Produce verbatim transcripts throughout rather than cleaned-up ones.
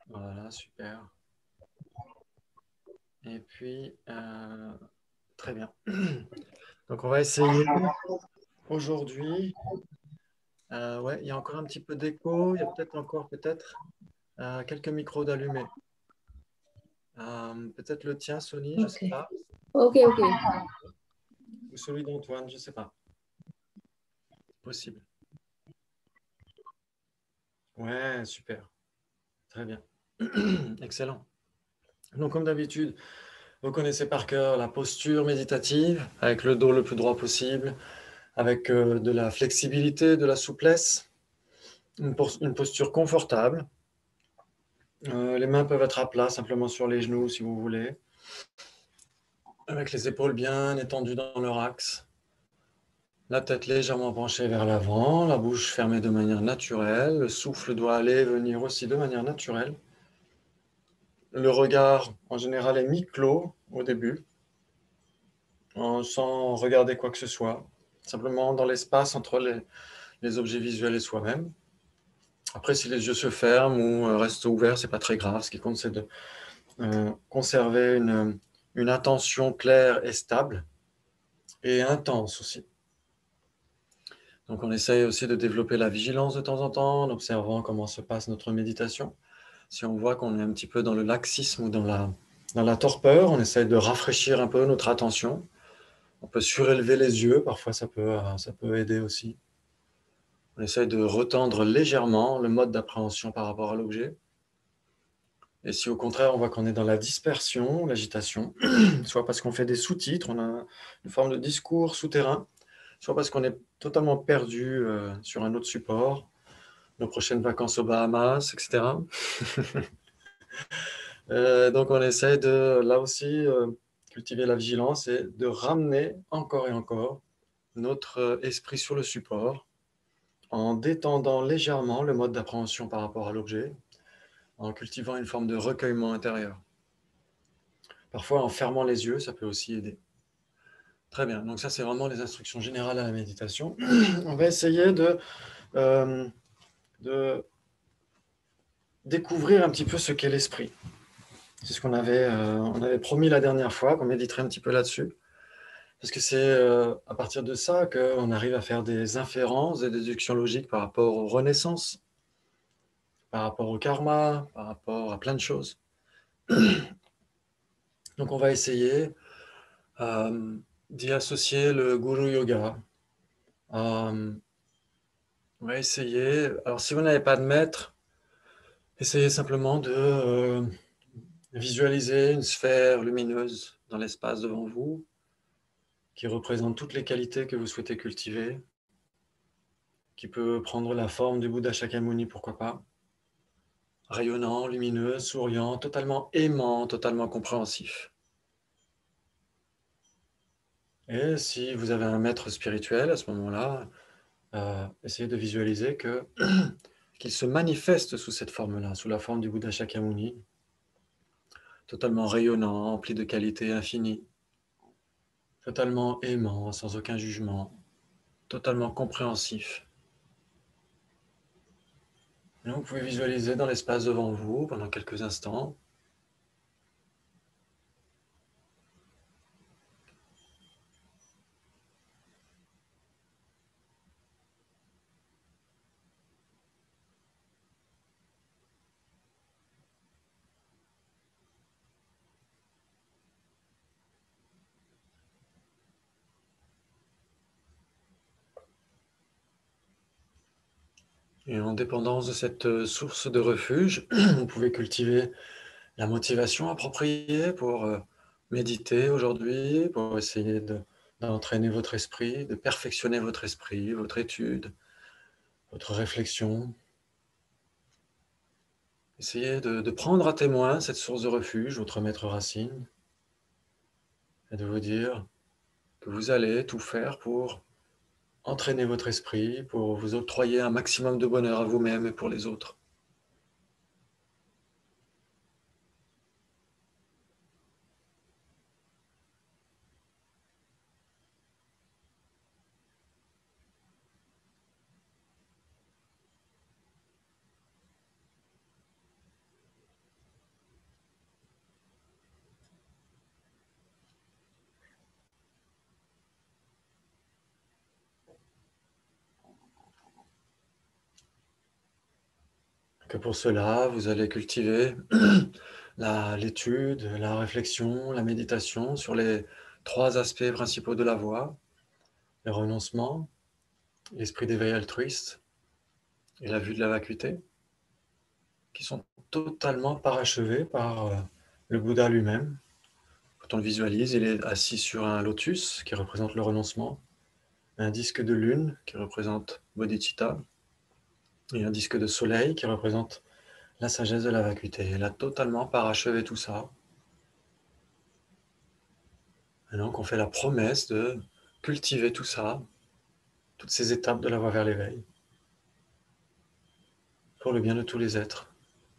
Voilà, super. Et puis, euh, très bien. Donc, on va essayer aujourd'hui. Euh, ouais, il y a encore un petit peu d'écho. Il y a peut-être encore, peut-être, euh, quelques micros d'allumés. Euh, peut-être le tien, Sony, je ne Ok. sais pas. Ok, ok. Ou celui d'Antoine, je ne sais pas. Possible. Ouais, super. Très bien. Excellent. Donc, comme d'habitude, vous connaissez par cœur la posture méditative, avec le dos le plus droit possible, avec euh, de la flexibilité, de la souplesse, une, une posture confortable. Euh, les mains peuvent être à plat, simplement sur les genoux si vous voulez, avec les épaules bien étendues dans leur axe, la tête légèrement penchée vers l'avant, la bouche fermée de manière naturelle, le souffle doit aller et venir aussi de manière naturelle. Le regard, en général, est mi-clos au début, sans regarder quoi que ce soit, simplement dans l'espace entre les, les objets visuels et soi-même. Après, si les yeux se ferment ou euh, restent ouverts, c'est pas très grave. Ce qui compte, c'est de euh, conserver une, une intention claire et stable et intense aussi. Donc, on essaye aussi de développer la vigilance de temps en temps en observant comment se passe notre méditation. Si on voit qu'on est un petit peu dans le laxisme ou dans la, dans la torpeur, on essaye de rafraîchir un peu notre attention. On peut surélever les yeux, parfois ça peut, euh, ça peut aider aussi. On essaye de retendre légèrement le mode d'appréhension par rapport à l'objet. Et si au contraire on voit qu'on est dans la dispersion, l'agitation, soit parce qu'on fait des sous-titres, on a une forme de discours souterrain, soit parce qu'on est totalement perdu euh, sur un autre support, nos prochaines vacances aux Bahamas, et cetera. Euh, donc on essaie de, là aussi, euh, cultiver la vigilance et de ramener encore et encore notre euh, esprit sur le support en détendant légèrement le mode d'appréhension par rapport à l'objet, en cultivant une forme de recueillement intérieur. Parfois en fermant les yeux, ça peut aussi aider. Très bien, donc ça c'est vraiment les instructions générales à la méditation. On va essayer de, euh, de découvrir un petit peu ce qu'est l'esprit. C'est ce qu'on avait, euh, on avait promis la dernière fois, qu'on méditerait un petit peu là-dessus. Parce que c'est euh, à partir de ça qu'on arrive à faire des inférences, des déductions logiques par rapport aux renaissances, par rapport au karma, par rapport à plein de choses. Donc on va essayer euh, d'y associer le guru yoga. Euh, on va essayer, alors si vous n'avez pas de maître, essayez simplement de euh, visualiser une sphère lumineuse dans l'espace devant vous, qui représente toutes les qualités que vous souhaitez cultiver, qui peut prendre la forme du Bouddha Shakyamuni, pourquoi pas, rayonnant, lumineux, souriant, totalement aimant, totalement compréhensif. Et si vous avez un maître spirituel à ce moment-là, euh, essayez de visualiser que, qu'il se manifeste sous cette forme-là, sous la forme du Bouddha Shakyamuni, totalement rayonnant, empli de qualités infinies, totalement aimant, sans aucun jugement, totalement compréhensif. Et donc, vous pouvez visualiser dans l'espace devant vous pendant quelques instants. Et en dépendance de cette euh, source de refuge, vous pouvez cultiver la motivation appropriée pour euh, méditer aujourd'hui, pour essayer de, d'entraîner votre esprit, de perfectionner votre esprit, votre étude, votre réflexion. Essayez de, de prendre à témoin cette source de refuge, votre maître racine, et de vous dire que vous allez tout faire pour entraîner votre esprit, pour vous octroyer un maximum de bonheur à vous-même et pour les autres. Que pour cela, vous allez cultiver la- l'étude, la réflexion, la méditation sur les trois aspects principaux de la voie, le renoncement, l'esprit d'éveil altruiste et la vue de la vacuité, qui sont totalement parachevés par euh, le Bouddha lui-même. Quand on le visualise, il est assis sur un lotus qui représente le renoncement, un disque de lune qui représente bodhicitta, et un disque de soleil qui représente la sagesse de la vacuité. Il a totalement parachevé tout ça. Et donc on fait la promesse de cultiver tout ça, toutes ces étapes de la voie vers l'éveil, pour le bien de tous les êtres.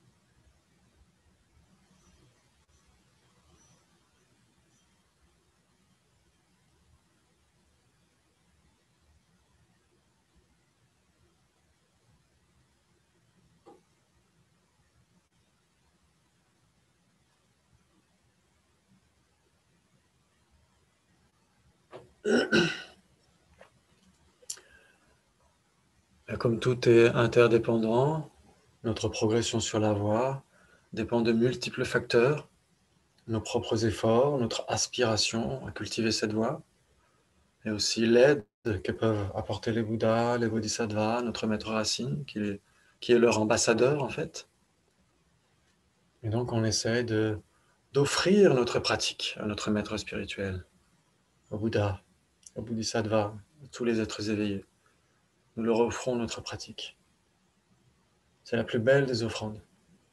Et comme tout est interdépendant, notre progression sur la voie dépend de multiples facteurs, nos propres efforts, notre aspiration à cultiver cette voie, et aussi l'aide que peuvent apporter les Bouddhas, les Bodhisattvas, notre maître racine, qui est, qui est leur ambassadeur en fait. Et donc on essaie de, d'offrir notre pratique à notre maître spirituel, au Bouddha, au Bodhisattva, à tous les êtres éveillés. Nous leur offrons notre pratique. C'est la plus belle des offrandes.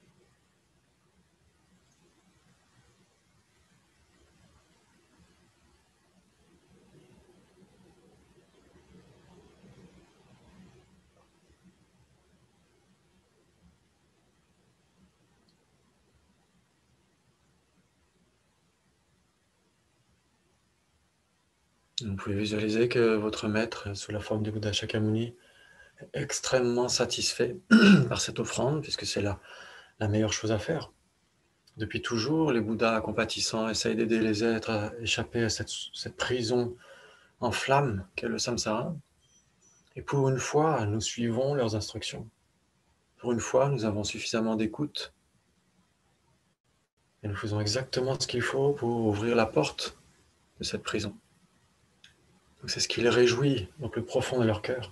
Vous pouvez visualiser que votre maître, sous la forme du Bouddha Shakyamuni, est extrêmement satisfait par cette offrande, puisque c'est la, la meilleure chose à faire. Depuis toujours, les Bouddhas compatissants essayent d'aider les êtres à échapper à cette, cette prison en flammes qu'est le samsara. Et pour une fois, nous suivons leurs instructions. Pour une fois, nous avons suffisamment d'écoute et nous faisons exactement ce qu'il faut pour ouvrir la porte de cette prison. Donc c'est ce qui les réjouit au plus profond de leur cœur.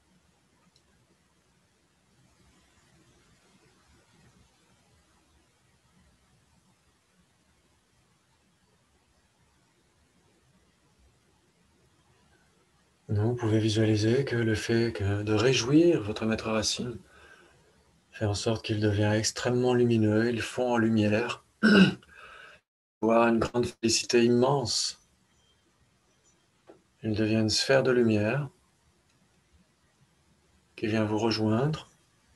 Donc, vous pouvez visualiser que le fait que de réjouir votre maître racine fait en sorte qu'il devient extrêmement lumineux, il fond en lumière, voire une grande félicité immense. Il devient une sphère de lumière qui vient vous rejoindre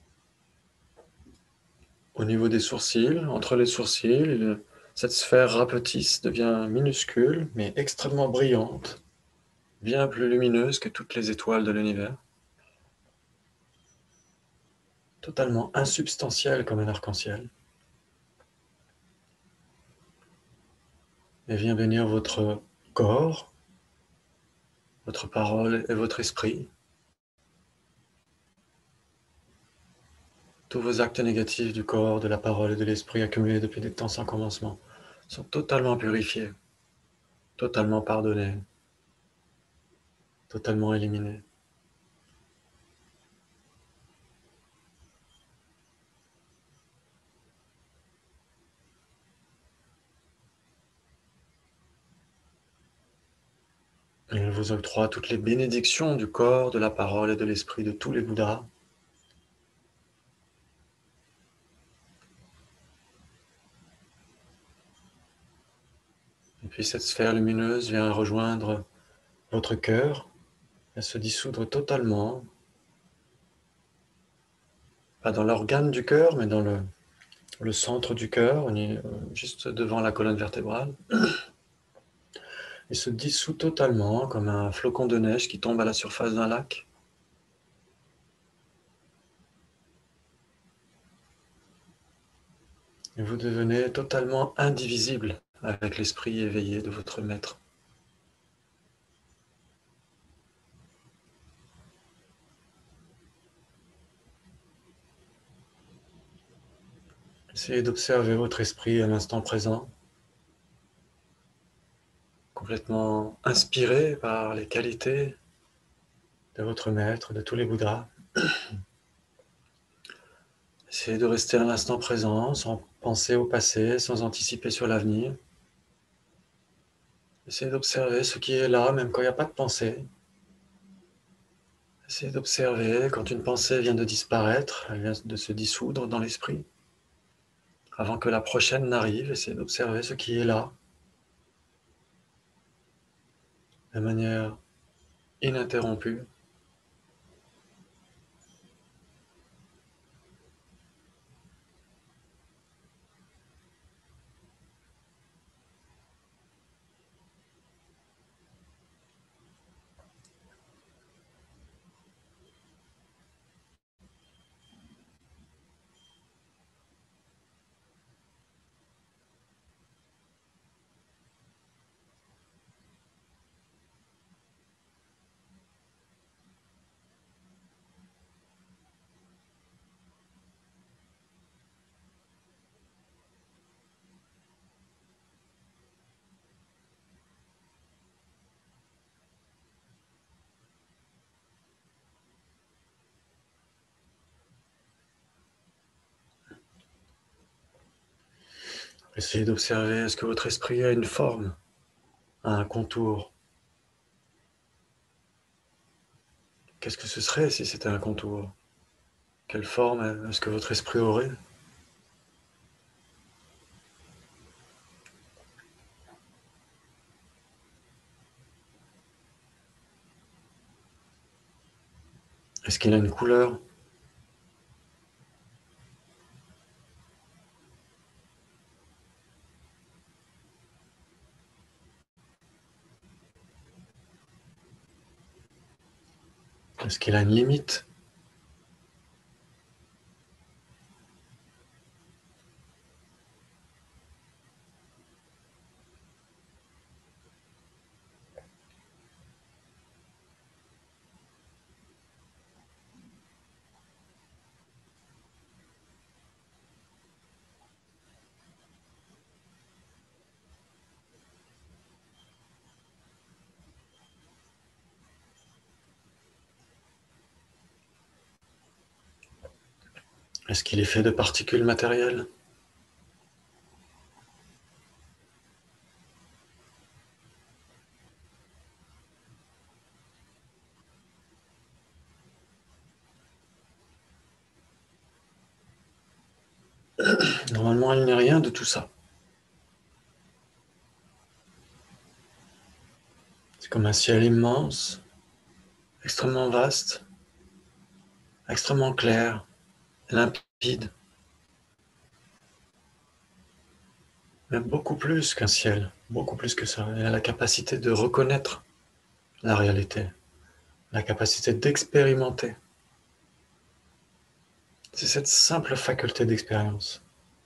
au niveau des sourcils, entre les sourcils. Cette sphère rapetisse devient minuscule, mais extrêmement brillante, bien plus lumineuse que toutes les étoiles de l'univers, totalement insubstantielle comme un arc-en-ciel, et vient bénir votre corps, votre parole et votre esprit. Tous vos actes négatifs du corps, de la parole et de l'esprit accumulés depuis des temps sans commencement sont totalement purifiés, totalement pardonnés, totalement éliminés. Et il vous octroie toutes les bénédictions du corps, de la parole et de l'esprit de tous les Bouddhas. Et puis cette sphère lumineuse vient rejoindre votre cœur, et se dissoudre totalement, pas dans l'organe du cœur, mais dans le, le centre du cœur, on est juste devant la colonne vertébrale. Il se dissout totalement comme un flocon de neige qui tombe à la surface d'un lac. Et vous devenez totalement indivisible avec l'esprit éveillé de votre maître. Essayez d'observer votre esprit à l'instant présent, complètement inspiré par les qualités de votre maître, de tous les Bouddhas. Essayez de rester à l'instant présent, sans penser au passé, sans anticiper sur l'avenir. Essayez d'observer ce qui est là, même quand il n'y a pas de pensée. Essayez d'observer quand une pensée vient de disparaître, elle vient de se dissoudre dans l'esprit. Avant que la prochaine n'arrive, essayez d'observer ce qui est là, de manière ininterrompue. Essayez d'observer, est-ce que votre esprit a une forme, a un contour? Qu'est-ce que ce serait si c'était un contour? Quelle forme est-ce que votre esprit aurait? Est-ce qu'il a une couleur? Est-ce qu'il a une limite? Est-ce qu'il est fait de particules matérielles? Normalement, il n'est rien de tout ça. C'est comme un ciel immense, extrêmement vaste, extrêmement clair, limpide, mais beaucoup plus qu'un ciel, beaucoup plus que ça. Il a la capacité de reconnaître la réalité, la capacité d'expérimenter. C'est cette simple faculté d'expérience.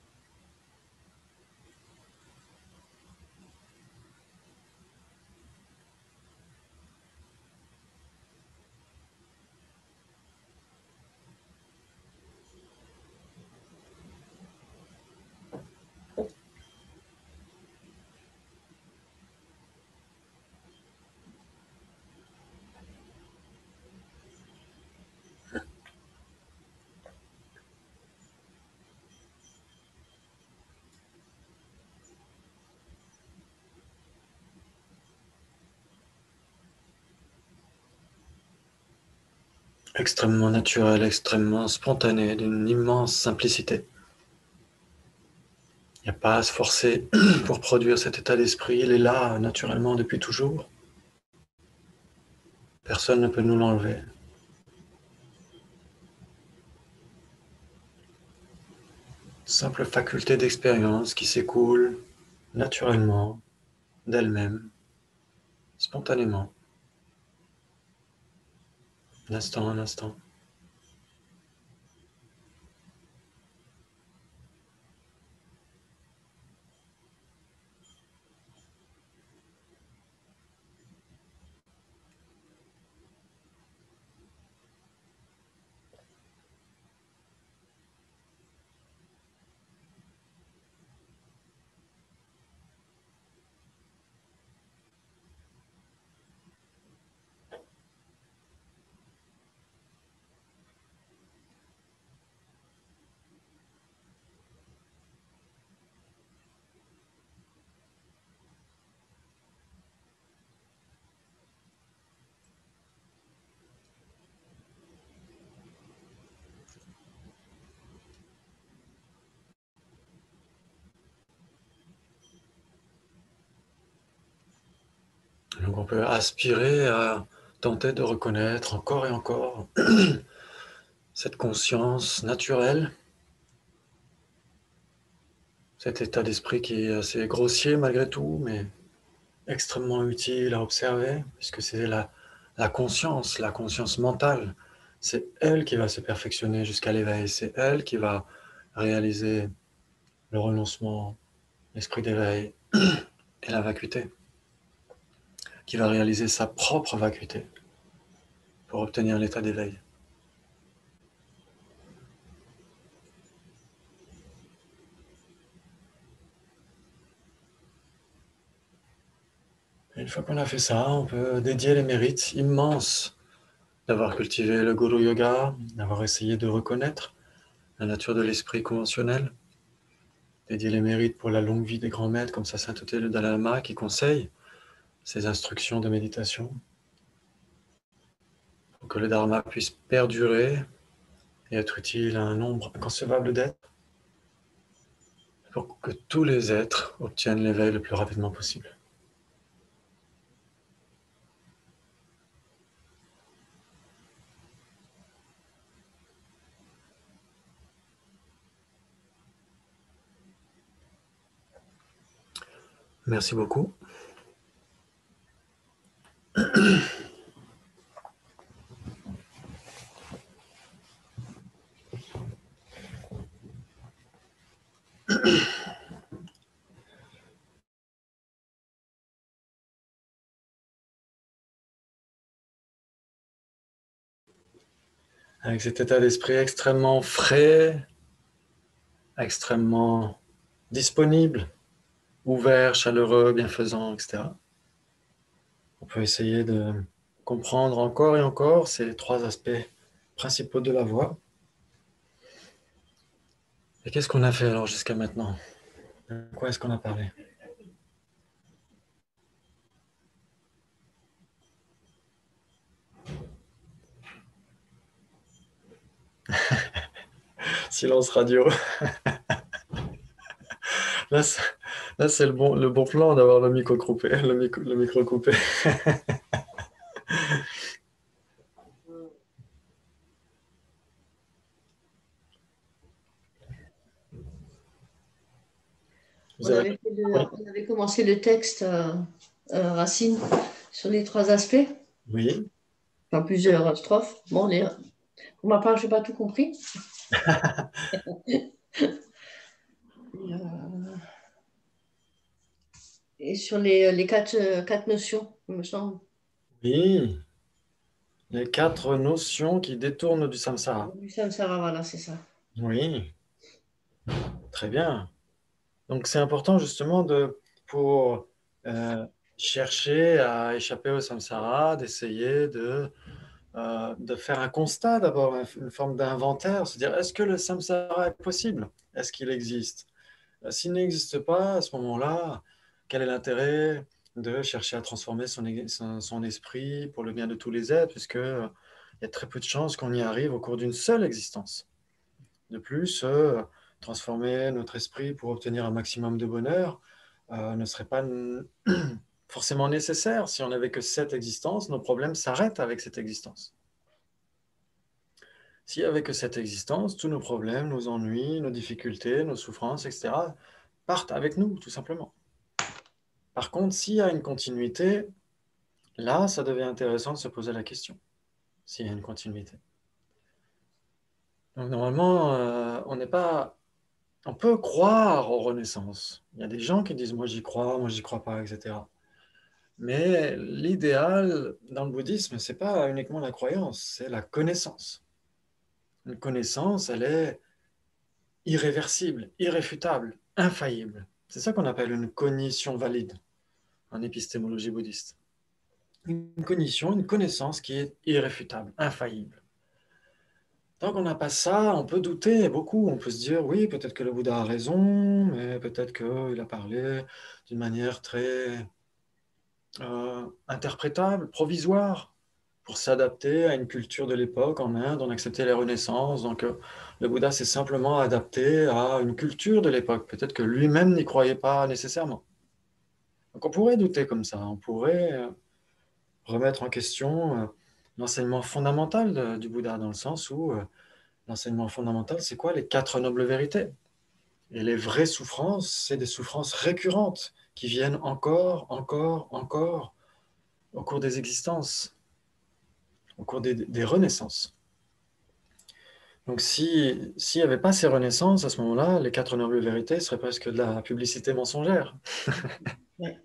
Extrêmement naturel, extrêmement spontané, d'une immense simplicité. Il n'y a pas à se forcer pour produire cet état d'esprit, il est là naturellement depuis toujours. Personne ne peut nous l'enlever. Simple faculté d'expérience qui s'écoule naturellement, d'elle-même, spontanément, d'instant en instant. Donc on peut aspirer à tenter de reconnaître encore et encore cette conscience naturelle, cet état d'esprit qui est assez grossier malgré tout, mais extrêmement utile à observer, puisque c'est la, la conscience, la conscience mentale. C'est elle qui va se perfectionner jusqu'à l'éveil, c'est elle qui va réaliser le renoncement, l'esprit d'éveil et la vacuité, qui va réaliser sa propre vacuité pour obtenir l'état d'éveil. Une fois qu'on a fait ça, on peut dédier les mérites immenses d'avoir cultivé le Guru Yoga, d'avoir essayé de reconnaître la nature de l'esprit conventionnel, dédier les mérites pour la longue vie des grands maîtres, comme sa sainteté le Dalai Lama qui conseille ses instructions de méditation, pour que le Dharma puisse perdurer et être utile à un nombre inconcevable d'êtres, pour que tous les êtres obtiennent l'éveil le plus rapidement possible. Merci beaucoup. Avec cet état d'esprit extrêmement frais, extrêmement disponible, ouvert, chaleureux, bienfaisant, et cetera. On peut essayer de comprendre encore et encore ces trois aspects principaux de la voie. Et qu'est-ce qu'on a fait alors jusqu'à maintenant? De quoi est-ce qu'on a parlé? Silence radio. Là, c'est, là, c'est le bon, le bon plan d'avoir le micro coupé. Le micro, le micro coupé. Vous On avez... avait, fait le- Oui. on avait commencé le texte, euh, euh, Racine, sur les trois aspects, Oui. enfin plusieurs strophes. Bon, les- pour ma part, je n'ai pas tout compris. Et, euh, et sur les, les quatre, euh, quatre notions, il me semble, Oui. Les quatre notions qui détournent du samsara. du samsara, voilà, c'est ça. Oui. Très bien. Donc c'est important justement de, pour euh, chercher à échapper au samsara, d'essayer de, euh, de faire un constat d'abord, un- une forme d'inventaire, se dire est-ce que le samsara est possible? Est-ce qu'il existe? Euh, S'il n'existe pas, à ce moment-là, quel est l'intérêt de chercher à transformer son, é- son, son esprit pour le bien de tous les êtres, puisque euh, il y a très peu de chances qu'on y arrive au cours d'une seule existence. De plus, euh, transformer notre esprit pour obtenir un maximum de bonheur euh, ne serait pas n- forcément nécessaire. Si on n'avait que cette existence, nos problèmes s'arrêtent avec cette existence. S'il n'y avait que cette existence, tous nos problèmes, nos ennuis, nos difficultés, nos souffrances, et cetera, partent avec nous, tout simplement. Par contre, s'il y a une continuité, là, ça devient intéressant de se poser la question, s'il y a une continuité. Donc, normalement, euh, on n'est pas on peut croire aux renaissances. Il y a des gens qui disent moi j'y crois, moi j'y crois pas, et cetera. Mais l'idéal dans le bouddhisme, c'est pas uniquement la croyance, c'est la connaissance. Une connaissance, elle est irréversible, irréfutable, infaillible. C'est ça qu'on appelle une cognition valide en épistémologie bouddhiste. Une cognition, une connaissance qui est irréfutable, infaillible. Tant qu'on n'a pas ça, on peut douter beaucoup. On peut se dire, oui, peut-être que le Bouddha a raison, mais peut-être qu'il a parlé d'une manière très euh, interprétable, provisoire, pour s'adapter à une culture de l'époque. En Inde, on acceptait les renaissances. Donc, euh, le Bouddha s'est simplement adapté à une culture de l'époque. Peut-être que lui-même n'y croyait pas nécessairement. Donc, on pourrait douter comme ça. On pourrait euh, remettre en question euh, l'enseignement fondamental de- du Bouddha, dans le sens où euh, l'enseignement fondamental, c'est quoi? Les quatre nobles vérités. Et les vraies souffrances, c'est des souffrances récurrentes qui viennent encore, encore, encore au cours des existences, au cours des, des renaissances. Donc, si, s'il n'y avait pas ces renaissances, à ce moment-là, les quatre nobles vérités seraient presque de la publicité mensongère. Ouais.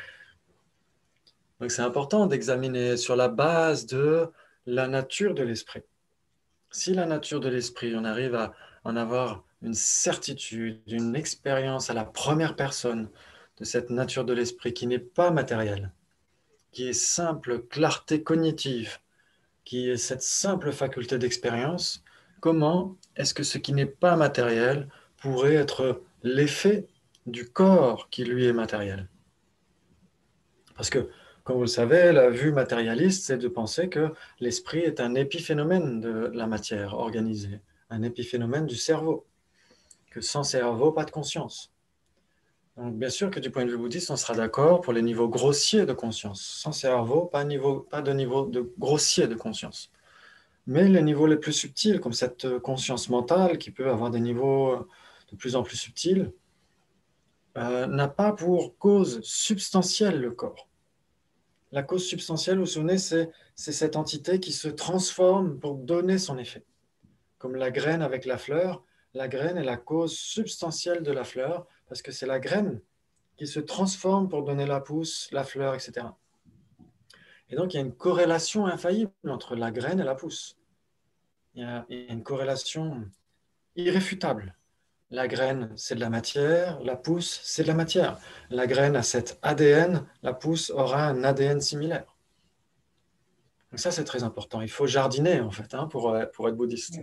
Donc, c'est important d'examiner sur la base de la nature de l'esprit. Si la nature de l'esprit, on arrive à en avoir une certitude, une expérience à la première personne de cette nature de l'esprit qui n'est pas matérielle, qui est simple clarté cognitive, qui est cette simple faculté d'expérience, comment est-ce que ce qui n'est pas matériel pourrait être l'effet du corps qui lui est matériel? Parce que, comme vous le savez, la vue matérialiste, c'est de penser que l'esprit est un épiphénomène de la matière organisée, un épiphénomène du cerveau, que sans cerveau, pas de conscience. Donc, bien sûr que du point de vue bouddhiste, on sera d'accord pour les niveaux grossiers de conscience. Sans cerveau, pas, niveau, pas de niveau de grossier de conscience. Mais les niveaux les plus subtils, comme cette conscience mentale qui peut avoir des niveaux de plus en plus subtils, euh, n'a pas pour cause substantielle le corps. La cause substantielle, vous vous souvenez, c'est, c'est cette entité qui se transforme pour donner son effet. Comme la graine avec la fleur, la graine est la cause substantielle de la fleur, parce que c'est la graine qui se transforme pour donner la pousse, la fleur, et cetera. Et donc, il y a une corrélation infaillible entre la graine et la pousse. Il y a une corrélation irréfutable. La graine, c'est de la matière, la pousse, c'est de la matière. La graine a cet A D N, la pousse aura un A D N similaire. Donc ça, c'est très important. Il faut jardiner, en fait, hein, pour, pour être bouddhiste.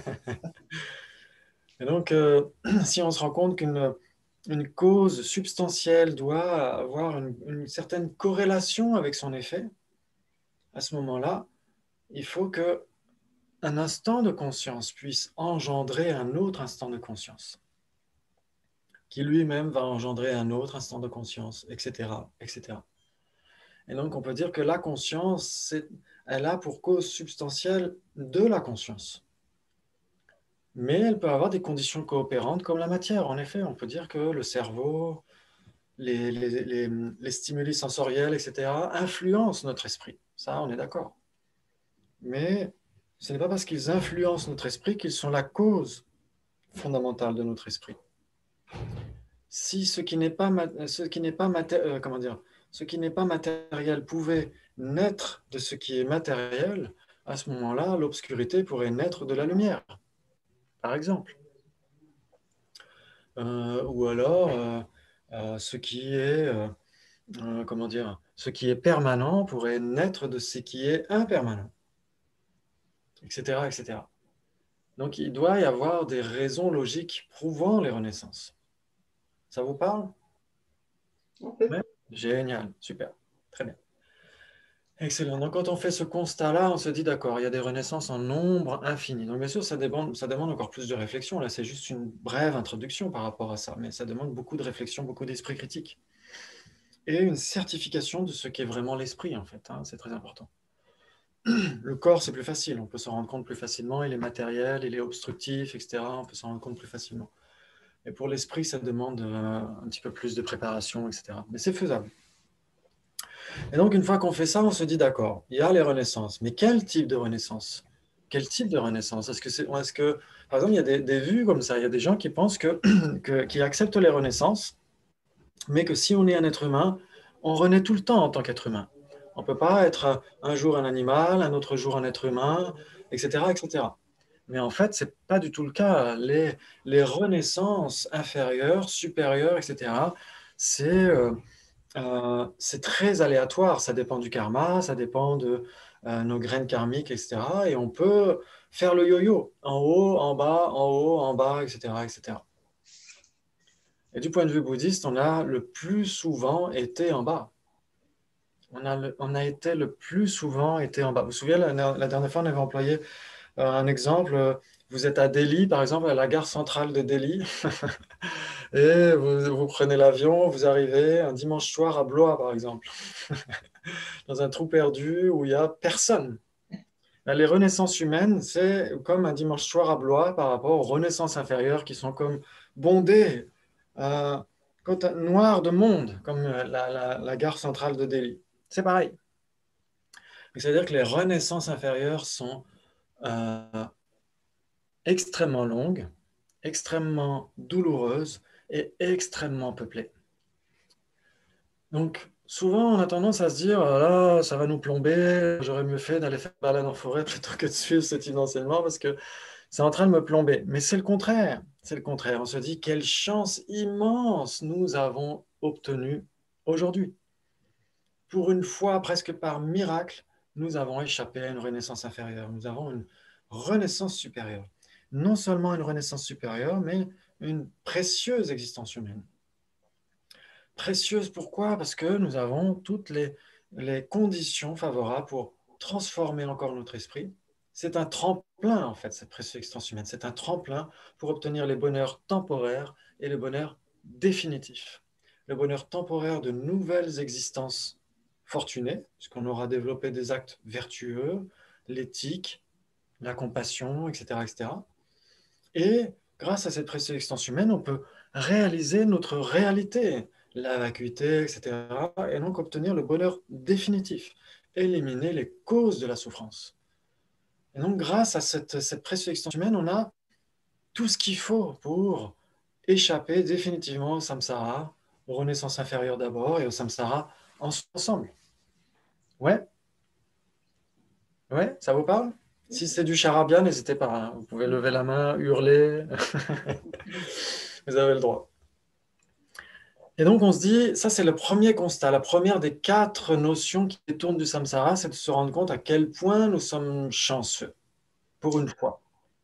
Et donc, euh, si on se rend compte qu'une une cause substantielle doit avoir une, une certaine corrélation avec son effet, à ce moment-là, il faut que un instant de conscience puisse engendrer un autre instant de conscience, qui lui-même va engendrer un autre instant de conscience, et cetera, et cetera. Et donc, on peut dire que la conscience, c'est, elle a pour cause substantielle de la conscience. Mais elle peut avoir des conditions coopérantes comme la matière. En effet, on peut dire que le cerveau, les, les, les, les stimuli sensoriels, et cetera, influencent notre esprit. Ça, on est d'accord. Mais ce n'est pas parce qu'ils influencent notre esprit qu'ils sont la cause fondamentale de notre esprit. Si ce qui n'est pas, ce qui n'est pas, maté- euh, comment dire, ce qui n'est pas matériel pouvait naître de ce qui est matériel, à ce moment-là, l'obscurité pourrait naître de la lumière, par exemple. Euh, ou alors, euh, euh, ce qui est, euh, euh, comment dire, ce qui est permanent pourrait naître de ce qui est impermanent, et cetera, et cetera. Donc, il doit y avoir des raisons logiques prouvant les renaissances. Ça vous parle? On peut. Ouais. Génial, super, très bien. Excellent. Donc, quand on fait ce constat-là, on se dit, d'accord, il y a des renaissances en nombre infini. Donc, bien sûr, ça demande, ça demande encore plus de réflexion. Là, c'est juste une brève introduction par rapport à ça, mais ça demande beaucoup de réflexion, beaucoup d'esprit critique. Et une certification de ce qu'est vraiment l'esprit, en fait, hein, c'est très important. Le corps, c'est plus facile, on peut s'en rendre compte plus facilement, il est matériel, il est obstructif, et cetera. On peut s'en rendre compte plus facilement. Et pour l'esprit, ça demande euh, un petit peu plus de préparation, et cetera. Mais c'est faisable. Et donc, une fois qu'on fait ça, on se dit, d'accord, il y a les renaissances. Mais quel type de renaissance? Quel type de renaissance? Est-ce que c'est, est-ce que, par exemple, il y a des, des vues comme ça, il y a des gens qui pensent que, que, qui acceptent les renaissances, mais que si on est un être humain, on renaît tout le temps en tant qu'être humain. On ne peut pas être un jour un animal, un autre jour un être humain, et cetera, et cetera. Mais en fait, ce n'est pas du tout le cas. Les, les renaissances inférieures, supérieures, et cetera, c'est euh, euh, c'est très aléatoire. Ça dépend du karma, ça dépend de euh, nos graines karmiques, et cetera. Et on peut faire le yo-yo, en haut, en bas, en haut, en bas, et cetera, et cetera. Et du point de vue bouddhiste, on a le plus souvent été en bas. On a, le- on a été le plus souvent été en bas. Vous vous souvenez, la, la dernière fois, on avait employé euh, un exemple. euh, Vous êtes à Delhi, par exemple, à la gare centrale de Delhi, et vous, vous prenez l'avion, vous arrivez un dimanche soir à Blois, par exemple. dans un trou perdu où il n'y a personne. Les renaissances humaines, c'est comme un dimanche soir à Blois par rapport aux renaissances inférieures qui sont comme bondées, euh, côte noire de monde, comme la, la- la gare centrale de Delhi. C'est pareil. C'est-à-dire que les renaissances inférieures sont euh, extrêmement longues, extrêmement douloureuses et extrêmement peuplées. Donc, souvent, on a tendance à se dire, ah là, ça va nous plomber, j'aurais mieux fait d'aller faire une balade en forêt plutôt que de suivre ce type d'enseignement parce que c'est en train de me plomber. Mais c'est le contraire. C'est le contraire. On se dit, quelle chance immense nous avons obtenue aujourd'hui. Pour une fois, presque par miracle, nous avons échappé à une renaissance inférieure. Nous avons une renaissance supérieure. Non seulement une renaissance supérieure, mais une précieuse existence humaine. Précieuse pourquoi? Parce que nous avons toutes les, les conditions favorables pour transformer encore notre esprit. C'est un tremplin, en fait, cette précieuse existence humaine. C'est un tremplin pour obtenir les bonheurs temporaires et le bonheur définitif. Le bonheur temporaire de nouvelles existences fortunées, puisqu'on aura développé des actes vertueux, l'éthique, la compassion, et cetera, et cetera. Et grâce à cette précieuse existence humaine, on peut réaliser notre réalité, la vacuité, et cetera, et donc obtenir le bonheur définitif, éliminer les causes de la souffrance. Et donc, grâce à cette, cette précieuse existence humaine, on a tout ce qu'il faut pour échapper définitivement au samsara, aux renaissances inférieures d'abord et au samsara ensemble. Ouais, ouais, ça vous parle? Si c'est du charabia, n'hésitez pas, hein. Vous pouvez lever la main, hurler. Vous avez le droit. Et donc, on se dit, ça c'est le premier constat, la première des quatre notions qui détournent du samsara, c'est de se rendre compte à quel point nous sommes chanceux, pour une fois.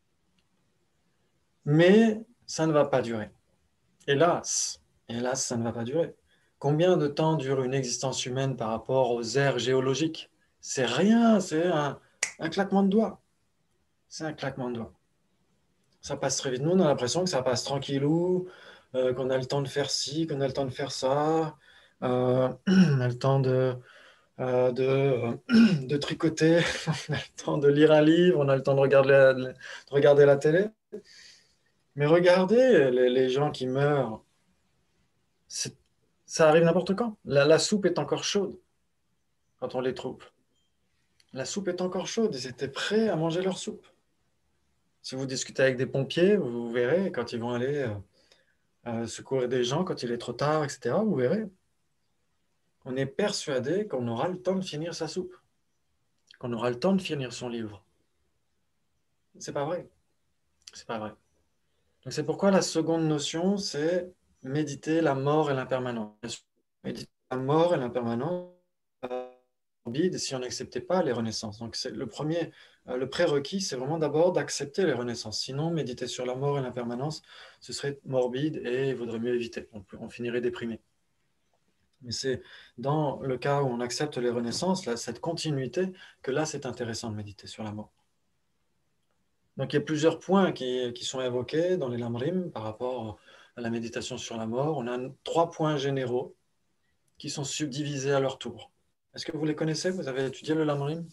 Mais ça ne va pas durer. Hélas, hélas, ça ne va pas durer. Combien de temps dure une existence humaine par rapport aux aires géologiques? C'est rien, c'est un, un claquement de doigts. C'est un claquement de doigts. Ça passe très vite. Nous, on a l'impression que ça passe tranquillou, euh, qu'on a le temps de faire ci, qu'on a le temps de faire ça, euh, on a le temps de, euh, de, euh, de tricoter, on a le temps de lire un livre, on a le temps de regarder la, de regarder la télé. Mais regardez les, les gens qui meurent, c'est- ça arrive n'importe quand. La, la soupe est encore chaude quand on les trouve. La soupe est encore chaude, ils étaient prêts à manger leur soupe. Si vous discutez avec des pompiers, vous verrez quand ils vont aller euh, euh, secourir des gens, quand il est trop tard, et cetera, vous verrez. On est persuadé qu'on aura le temps de finir sa soupe, qu'on aura le temps de finir son livre. C'est pas vrai. C'est pas vrai. Donc c'est pourquoi la seconde notion, c'est méditer la mort et l'impermanence. Méditer la mort et l'impermanence, morbide si on n'acceptait pas les renaissances. Donc c'est le premier, euh, le prérequis, c'est vraiment d'abord d'accepter les renaissances. Sinon, méditer sur la mort et l'impermanence, ce serait morbide et il vaudrait mieux éviter. On, on finirait déprimé. Mais c'est dans le cas où on accepte les renaissances, là, cette continuité, que là, c'est intéressant de méditer sur la mort. Donc, il y a plusieurs points qui, qui sont évoqués dans les lamrim par rapport à la méditation sur la mort. On a trois points généraux qui sont subdivisés à leur tour. Est-ce que vous les connaissez? Vous avez étudié le lamrim?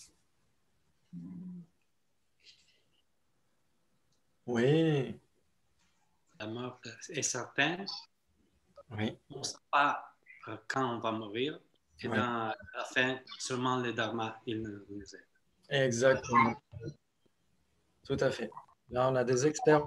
Oui, La mort est certaine. oui, On ne sait pas quand on va mourir. Et oui, dans la fin, seulement le dharma, il nous aide. exactement. Tout à fait. Là, on a des experts.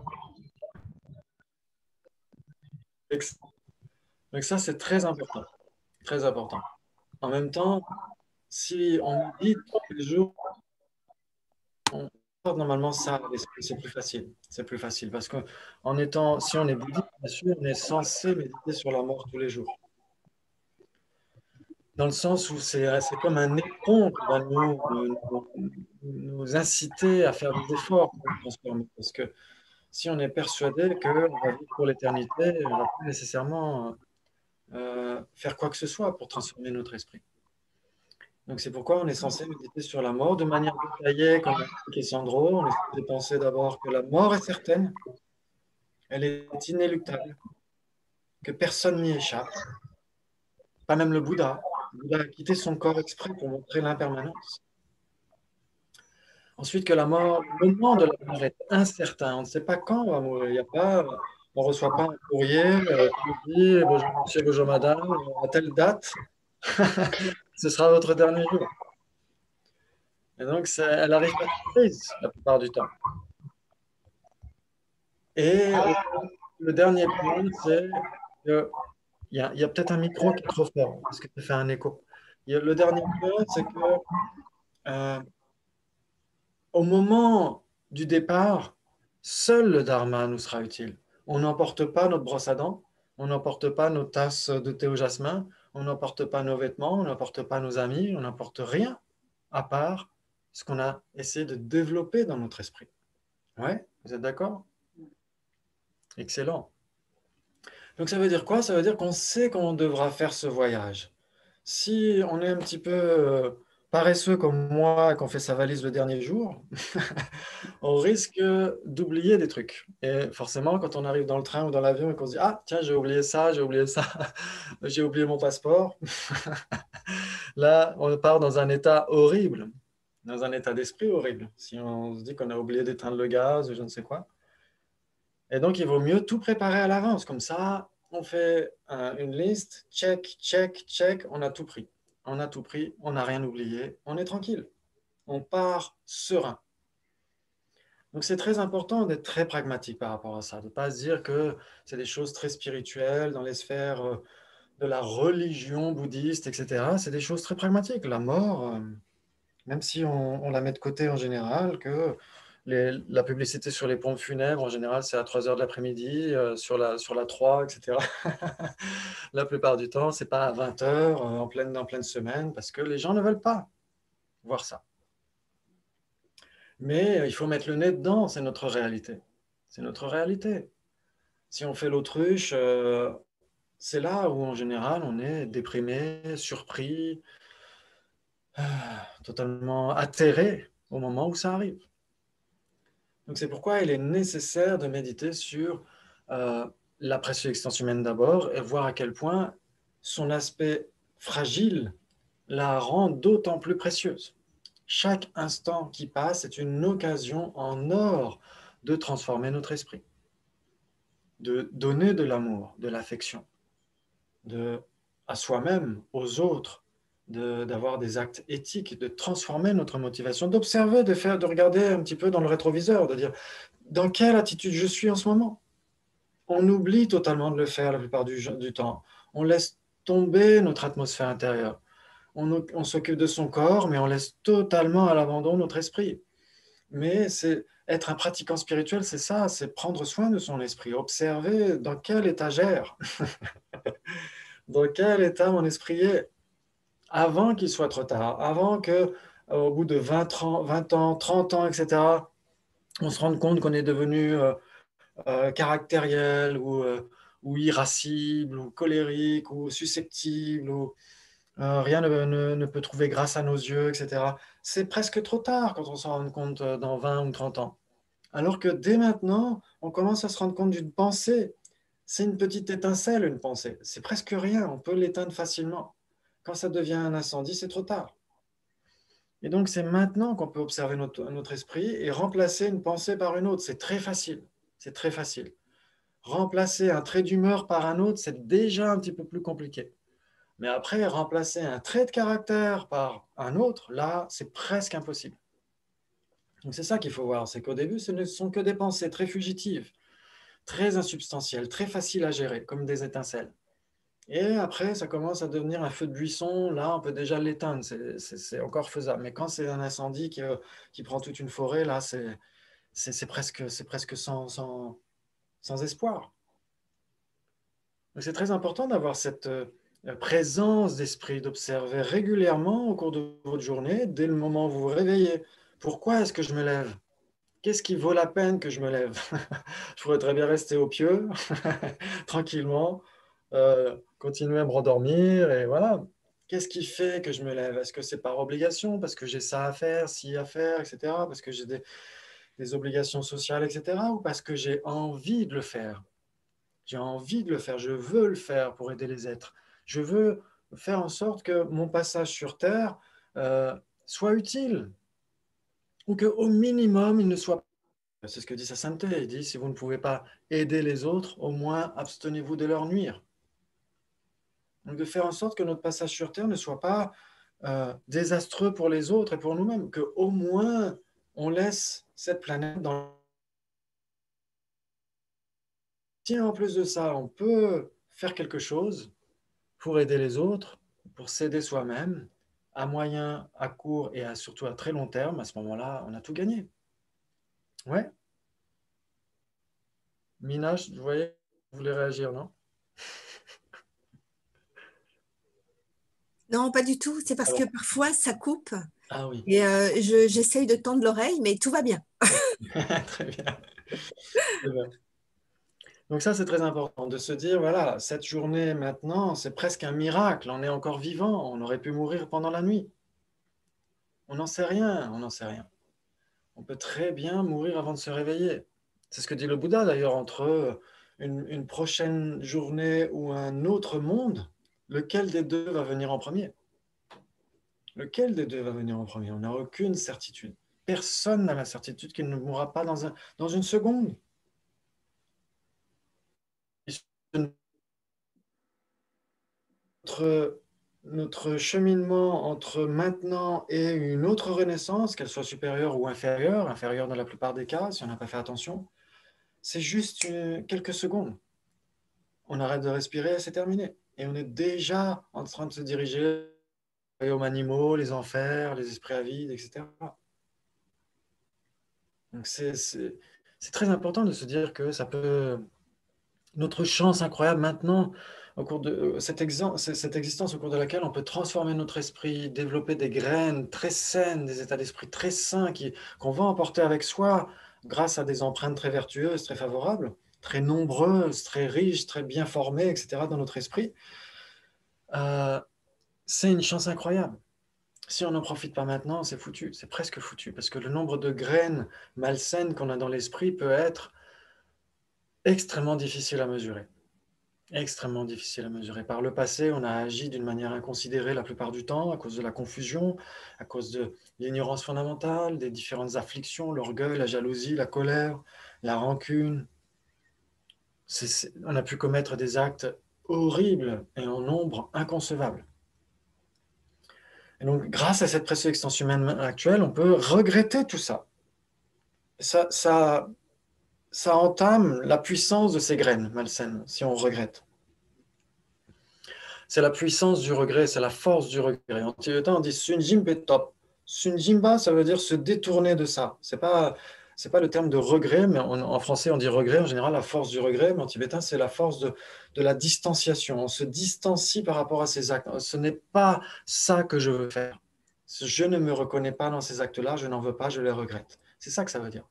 Donc ça, c'est très important. Très important. En même temps, si on médite tous les jours, on porte normalement ça à l'esprit, c'est plus facile. C'est plus facile parce que en étant, si on est bouddhiste, bien sûr, on est censé méditer sur la mort tous les jours. Dans le sens où c'est c'est comme un éperon qui va nous, nous, nous inciter à faire des efforts pour nous transformer. Parce que si on est persuadé qu'on va vivre pour l'éternité, on ne va pas nécessairement euh, faire quoi que ce soit pour transformer notre esprit. Donc c'est pourquoi on est censé méditer sur la mort de manière détaillée, comme l'a expliqué Sandro. On est censé penser d'abord que la mort est certaine, elle est inéluctable, que personne n'y échappe, pas même le Bouddha. Il a quitté son corps exprès pour montrer l'impermanence. Ensuite, que la mort, le moment de la mort est incertain. On ne sait pas quand on va mourir. Il y a pas, on ne reçoit pas un courrier euh, qui nous dit bonjour monsieur, bonjour madame, à telle date, ce sera votre dernier jour. Et donc, ça- elle arrive pas surprise la plupart du temps. Et euh, le dernier point, c'est que il y a, il y a peut-être un micro qui est trop fort, parce que ça fait un écho. Il y a- le dernier point, c'est que euh, au moment du départ, seul le dharma nous sera utile. On n'emporte pas notre brosse à dents, on n'emporte pas nos tasses de thé au jasmin, on n'emporte pas nos vêtements, on n'emporte pas nos amis, on n'emporte rien à part ce qu'on a essayé de développer dans notre esprit. Ouais, vous êtes d'accord? Excellent. Donc ça veut dire quoi? Ça veut dire qu'on sait qu'on devra faire ce voyage. Si on est un petit peu euh, paresseux comme moi, qu'on fait sa valise le dernier jour, on risque d'oublier des trucs. Et forcément, quand on arrive dans le train ou dans l'avion et qu'on se dit, ah, tiens, j'ai oublié ça, j'ai oublié ça, j'ai oublié mon passeport, là, on part dans un état horrible, dans un état d'esprit horrible, si on se dit qu'on a oublié d'éteindre le gaz ou je ne sais quoi. Et donc, il vaut mieux tout préparer à l'avance. Comme ça, on fait euh, une liste, check, check, check, on a tout pris. On a tout pris, on n'a rien oublié, on est tranquille. On part serein. Donc, c'est très important d'être très pragmatique par rapport à ça, de ne pas se dire que c'est des choses très spirituelles dans les sphères euh, de la religion bouddhiste, et cetera. C'est des choses très pragmatiques. La mort, euh, même si on, on la met de côté en général, que les- la publicité sur les pompes funèbres, en général, c'est à trois heures de l'après-midi, euh, sur la, sur la trois, et cetera. La plupart du temps, c'est pas à vingt heures, euh, en pleine, en pleine semaine, parce que les gens ne veulent pas voir ça. Mais euh, il faut mettre le nez dedans, c'est notre réalité. C'est notre réalité. Si on fait l'autruche, euh, c'est là où, en général, on est déprimé, surpris, totalement atterré au moment où ça arrive. Donc c'est pourquoi il est nécessaire de méditer sur euh, la précieuse existence humaine d'abord et voir à quel point son aspect fragile la rend d'autant plus précieuse. Chaque instant qui passe est une occasion en or de transformer notre esprit, de donner de l'amour, de l'affection, de, à soi-même, aux autres, de, d'avoir des actes éthiques, de transformer notre motivation, d'observer, de faire, de regarder un petit peu dans le rétroviseur, de dire dans quelle attitude je suis en ce moment. On oublie totalement de le faire la plupart du, du temps. On laisse tomber notre atmosphère intérieure. On, on s'occupe de son corps, mais on laisse totalement à l'abandon notre esprit. Mais c'est être un pratiquant spirituel, c'est ça, c'est prendre soin de son esprit, observer dans quelle étagère, dans quel état mon esprit est, avant qu'il soit trop tard, avant que, au bout de vingt, trente, vingt ans, trente ans, et cetera, on se rende compte qu'on est devenu euh, euh, caractériel ou, euh, ou irascible ou colérique ou susceptible ou euh, rien ne, ne- ne peut trouver grâce à nos yeux, et cetera. C'est presque trop tard quand on s'en rend compte euh, dans vingt ou trente ans. Alors que dès maintenant, on commence à se rendre compte d'une pensée. C'est une petite étincelle, une pensée. C'est presque rien, on peut l'éteindre facilement. Quand ça devient un incendie, c'est trop tard. Et donc, c'est maintenant qu'on peut observer notre, notre esprit et remplacer une pensée par une autre. C'est très facile. C'est très facile. Remplacer un trait d'humeur par un autre, c'est déjà un petit peu plus compliqué. Mais après, remplacer un trait de caractère par un autre, là, c'est presque impossible. Donc c'est ça qu'il faut voir, c'est qu'au début, ce ne sont que des pensées très fugitives, très insubstantielles, très faciles à gérer, comme des étincelles. Et après, ça commence à devenir un feu de buisson, là, on peut déjà l'éteindre, c'est c'est- c'est encore faisable. Mais quand c'est un incendie qui, euh, qui prend toute une forêt, là, c'est c'est- c'est presque, c'est presque sans, sans, sans espoir. Donc, c'est très important d'avoir cette euh, présence d'esprit, d'observer régulièrement au cours de votre journée, dès le moment où vous vous réveillez. Pourquoi est-ce que je me lève? Qu'est-ce qui vaut la peine que je me lève? Je pourrais très bien rester au pieu, tranquillement, euh, continuer à me rendormir, et voilà. Qu'est-ce qui fait que je me lève? Est-ce que c'est par obligation, parce que j'ai ça à faire, ci à faire, et cetera, parce que j'ai des, des obligations sociales, et cetera, ou parce que j'ai envie de le faire? J'ai envie de le faire, je veux le faire pour aider les êtres. Je veux faire en sorte que mon passage sur Terre euh, soit utile, ou qu'au minimum, il ne soit pas. C'est ce que dit sa sainteté. Il dit, si vous ne pouvez pas aider les autres, au moins abstenez-vous de leur nuire. Donc de faire en sorte que notre passage sur Terre ne soit pas euh, désastreux pour les autres et pour nous-mêmes, qu'au moins on laisse cette planète dans... Si en plus de ça, on peut faire quelque chose pour aider les autres, pour s'aider soi-même, à moyen, à court et à, surtout à très long terme, à ce moment-là, on a tout gagné. Ouais. Mina, vous voyez, vous voulez réagir, non? Non, pas du tout. C'est parce Alors, que parfois, ça coupe ah oui, et euh, je- j'essaye de tendre l'oreille, mais tout va bien. très bien. Très bien. Donc ça, c'est très important de se dire, voilà, cette journée maintenant, c'est presque un miracle. On est encore vivant. On aurait pu mourir pendant la nuit. On n'en sait rien. On n'en sait rien. On peut très bien mourir avant de se réveiller. C'est ce que dit le Bouddha d'ailleurs, entre une, une prochaine journée ou un autre monde, lequel des deux va venir en premier? Lequel des deux va venir en premier? On n'a aucune certitude. Personne n'a la certitude qu'il ne mourra pas dans, un, dans une seconde. Notre, notre cheminement entre maintenant et une autre renaissance, qu'elle soit supérieure ou inférieure, inférieure dans la plupart des cas, si on n'a pas fait attention, c'est juste une- quelques secondes. On arrête de respirer, c'est terminé. Et on est déjà en train de se diriger les royaumes animaux, les enfers, les esprits avides, et cetera. Donc c'est c'est- c'est très important de se dire que ça peut... Notre chance incroyable maintenant, au cours de euh, cette, exen- c- cette existence au cours de laquelle on peut transformer notre esprit, développer des graines très saines, des états d'esprit très sains qui, qu'on va emporter avec soi grâce à des empreintes très vertueuses, très favorables, très nombreuses, très riches, très bien formées, et cetera dans notre esprit. Euh, c'est une chance incroyable. Si on n'en profite pas maintenant, c'est foutu, c'est presque foutu, parce que le nombre de graines malsaines qu'on a dans l'esprit peut être extrêmement difficile à mesurer. Extrêmement difficile à mesurer. Par le passé, on a agi d'une manière inconsidérée la plupart du temps à cause de la confusion, à cause de l'ignorance fondamentale, des différentes afflictions, l'orgueil, la jalousie, la colère, la rancune. C'est- c'est- on a pu commettre des actes horribles et en nombre inconcevable. Et donc, grâce à cette précieuse extension humaine actuelle, on peut regretter tout ça. Ça, ça, ça entame la puissance de ces graines malsaines, si on regrette. C'est la puissance du regret, c'est la force du regret. En tibétain, on dit Sunjimbe top. Sunjimba, ça veut dire se détourner de ça. C'est pas, c'est pas le terme de regret, mais en, en français, on dit regret, en général, la force du regret, mais en tibétain, c'est la force de, de la distanciation. On se distancie par rapport à ces actes. Ce n'est pas ça que je veux faire. Je ne me reconnais pas dans ces actes-là, je n'en veux pas, je les regrette. C'est ça que ça veut dire.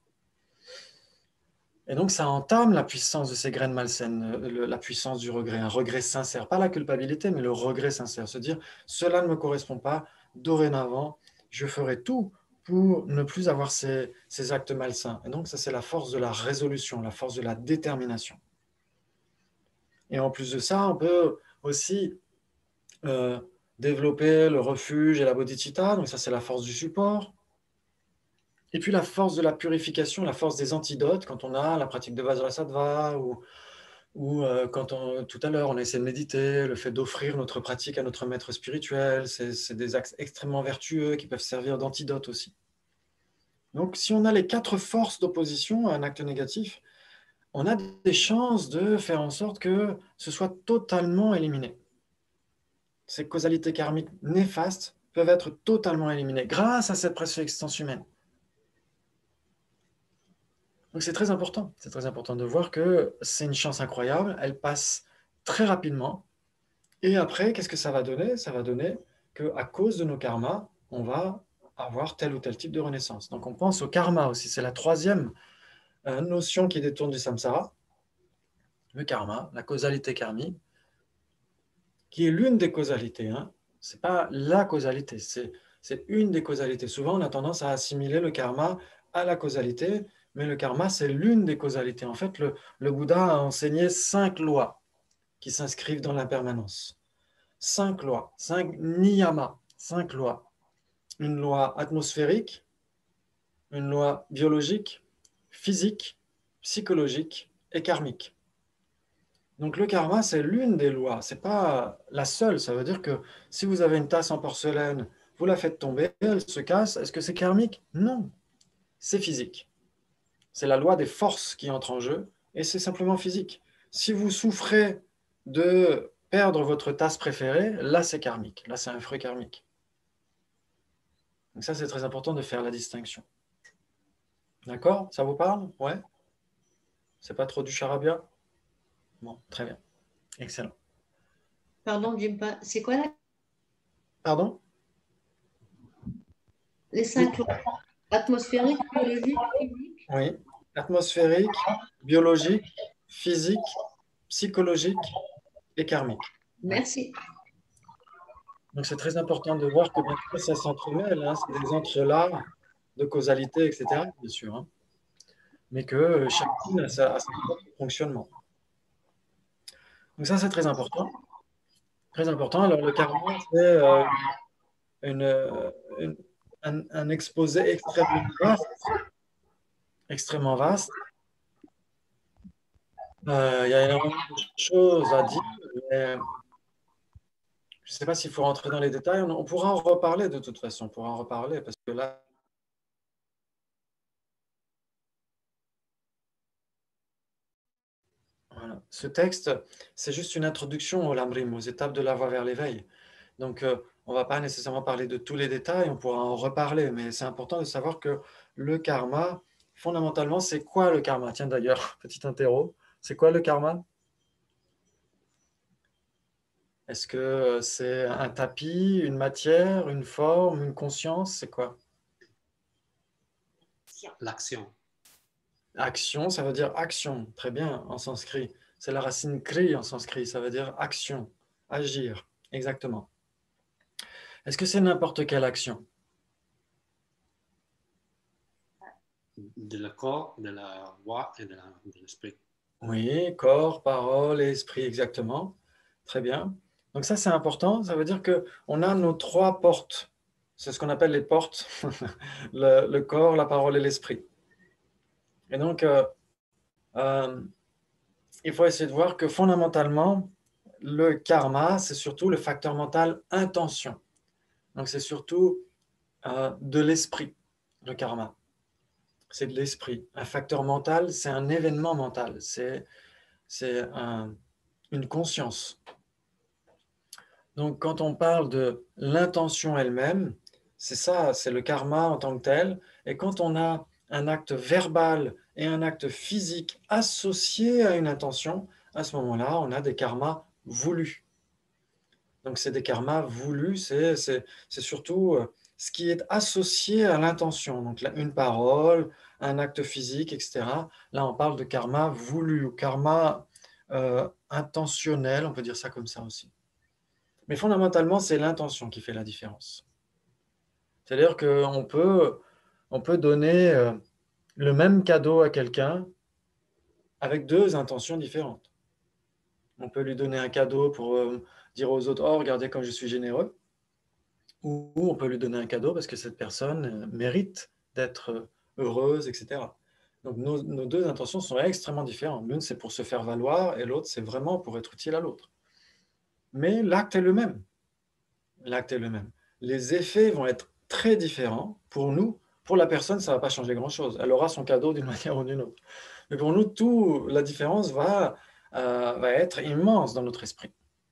Et donc, ça entame la puissance de ces graines malsaines, le- la puissance du regret, un regret sincère, pas la culpabilité, mais le regret sincère, se dire, cela ne me correspond pas, dorénavant, je ferai tout pour ne plus avoir ces, ces actes malsains. Et donc, ça, c'est la force de la résolution, la force de la détermination. Et en plus de ça, on peut aussi euh, développer le refuge et la bodhicitta, donc ça, c'est la force du support. Et puis la force de la purification, la force des antidotes, quand on a la pratique de Vajrasattva ou ou euh, quand on, tout à l'heure on essaie de méditer, le fait d'offrir notre pratique à notre maître spirituel, c'est c'est des axes extrêmement vertueux qui peuvent servir d'antidote aussi. Donc si on a les quatre forces d'opposition à un acte négatif, on a des chances de faire en sorte que ce soit totalement éliminé. Ces causalités karmiques néfastes peuvent être totalement éliminées grâce à cette précieuse existence humaine. Donc c'est très important, c'est très important de voir que c'est une chance incroyable, elle passe très rapidement. Et après, qu'est-ce que ça va donner? Ça va donner qu'à cause de nos karmas, on va avoir tel ou tel type de renaissance. Donc on pense au karma aussi, c'est la troisième euh, notion qui détourne du samsara, le karma, la causalité karmique, qui est l'une des causalités. Hein. Ce n'est pas la causalité, c'est, c'est une des causalités. Souvent, on a tendance à assimiler le karma à la causalité, mais le karma, c'est l'une des causalités. En fait, le, le Bouddha a enseigné cinq lois qui s'inscrivent dans l'impermanence. cinq lois, cinq niyamas, cinq lois. Une loi atmosphérique, une loi biologique, physique, psychologique et karmique. Donc le karma, c'est l'une des lois, ce n'est pas la seule. Ça veut dire que si vous avez une tasse en porcelaine, vous la faites tomber, elle se casse, est-ce que c'est karmique? Non, c'est physique. C'est la loi des forces qui entre en jeu et c'est simplement physique. Si vous souffrez de perdre votre tasse préférée, là c'est karmique, là c'est un fruit karmique. Donc ça c'est très important de faire la distinction. D'accord? Ça vous parle? Ouais? C'est pas trop du charabia? Bon, très bien. Excellent. Pardon, Jimpa, c'est quoi là? Pardon? Les cinq lois atmosphériques, biologiques, physiques? Oui. Atmosphérique, biologique, physique, psychologique et karmique. Merci. Donc c'est très important de voir que bien sûr, ça s'entremêle, hein, c'est des entrelacs de causalité, et cetera, bien sûr, hein, mais que chacune a, sa, a son propre fonctionnement. Donc ça, c'est très important. Très important. Alors le karma, c'est euh, une, une, un, un exposé extrêmement vaste, extrêmement vaste. Euh, il y a énormément de choses à dire, mais je ne sais pas s'il faut rentrer dans les détails. On, on pourra en reparler de toute façon, on pourra en reparler parce que là, voilà. Ce texte, c'est juste une introduction au Lamrim, aux étapes de la voie vers l'éveil. Donc, euh, on ne va pas nécessairement parler de tous les détails, on pourra en reparler, mais c'est important de savoir que le karma, fondamentalement, c'est quoi le karma? Tiens d'ailleurs, petit interro, c'est quoi le karma? Est-ce que c'est un tapis, une matière, une forme, une conscience? C'est quoi? L'action. Action, ça veut dire action. Très bien, en sanskrit. C'est la racine kri en sanskrit, ça veut dire action, agir. Exactement. Est-ce que c'est n'importe quelle action? De le corps, de la voix et de la- de l'esprit. Oui, corps, parole et esprit, exactement. Très bien. Donc ça, c'est important. Ça veut dire qu'on a nos trois portes. C'est ce qu'on appelle les portes. le, le corps, la parole et l'esprit. Et donc, euh, euh, il faut essayer de voir que fondamentalement, le karma, c'est surtout le facteur mental intention. Donc c'est surtout euh, de l'esprit, le karma. C'est de l'esprit. Un facteur mental, c'est un événement mental. C'est c'est un, une conscience. Donc quand on parle de l'intention elle-même, c'est ça, c'est le karma en tant que tel. Et quand on a un acte verbal et un acte physique associés à une intention, à ce moment-là, on a des karmas voulus. Donc c'est des karmas voulus, c'est c'est- c'est surtout euh, ce qui est associé à l'intention. Donc là, une parole, un acte physique, et cetera. Là, on parle de karma voulu ou karma euh, intentionnel, on peut dire ça comme ça aussi. Mais fondamentalement, c'est l'intention qui fait la différence. C'est-à-dire qu'on peut, on peut donner euh, le même cadeau à quelqu'un avec deux intentions différentes. On peut lui donner un cadeau pour euh, dire aux autres, oh, regardez comme je suis généreux. Ou on peut lui donner un cadeau parce que cette personne euh, mérite d'être euh, heureuse, et cetera. Donc nos, nos deux intentions sont extrêmement différentes. L'une, c'est pour se faire valoir et l'autre, c'est vraiment pour être utile à l'autre. Mais l'acte est le même. L'acte est le même. Les effets vont être très différents pour nous. Pour la personne, ça ne va pas changer grand-chose. Elle aura son cadeau d'une manière ou d'une autre. Mais pour nous, tout, la différence va, euh, va être immense dans notre esprit.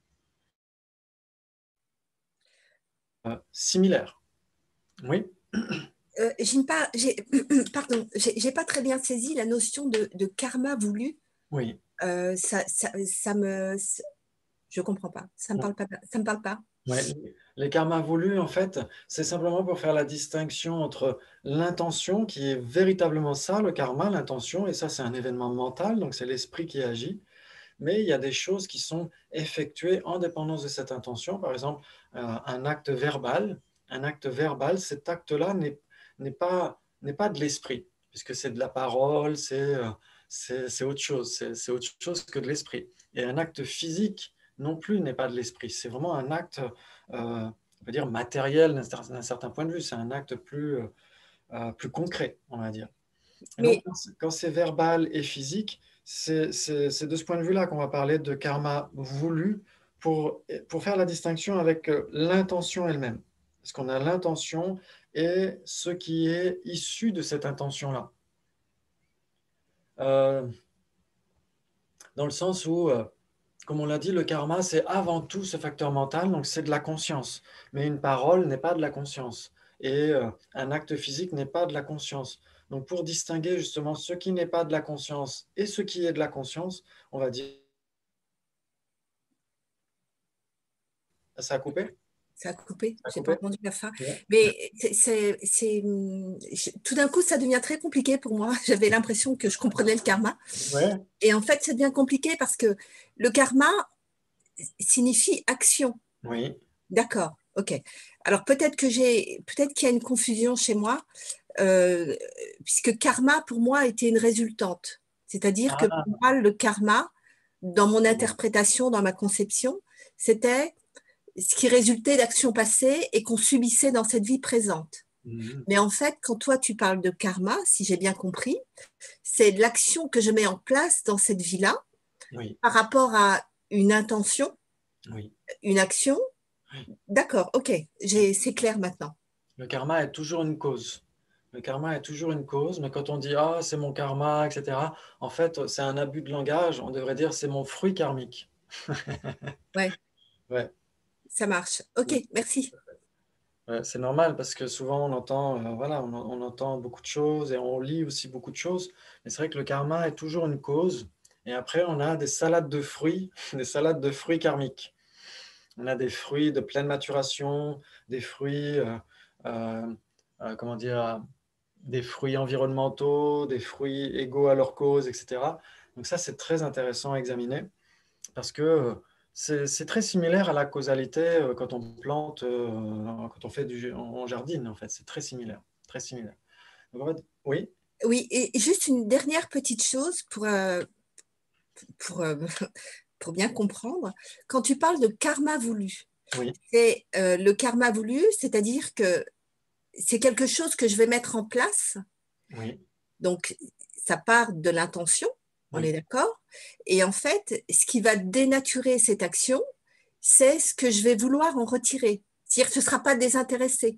Euh, similaire. Oui. Euh, j'ai une pas, j'ai, pardon, j'ai j'ai pas très bien saisi la notion de, de karma voulu. Oui. Euh, ça, ça, ça me, je comprends pas. Ça me parle pas. Ça me parle pas. Ouais. Les karmas voulus, en fait, c'est simplement pour faire la distinction entre l'intention, qui est véritablement ça, le karma, l'intention, et ça, c'est un événement mental, donc c'est l'esprit qui agit. Mais il y a des choses qui sont effectuées en dépendance de cette intention. Par exemple, euh, un acte verbal. Un acte verbal, cet acte-là n'est n'est pas, n'est pas de l'esprit, puisque c'est de la parole, c'est euh, c'est c'est autre chose, c'est c'est autre chose que de l'esprit. Et un acte physique non plus n'est pas de l'esprit. C'est vraiment un acte, euh, on va dire, matériel d'un certain point de vue. C'est un acte plus, euh, plus concret, on va dire. Et Mais, donc, quand c'est verbal et physique, c'est de ce point de vue-là qu'on va parler de karma voulu pour, pour faire la distinction avec l'intention elle-même. Parce qu'on a l'intention et ce qui est issu de cette intention-là. Euh, dans le sens où, euh, comme on l'a dit, le karma, c'est avant tout ce facteur mental, donc c'est de la conscience. Mais une parole n'est pas de la conscience. Et euh, un acte physique n'est pas de la conscience. Donc pour distinguer justement ce qui n'est pas de la conscience et ce qui est de la conscience, on va dire... Ça a coupé? ça a coupé, Ça a je n'ai pas coupé? entendu la fin. Ouais. Mais c'est, c'est, je- tout d'un coup, ça devient très compliqué pour moi. J'avais l'impression que je comprenais le karma. Ouais. Et en fait, ça devient compliqué parce que le karma signifie action. Oui. D'accord, ok. Alors peut-être que j'ai, peut-être qu'il y a une confusion chez moi, euh, puisque karma pour moi était une résultante. C'est-à-dire que Ah, pour moi, le karma, dans mon interprétation, dans ma conception, c'était ce qui résultait d'actions passées et qu'on subissait dans cette vie présente. mhm. Mais en fait, quand toi tu parles de karma, si j'ai bien compris, c'est l'action que je mets en place dans cette vie-là Oui, par rapport à une intention, oui. une action. D'accord, ok, j'ai- c'est clair maintenant. Le karma est toujours une cause. Le karma est toujours une cause, mais quand on dit ah c'est mon karma, et cetera, en fait c'est un abus de langage. On devrait dire c'est mon fruit karmique. Ouais, Ouais, ça marche. Ok, merci. ouais, c'est normal parce que souvent on entend, euh, voilà, on, on entend beaucoup de choses et on lit aussi beaucoup de choses. Mais c'est vrai que le karma est toujours une cause. Et après on a des salades de fruits, des salades de fruits karmiques. On a des fruits de pleine maturation, des fruits, euh, euh, euh, comment dire, des fruits environnementaux, des fruits égaux à leur cause, et cetera. Donc ça, c'est très intéressant à examiner parce que euh, c'est c'est très similaire à la causalité euh, quand on plante, euh, quand on fait du en jardine, en fait. C'est très similaire, très similaire. Donc, en fait, oui, Oui, et juste une dernière petite chose pour, euh, pour, euh, pour bien comprendre. Quand tu parles de karma voulu, oui, c'est euh, le karma voulu, c'est-à-dire que c'est quelque chose que je vais mettre en place. oui, Donc, ça part de l'intention, on est oui. d'accord. Et en fait, ce qui va dénaturer cette action, c'est ce que je vais vouloir en retirer. C'est-à-dire que ce ne sera pas désintéressé.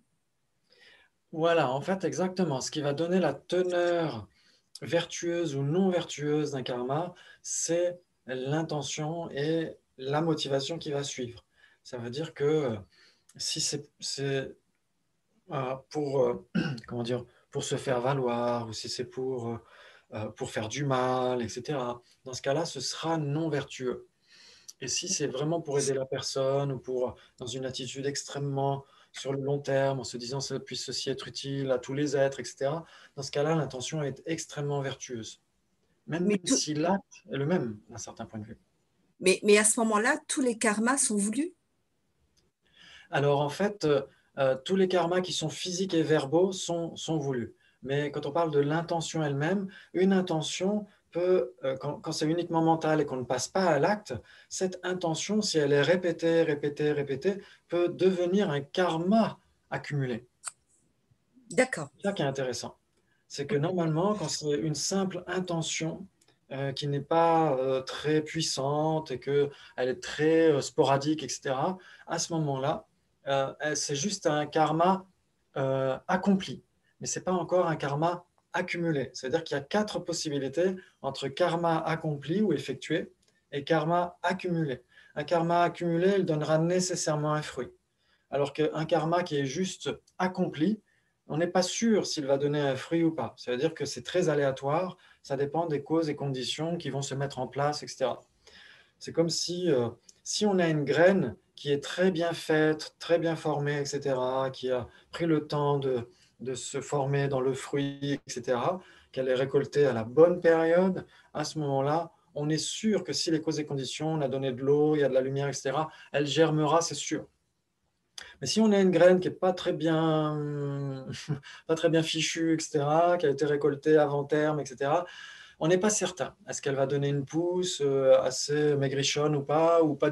Voilà, en fait, exactement. Ce qui va donner la teneur vertueuse ou non vertueuse d'un karma, c'est l'intention et la motivation qui va suivre. Ça veut dire que euh, si c'est c'est, euh, pour, euh, comment dire, pour se faire valoir ou si c'est pour, euh, euh, pour faire du mal, et cetera, dans ce cas-là, ce sera non vertueux. Et si c'est vraiment pour aider la personne ou pour, dans une attitude extrêmement sur le long terme, en se disant ça puisse ceci être utile à tous les êtres, et cetera, dans ce cas-là, l'intention est extrêmement vertueuse, même Mais, tout, si l'acte est le même d'un certain point de vue. mais, mais à ce moment-là, tous les karmas sont voulus. Alors en fait, euh, euh, tous les karmas qui sont physiques et verbaux sont, sont voulus. Mais quand on parle de l'intention elle-même, une intention peut, euh, quand, quand c'est uniquement mental et qu'on ne passe pas à l'acte, cette intention, si elle est répétée, répétée, répétée, peut devenir un karma accumulé. D'accord. C'est ça qui est intéressant. C'est que normalement, quand c'est une simple intention euh, qui n'est pas euh, très puissante et qu'elle est très euh, sporadique, et cetera, à ce moment-là, euh, c'est juste un karma euh, accompli. Mais ce n'est pas encore un karma accumulé. C'est-à-dire qu'il y a quatre possibilités entre karma accompli ou effectué et karma accumulé. Un karma accumulé, il donnera nécessairement un fruit. Alors qu'un karma qui est juste accompli, on n'est pas sûr s'il va donner un fruit ou pas. Ça veut dire que c'est très aléatoire, ça dépend des causes et conditions qui vont se mettre en place, et cetera. C'est comme si, euh, si on a une graine qui est très bien faite, très bien formée, et cetera, qui a pris le temps de, de se former dans le fruit, et cetera, qu'elle est récoltée à la bonne période, à ce moment-là, on est sûr que si les causes et conditions, on a donné de l'eau, il y a de la lumière, et cetera, elle germera, c'est sûr. Mais si on a une graine qui n'est pas très bien, pas très bien fichue, et cetera, qui a été récoltée avant terme, et cetera, on n'est pas certain. Est-ce qu'elle va donner une pousse euh, assez maigrichonne ou pas, ou pas du tout.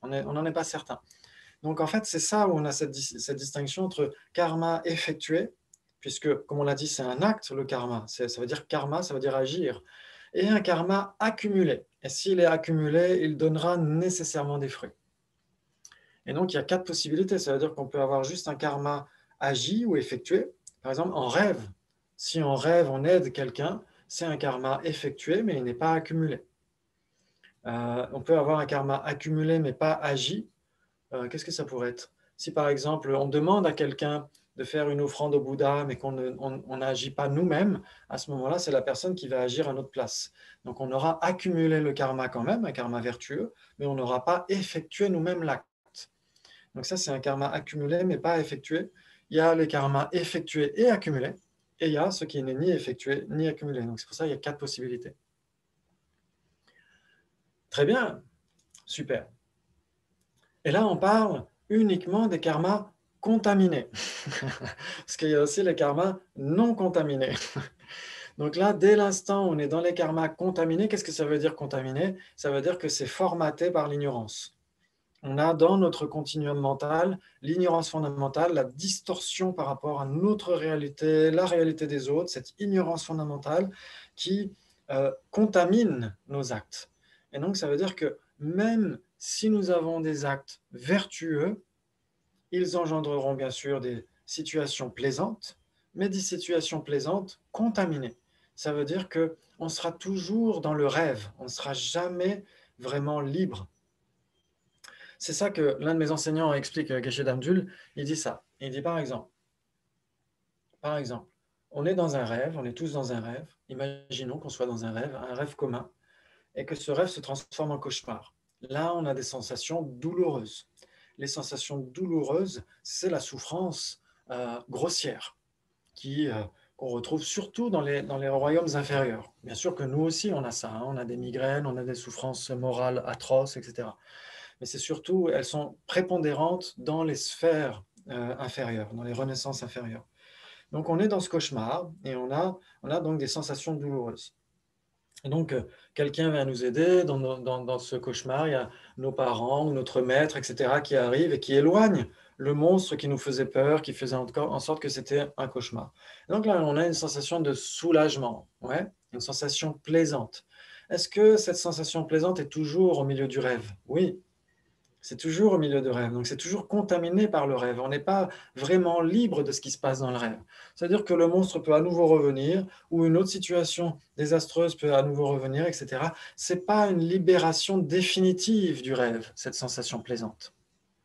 On n'en est pas certain. Donc, en fait, c'est ça où on a cette, cette distinction entre karma effectué, puisque, comme on l'a dit, c'est un acte, le karma. Ça veut dire karma, ça veut dire agir. Et un karma accumulé. Et s'il est accumulé, il donnera nécessairement des fruits. Et donc, il y a quatre possibilités. Ça veut dire qu'on peut avoir juste un karma agi ou effectué. Par exemple, en rêve. Si en rêve, on aide quelqu'un, c'est un karma effectué, mais il n'est pas accumulé. Euh, on peut avoir un karma accumulé, mais pas agi. Euh, qu'est-ce que ça pourrait être? Si par exemple, on demande à quelqu'un de faire une offrande au Bouddha, mais qu'on n'agit pas nous-mêmes, à ce moment-là, c'est la personne qui va agir à notre place. Donc on aura accumulé le karma quand même, un karma vertueux, mais on n'aura pas effectué nous-mêmes l'acte. Donc ça, c'est un karma accumulé, mais pas effectué. Il y a les karmas effectués et accumulés, et il y a ce qui n'est ni effectué ni accumulé. Donc c'est pour ça qu'il y a quatre possibilités. Très bien, super. Et là, on parle uniquement des karmas contaminés. Parce qu'il y a aussi les karmas non contaminés. Donc là, dès l'instant où on est dans les karmas contaminés, qu'est-ce que ça veut dire contaminé? Ça veut dire que c'est formaté par l'ignorance. On a dans notre continuum mental l'ignorance fondamentale, la distorsion par rapport à notre réalité, la réalité des autres, cette ignorance fondamentale qui euh, contamine nos actes. Et donc, ça veut dire que même si nous avons des actes vertueux, ils engendreront bien sûr des situations plaisantes, mais des situations plaisantes contaminées. Ça veut dire qu'on sera toujours dans le rêve, on ne sera jamais vraiment libre. C'est ça que l'un de mes enseignants explique, Geshe Damdul, il dit ça. Il dit par exemple, par exemple, on est dans un rêve, on est tous dans un rêve, imaginons qu'on soit dans un rêve, un rêve commun, et que ce rêve se transforme en cauchemar. Là, on a des sensations douloureuses. Les sensations douloureuses, c'est la souffrance euh, grossière, qui, euh, qu'on retrouve surtout dans les, dans les royaumes inférieurs. Bien sûr que nous aussi, on a ça, hein, on a des migraines, on a des souffrances morales atroces, et cetera. Mais c'est surtout, elles sont prépondérantes dans les sphères euh, inférieures, dans les renaissances inférieures. Donc on est dans ce cauchemar et on a, on a donc des sensations douloureuses. Et donc euh, quelqu'un vient nous aider dans, dans, dans ce cauchemar, il y a nos parents, notre maître, et cetera qui arrivent et qui éloignent le monstre qui nous faisait peur, qui faisait encore en sorte que c'était un cauchemar. Et donc là, on a une sensation de soulagement, ouais, une sensation plaisante. Est-ce que cette sensation plaisante est toujours au milieu du rêve? Oui. C'est toujours au milieu de rêve, donc c'est toujours contaminé par le rêve. On n'est pas vraiment libre de ce qui se passe dans le rêve. C'est-à-dire que le monstre peut à nouveau revenir, ou une autre situation désastreuse peut à nouveau revenir, et cetera. Ce n'est pas une libération définitive du rêve, cette sensation plaisante.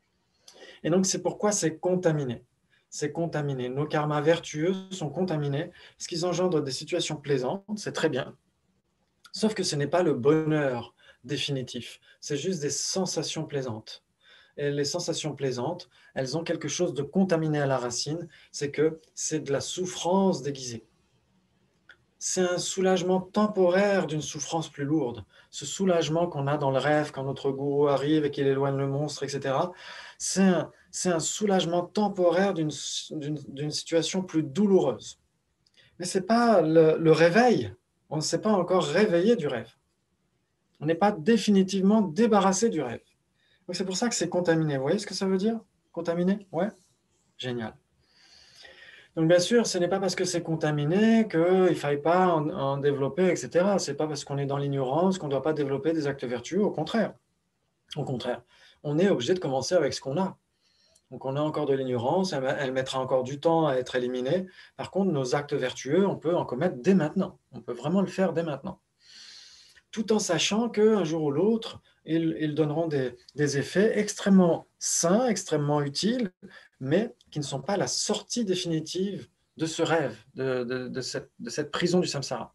Et donc c'est pourquoi c'est contaminé. C'est contaminé. Nos karmas vertueux sont contaminés, parce qu'ils engendrent des situations plaisantes, c'est très bien. Sauf que ce n'est pas le bonheur définitif, c'est juste des sensations plaisantes. Et les sensations plaisantes, elles ont quelque chose de contaminé à la racine, c'est que c'est de la souffrance déguisée. C'est un soulagement temporaire d'une souffrance plus lourde. Ce soulagement qu'on a dans le rêve quand notre gourou arrive et qu'il éloigne le monstre, et cetera, c'est un, c'est un soulagement temporaire d'une, d'une, d'une situation plus douloureuse. Mais ce n'est pas le, le réveil. On ne s'est pas encore réveillé du rêve. On n'est pas définitivement débarrassé du rêve. Donc c'est pour ça que c'est contaminé. Vous voyez ce que ça veut dire? Contaminé? Ouais? Génial. Donc bien sûr, ce n'est pas parce que c'est contaminé qu'il ne faille pas en, en développer, et cetera. Ce n'est pas parce qu'on est dans l'ignorance qu'on ne doit pas développer des actes vertueux. Au contraire. Au contraire. On est obligé de commencer avec ce qu'on a. Donc on a encore de l'ignorance, elle, elle mettra encore du temps à être éliminée. Par contre, nos actes vertueux, on peut en commettre dès maintenant. On peut vraiment le faire dès maintenant. Tout en sachant qu'un jour ou l'autre, ils, ils donneront des, des effets extrêmement sains, extrêmement utiles, mais qui ne sont pas la sortie définitive de ce rêve, de, de, de, cette, de cette prison du samsara.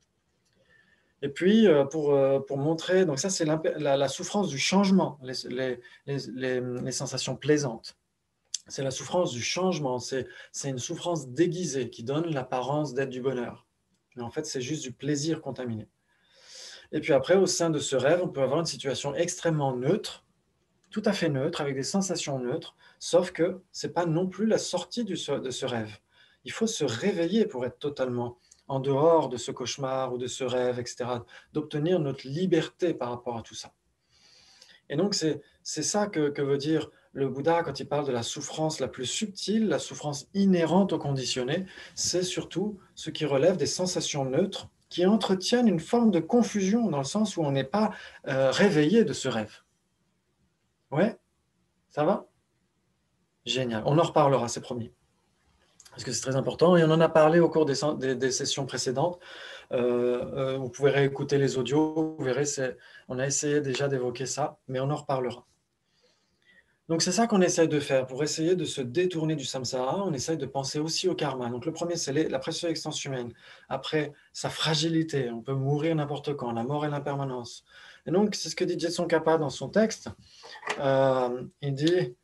Et puis, pour, pour montrer, donc ça c'est la, la, la souffrance du changement, les, les, les, les sensations plaisantes. C'est la souffrance du changement, c'est, c'est une souffrance déguisée qui donne l'apparence d'être du bonheur. Mais en fait, c'est juste du plaisir contaminé. Et puis après, au sein de ce rêve, on peut avoir une situation extrêmement neutre, tout à fait neutre, avec des sensations neutres, sauf que ce n'est pas non plus la sortie du, de ce rêve. Il faut se réveiller pour être totalement en dehors de ce cauchemar ou de ce rêve, et cetera, d'obtenir notre liberté par rapport à tout ça. Et donc, c'est, c'est ça que, que veut dire le Bouddha quand il parle de la souffrance la plus subtile, la souffrance inhérente au conditionné. C'est surtout ce qui relève des sensations neutres qui entretiennent une forme de confusion dans le sens où on n'est pas euh, réveillé de ce rêve. Ouais, ça va? Génial. On en reparlera, c'est promis. Parce que c'est très important. Et on en a parlé au cours des, des, des sessions précédentes. Euh, euh, vous pouvez réécouter les audios. Vous verrez, on a essayé déjà d'évoquer ça, mais on en reparlera. Donc, c'est ça qu'on essaye de faire. Pour essayer de se détourner du samsara, on essaye de penser aussi au karma. Donc, le premier, c'est la précieuse existence humaine. Après, sa fragilité. On peut mourir n'importe quand. La mort et l'impermanence. Et donc, c'est ce que dit Jetson Kappa dans son texte. Euh, il dit...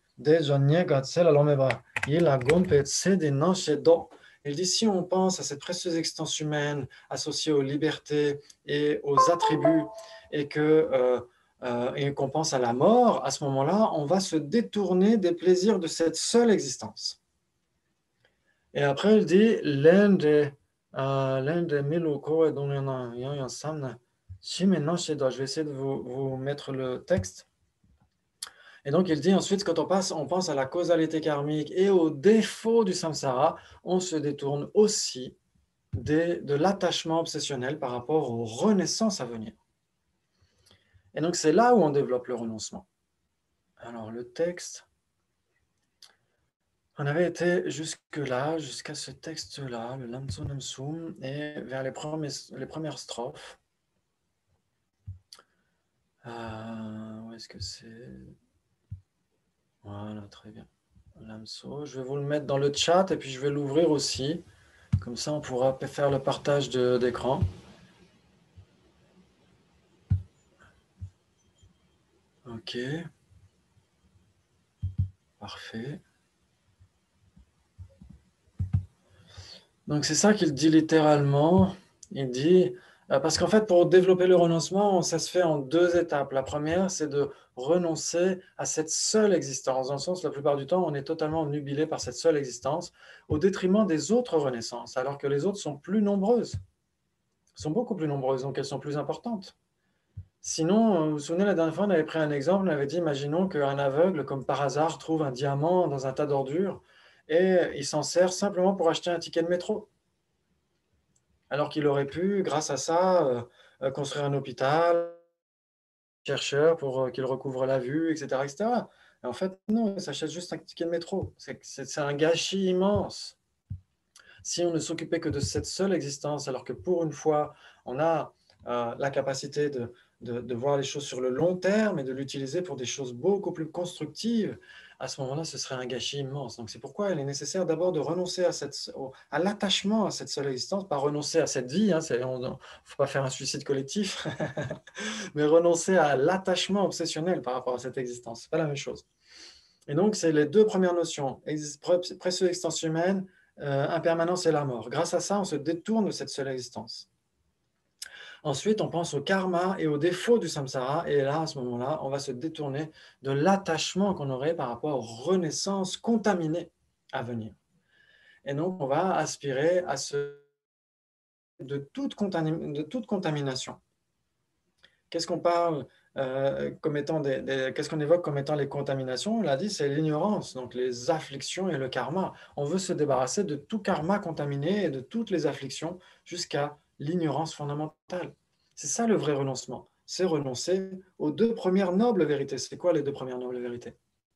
Il dit, si on pense à cette précieuse existence humaine associée aux libertés et aux attributs et que euh, euh, et qu'on pense à la mort, à ce moment-là, on va se détourner des plaisirs de cette seule existence. Et après, il dit, l'un des l'un des mille locaux, dont il y en a, il y en a un, si maintenant, je vais essayer de vous, vous mettre le texte. Et donc, il dit ensuite, quand on, passe, on pense à la causalité karmique et au défaut du samsara, on se détourne aussi des, de l'attachement obsessionnel par rapport aux renaissances à venir. Et donc, c'est là où on développe le renoncement. Alors, le texte, on avait été jusque-là, jusqu'à ce texte-là, le Lamso Namsum, et vers les, premiers, les premières strophes. Euh, où est-ce que c'est ? Voilà, très bien. Lamso, je vais vous le mettre dans le chat et puis je vais l'ouvrir aussi. Comme ça, on pourra faire le partage d'écran. Ok. Parfait. Donc, c'est ça qu'il dit littéralement. Il dit, parce qu'en fait, pour développer le renoncement, ça se fait en deux étapes. La première, c'est de renoncer à cette seule existence. Dans le sens, la plupart du temps, on est totalement nubilé par cette seule existence, au détriment des autres renaissances, alors que les autres sont plus nombreuses. sont beaucoup plus nombreuses, donc elles sont plus importantes. Sinon, vous vous souvenez, la dernière fois, on avait pris un exemple, on avait dit, imaginons qu'un aveugle, comme par hasard, trouve un diamant dans un tas d'ordures et il s'en sert simplement pour acheter un ticket de métro. Alors qu'il aurait pu, grâce à ça, euh, construire un hôpital, chercheur pour euh, qu'il recouvre la vue, et cetera, et cetera. Et en fait, non, il s'achète juste un ticket de métro. C'est un gâchis immense. Si on ne s'occupait que de cette seule existence, alors que pour une fois, on a euh, la capacité de, de, de voir les choses sur le long terme et de l'utiliser pour des choses beaucoup plus constructives, à ce moment-là, ce serait un gâchis immense. Donc, c'est pourquoi il est nécessaire d'abord de renoncer à, cette, à l'attachement à cette seule existence, pas renoncer à cette vie, hein, il ne faut pas faire un suicide collectif, mais renoncer à l'attachement obsessionnel par rapport à cette existence. Ce n'est pas la même chose. Et donc, c'est les deux premières notions, précieuse existence humaine, euh, impermanence et la mort. Grâce à ça, on se détourne de cette seule existence. Ensuite, on pense au karma et aux défauts du samsara, et là, à ce moment-là, on va se détourner de l'attachement qu'on aurait par rapport aux renaissances contaminées à venir. Et donc, on va aspirer à se de toute, contamin... de toute contamination. Qu'est-ce qu'on parle euh, comme étant des, des... qu'est-ce qu'on évoque comme étant les contaminations? On l'a dit, c'est l'ignorance, donc les afflictions et le karma. On veut se débarrasser de tout karma contaminé et de toutes les afflictions jusqu'à l'ignorance fondamentale. C'est ça le vrai renoncement. C'est renoncer aux deux premières nobles vérités. C'est quoi les deux premières nobles vérités?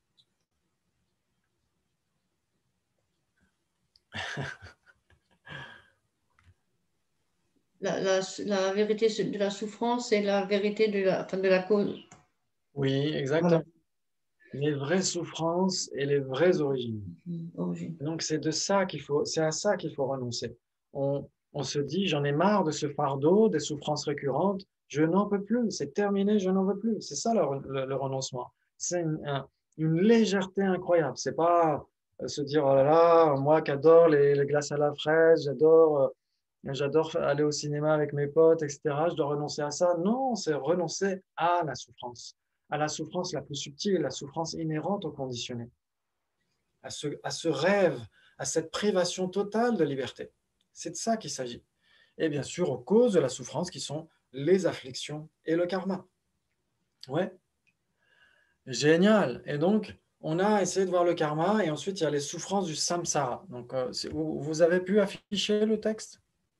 La, la, la vérité de la souffrance et la vérité de la, enfin de la cause. Oui, exactement. Voilà. Les vraies souffrances et les vraies origines. Origine. Donc, c'est de ça qu'il faut, c'est à ça qu'il faut renoncer. On, on se dit, j'en ai marre de ce fardeau, des souffrances récurrentes, je n'en peux plus, c'est terminé, je n'en veux plus. C'est ça le, le, le renoncement. C'est une, un, une légèreté incroyable. C'est pas se dire, oh là là, moi qui adore les, les glaces à la fraise, j'adore, j'adore aller au cinéma avec mes potes, et cetera. Je dois renoncer à ça. Non, c'est renoncer à la souffrance, à la souffrance la plus subtile, la souffrance inhérente au conditionné. À ce, à ce rêve, à cette privation totale de liberté. C'est de ça qu'il s'agit. Et bien sûr, aux causes de la souffrance qui sont les afflictions et le karma. Ouais. Génial. Et donc, on a essayé de voir le karma et ensuite, il y a les souffrances du samsara. Donc, euh, c'est- vous, vous avez pu afficher le texte?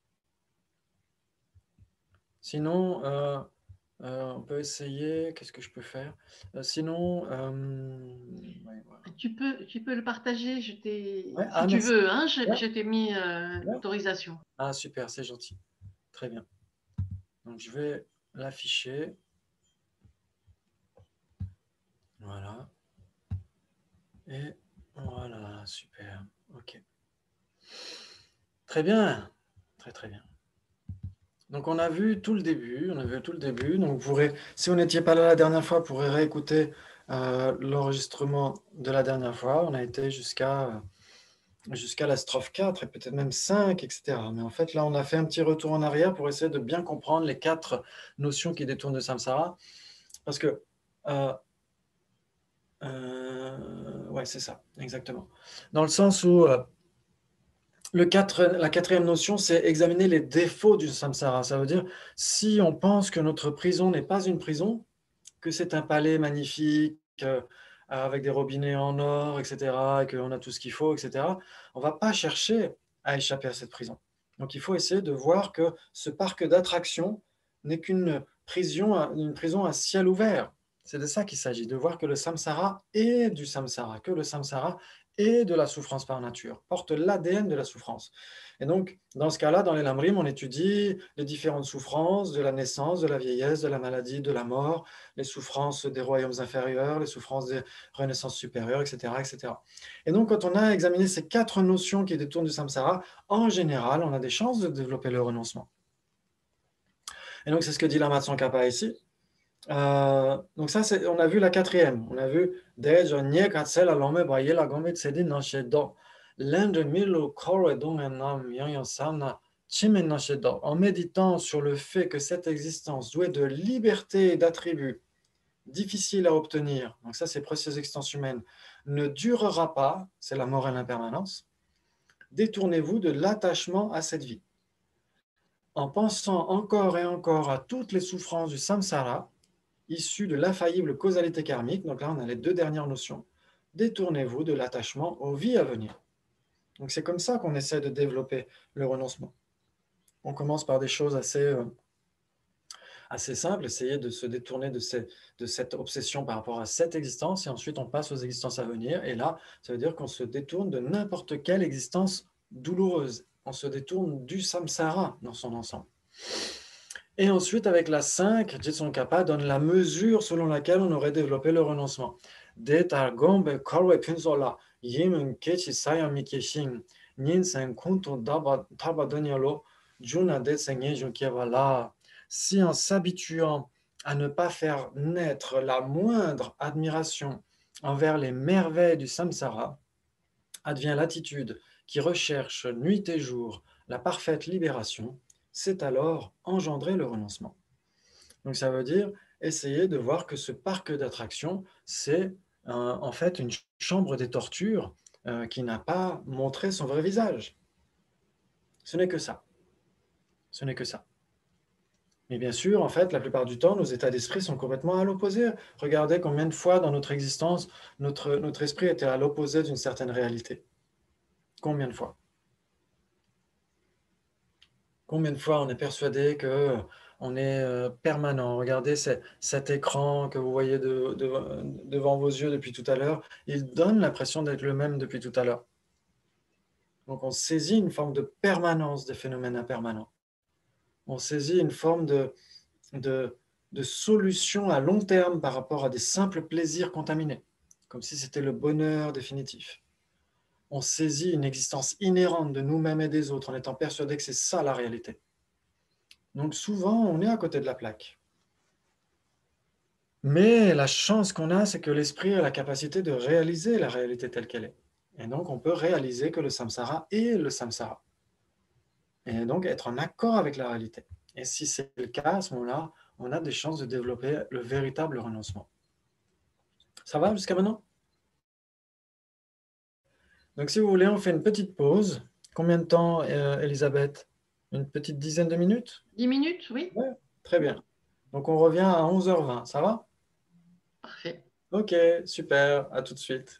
Sinon, euh, euh, on peut essayer. Qu'est-ce que je peux faire? Euh, sinon, euh, ouais, voilà. Tu peux, tu peux le partager, je t'ai, Ouais, si ah, tu merci. veux, hein, je, Ouais, je t'ai mis euh, ouais. l'autorisation. Ah, super, c'est gentil. Très bien. Donc, je vais l'afficher. Voilà. Et voilà, super. OK. Très bien. Très, très bien. Donc, on a vu tout le début. On a vu tout le début. Donc, vous pourrez, si vous n'étiez pas là la dernière fois, vous pourrez réécouter euh, l'enregistrement de la dernière fois. On a été jusqu'à jusqu'à la strophe quatre et peut-être même cinq, et cetera. Mais en fait, là, on a fait un petit retour en arrière pour essayer de bien comprendre les quatre notions qui détournent de samsara. Parce que, euh, euh, ouais, c'est ça, exactement. Dans le sens où euh, le quatre, la quatrième notion, c'est examiner les défauts du samsara. Ça veut dire, si on pense que notre prison n'est pas une prison, que c'est un palais magnifique, euh, avec des robinets en or, et cetera, et qu'on a tout ce qu'il faut, et cetera, on ne va pas chercher à échapper à cette prison. Donc il faut essayer de voir que ce parc d'attractions n'est qu'une prison, à- une prison à ciel ouvert. C'est de ça qu'il s'agit, de voir que le samsara est du samsara, que le samsara est de la souffrance par nature, porte l'A D N de la souffrance. Et donc, dans ce cas-là, dans les lamrim, on étudie les différentes souffrances de la naissance, de la vieillesse, de la maladie, de la mort, les souffrances des royaumes inférieurs, les souffrances des renaissances supérieures, et cetera, et cetera. Et donc, quand on a examiné ces quatre notions qui détournent du samsara, en général, on a des chances de développer le renoncement. Et donc, c'est ce que dit Lama Tsongkhapa ici. Euh, donc ça, c'est, on a vu la quatrième. On a vu Dejo nye katsel alome baye la gome tsedin na shedo. L'Inde milo kore dong enam yang sana chimen na shedo. En méditant sur le fait que cette existence douée de liberté et d'attributs difficile à obtenir, donc ça c'est précieuse existence humaine, ne durera pas, c'est la mort et l'impermanence, détournez-vous de l'attachement à cette vie. En pensant encore et encore à toutes les souffrances du samsara, issues de l'infaillible causalité karmique, donc là on a les deux dernières notions, détournez-vous de l'attachement aux vies à venir. Donc c'est comme ça qu'on essaie de développer le renoncement. On commence par des choses assez... Euh, assez simple, essayer de se détourner de, ces, de cette obsession par rapport à cette existence, et ensuite on passe aux existences à venir, et là, ça veut dire qu'on se détourne de n'importe quelle existence douloureuse. On se détourne du samsara dans son ensemble. Et ensuite, avec la cinq, Jitsongkhapa donne la mesure selon laquelle on aurait développé le renoncement. Detar gombe korwe pinzola, yimun kechi sayami keshin, nin sen kunto taba donyalo, juna de senye junkevala. Si en s'habituant à ne pas faire naître la moindre admiration envers les merveilles du samsara, advient l'attitude qui recherche nuit et jour la parfaite libération, c'est alors engendrer le renoncement. Donc ça veut dire essayer de voir que ce parc d'attractions, c'est euh, en fait une chambre des tortures euh, qui n'a pas montré son vrai visage. Ce n'est que ça. Ce n'est que ça. Mais bien sûr, en fait, la plupart du temps, nos états d'esprit sont complètement à l'opposé. Regardez combien de fois dans notre existence, notre, notre esprit était à l'opposé d'une certaine réalité. Combien de fois? Combien de fois on est persuadé que on est euh, permanent? Regardez cet écran que vous voyez de, de, devant vos yeux depuis tout à l'heure. Il donne l'impression d'être le même depuis tout à l'heure. Donc on saisit une forme de permanence des phénomènes impermanents. On saisit une forme de, de, de solution à long terme par rapport à des simples plaisirs contaminés, comme si c'était le bonheur définitif. On saisit une existence inhérente de nous-mêmes et des autres en étant persuadé que c'est ça la réalité. Donc souvent, on est à côté de la plaque. Mais la chance qu'on a, c'est que l'esprit a la capacité de réaliser la réalité telle qu'elle est. Et donc, on peut réaliser que le samsara est le samsara. Et donc, être en accord avec la réalité. Et si c'est le cas, à ce moment-là, on a des chances de développer le véritable renoncement. Ça va jusqu'à maintenant? Donc, si vous voulez, on fait une petite pause. Combien de temps, euh, Elisabeth? Une petite dizaine de minutes? Dix minutes, oui. Ouais, très bien. Donc, on revient à onze heures vingt. Ça va? Parfait. Ok, super, à tout de suite.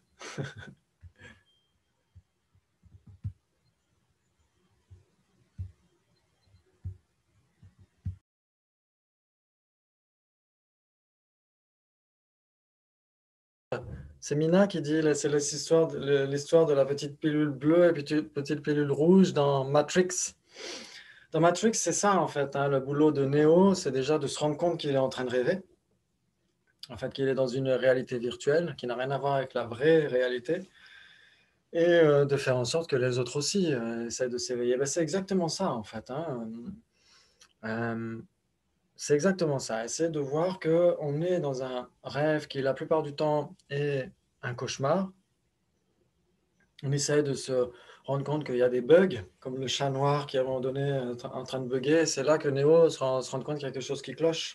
C'est Mina qui dit, là, c'est l'histoire de, le- l'histoire de la petite pilule bleue et petite, petite pilule rouge dans Matrix. Dans Matrix, c'est ça en fait, hein, le boulot de Neo, c'est déjà de se rendre compte qu'il est en train de rêver, en fait, qu'il est dans une réalité virtuelle qui n'a rien à voir avec la vraie réalité, et euh, de faire en sorte que les autres aussi euh, essaient de s'éveiller. Ben, c'est exactement ça en fait, hein. Euh, c'est exactement ça. Essayer de voir qu'on est dans un rêve qui, la plupart du temps, est un cauchemar. On essaie de se rendre compte qu'il y a des bugs, comme le chat noir qui, à un moment donné, est en train de bugger. C'est là que Neo se rend, se rend compte qu'il y a quelque chose qui cloche.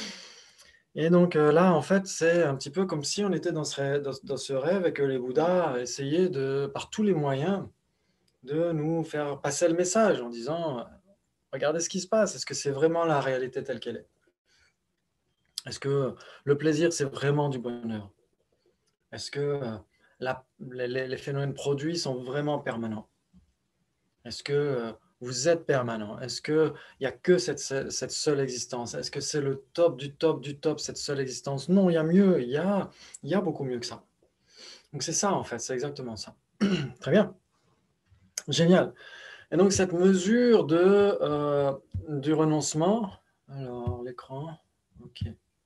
Et donc euh, là, en fait, c'est un petit peu comme si on était dans ce rêve, dans, dans ce rêve et que les Bouddhas essayaient de, par tous les moyens de nous faire passer le message en disant, regardez ce qui se passe, est-ce que c'est vraiment la réalité telle qu'elle est? Est-ce que le plaisir, c'est vraiment du bonheur? Est-ce que euh, la- les, les phénomènes produits sont vraiment permanents? Est-ce que euh, vous êtes permanent? Est-ce qu'il n'y a que cette, cette seule existence? Est-ce que c'est le top du top du top, cette seule existence? Non, il y a mieux, il y a, il y a beaucoup mieux que ça. Donc c'est ça en fait, c'est exactement ça. Très bien, génial. Et donc cette mesure de, euh, du renoncement, alors l'écran, ok.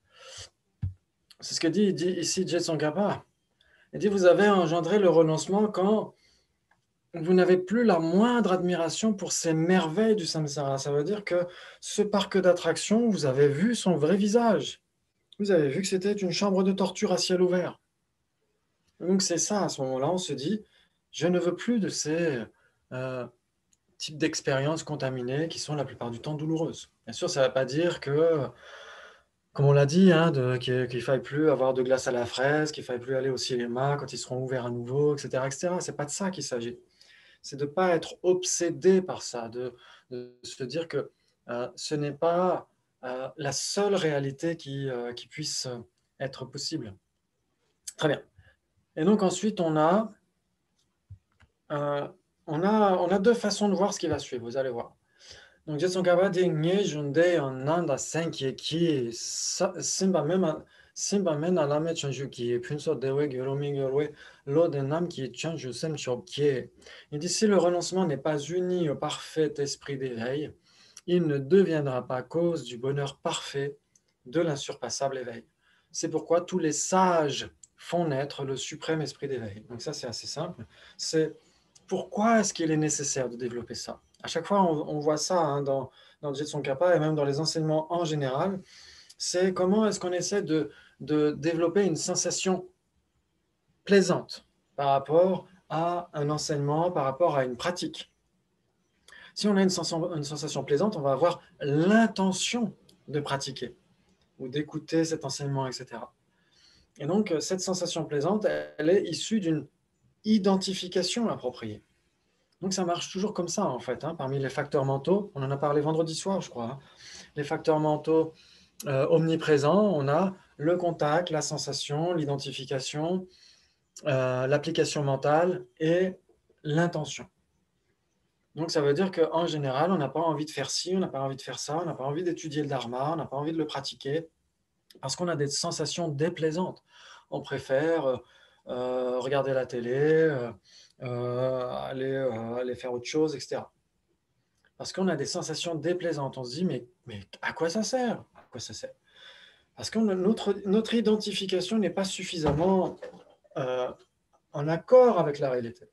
C'est ce que dit, dit ici Jetson Kappa. Il dit, vous avez engendré le renoncement quand vous n'avez plus la moindre admiration pour ces merveilles du samsara. Ça veut dire que ce parc d'attractions, vous avez vu son vrai visage. Vous avez vu que c'était une chambre de torture à ciel ouvert. Donc c'est ça, à ce moment-là, on se dit, je ne veux plus de ces euh, types d'expériences contaminées qui sont la plupart du temps douloureuses. Bien sûr, ça ne veut pas dire que, comme on l'a dit, hein, de, qu'il ne faille plus avoir de glace à la fraise, qu'il ne faille plus aller au cinéma quand ils seront ouverts à nouveau, et cetera, et cetera. Ce n'est pas de ça qu'il s'agit. C'est de ne pas être obsédé par ça, de, de se dire que euh, ce n'est pas euh, la seule réalité qui, euh, qui puisse être possible. Très bien. Et donc ensuite, on a, euh, on a, on a deux façons de voir ce qui va suivre, vous allez voir. Donc, Jetson Kaba dit Nye Junde en Nanda Senki qui Simba même Simba men alame chanju qui punso dewe gyoromi gyorwe lo de nam qui chanju sem chobkie. Il dit si le renoncement n'est pas uni au parfait esprit d'éveil, il ne deviendra pas cause du bonheur parfait de l'insurpassable éveil. C'est pourquoi tous les sages font naître le suprême esprit d'éveil. Donc ça c'est assez simple. C'est pourquoi est-ce qu'il est nécessaire de développer ça? À chaque fois, on, on voit ça hein, dans, dans Jetson Kappa et même dans les enseignements en général. C'est comment est-ce qu'on essaie de, de développer une sensation plaisante par rapport à un enseignement, par rapport à une pratique. Si on a une sensation, une sensation plaisante, on va avoir l'intention de pratiquer ou d'écouter cet enseignement, et cetera. Et donc, cette sensation plaisante, elle est issue d'une identification appropriée. Donc ça marche toujours comme ça en fait, hein, parmi les facteurs mentaux, on en a parlé vendredi soir je crois, hein. Les facteurs mentaux euh, omniprésents, on a le contact, la sensation, l'identification, euh, l'application mentale et l'intention. Donc ça veut dire qu'en général, on n'a pas envie de faire ci, on n'a pas envie de faire ça, on n'a pas envie d'étudier le dharma, on n'a pas envie de le pratiquer, parce qu'on a des sensations déplaisantes. On préfère euh, euh, regarder la télé, euh, euh, aller, euh, aller faire autre chose, et cetera. Parce qu'on a des sensations déplaisantes. On se dit, mais, mais à quoi ça sert? À quoi ça sert? Parce que notre, notre identification n'est pas suffisamment euh, en accord avec la réalité.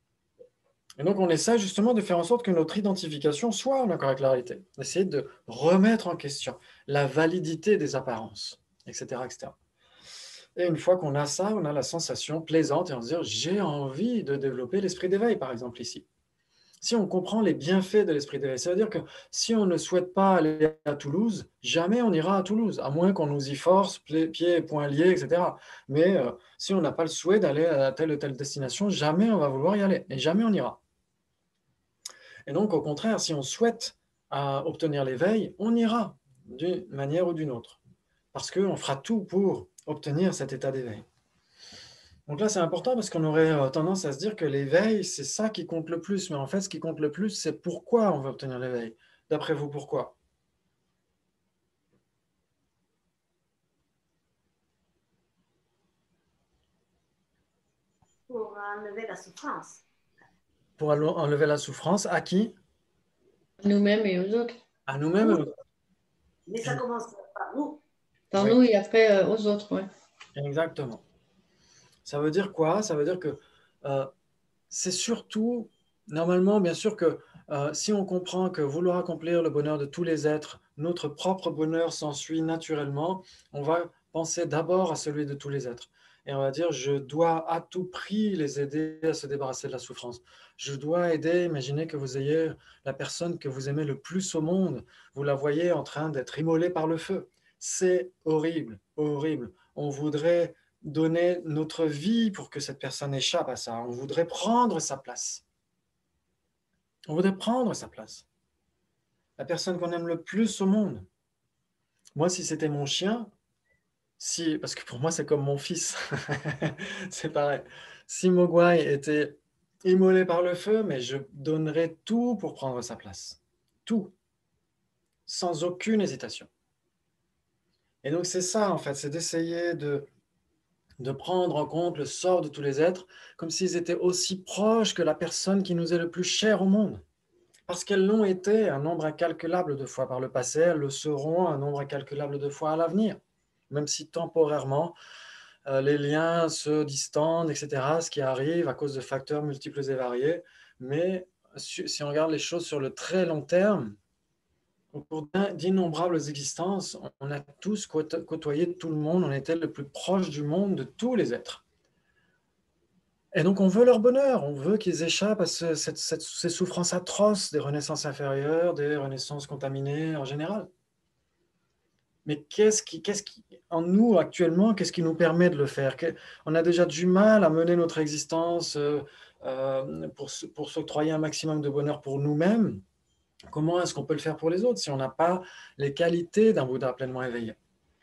Et donc, on essaie justement de faire en sorte que notre identification soit en accord avec la réalité. Essayer de remettre en question la validité des apparences, et cetera, et cetera. Et une fois qu'on a ça, on a la sensation plaisante et on se dit, j'ai envie de développer l'esprit d'éveil, par exemple, ici. Si on comprend les bienfaits de l'esprit d'éveil, ça veut dire que si on ne souhaite pas aller à Toulouse, jamais on ira à Toulouse, à moins qu'on nous y force, pieds et poings liés, et cetera. Mais euh, si on n'a pas le souhait d'aller à telle ou telle destination, jamais on va vouloir y aller et jamais on ira. Et donc, au contraire, si on souhaite euh, obtenir l'éveil, on ira d'une manière ou d'une autre. Parce qu'on fera tout pour obtenir cet état d'éveil. Donc là, c'est important parce qu'on aurait euh, tendance à se dire que l'éveil, c'est ça qui compte le plus. Mais en fait, ce qui compte le plus, c'est pourquoi on veut obtenir l'éveil. D'après vous, pourquoi? Pour enlever la souffrance. Pour enlever la souffrance, à qui? Nous-mêmes et aux autres. À nous-mêmes. Oui. Mais ça commence par nous. Par Oui. nous et après euh, aux autres. Ouais. Exactement. Ça veut dire quoi? Ça veut dire que euh, c'est surtout, normalement, bien sûr que euh, si on comprend que vouloir accomplir le bonheur de tous les êtres, notre propre bonheur s'ensuit naturellement, on va penser d'abord à celui de tous les êtres. Et on va dire, je dois à tout prix les aider à se débarrasser de la souffrance. Je dois aider, imaginez que vous ayez la personne que vous aimez le plus au monde, vous la voyez en train d'être immolée par le feu. C'est horrible, horrible. On voudrait donner notre vie pour que cette personne échappe à ça. On voudrait prendre sa place. On voudrait prendre sa place. La personne qu'on aime le plus au monde. Moi, si c'était mon chien, si, parce que pour moi, c'est comme mon fils. C'est pareil. Si Mogwai était immolé par le feu, mais je donnerais tout pour prendre sa place. Tout. Sans aucune hésitation. Et donc, c'est ça, en fait, c'est d'essayer de de prendre en compte le sort de tous les êtres, comme s'ils étaient aussi proches que la personne qui nous est le plus chère au monde. Parce qu'elles l'ont été un nombre incalculable de fois par le passé, elles le seront un nombre incalculable de fois à l'avenir. Même si temporairement, euh, les liens se distendent, et cetera, ce qui arrive à cause de facteurs multiples et variés. Mais si on regarde les choses sur le très long terme, au cours d'innombrables existences, on a tous côtoyé tout le monde, on était le plus proche du monde de tous les êtres. Et donc on veut leur bonheur, on veut qu'ils échappent à ce, cette, cette, ces souffrances atroces des renaissances inférieures, des renaissances contaminées en général. Mais qu'est-ce qui, qu'est-ce qui, en nous actuellement, qu'est-ce qui nous permet de le faire? On a déjà du mal à mener notre existence euh, euh, pour, pour s'octroyer un maximum de bonheur pour nous-mêmes. Comment est-ce qu'on peut le faire pour les autres si on n'a pas les qualités d'un Bouddha pleinement éveillé?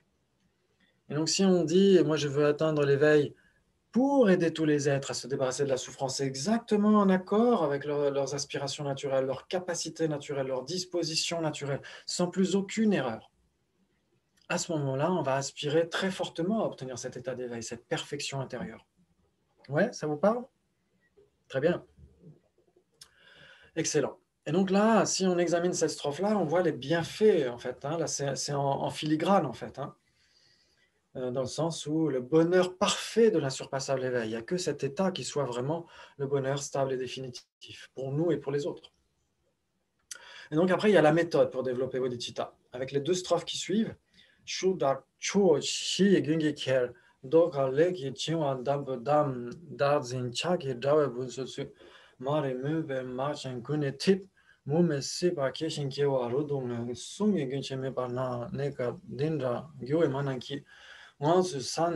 Et donc si on dit, moi je veux atteindre l'éveil pour aider tous les êtres à se débarrasser de la souffrance, exactement en accord avec leur, leurs aspirations naturelles, leurs capacités naturelles, leurs dispositions naturelles, sans plus aucune erreur, à ce moment-là, on va aspirer très fortement à obtenir cet état d'éveil, cette perfection intérieure. Ouais, ça vous parle? Très bien. Excellent. Et donc là, si on examine cette strophe-là, on voit les bienfaits, en fait. Hein. Là, c'est en, en filigrane, en fait. Hein. Euh, dans le sens où le bonheur parfait de l'insurpassable éveil, il n'y a que cet état qui soit vraiment le bonheur stable et définitif, pour nous et pour les autres. Et donc après, il y a la méthode pour développer bodhicitta, avec les deux strophes qui suivent. Shudak chuo shi gungi ker, doka leki chiwa dab dam dazin chaki dawe bunsusu, mare mube marchen kune tip, mume sipa keshin kewa rodong sungi gunche me parna neka dindra gyoe mananki. Donc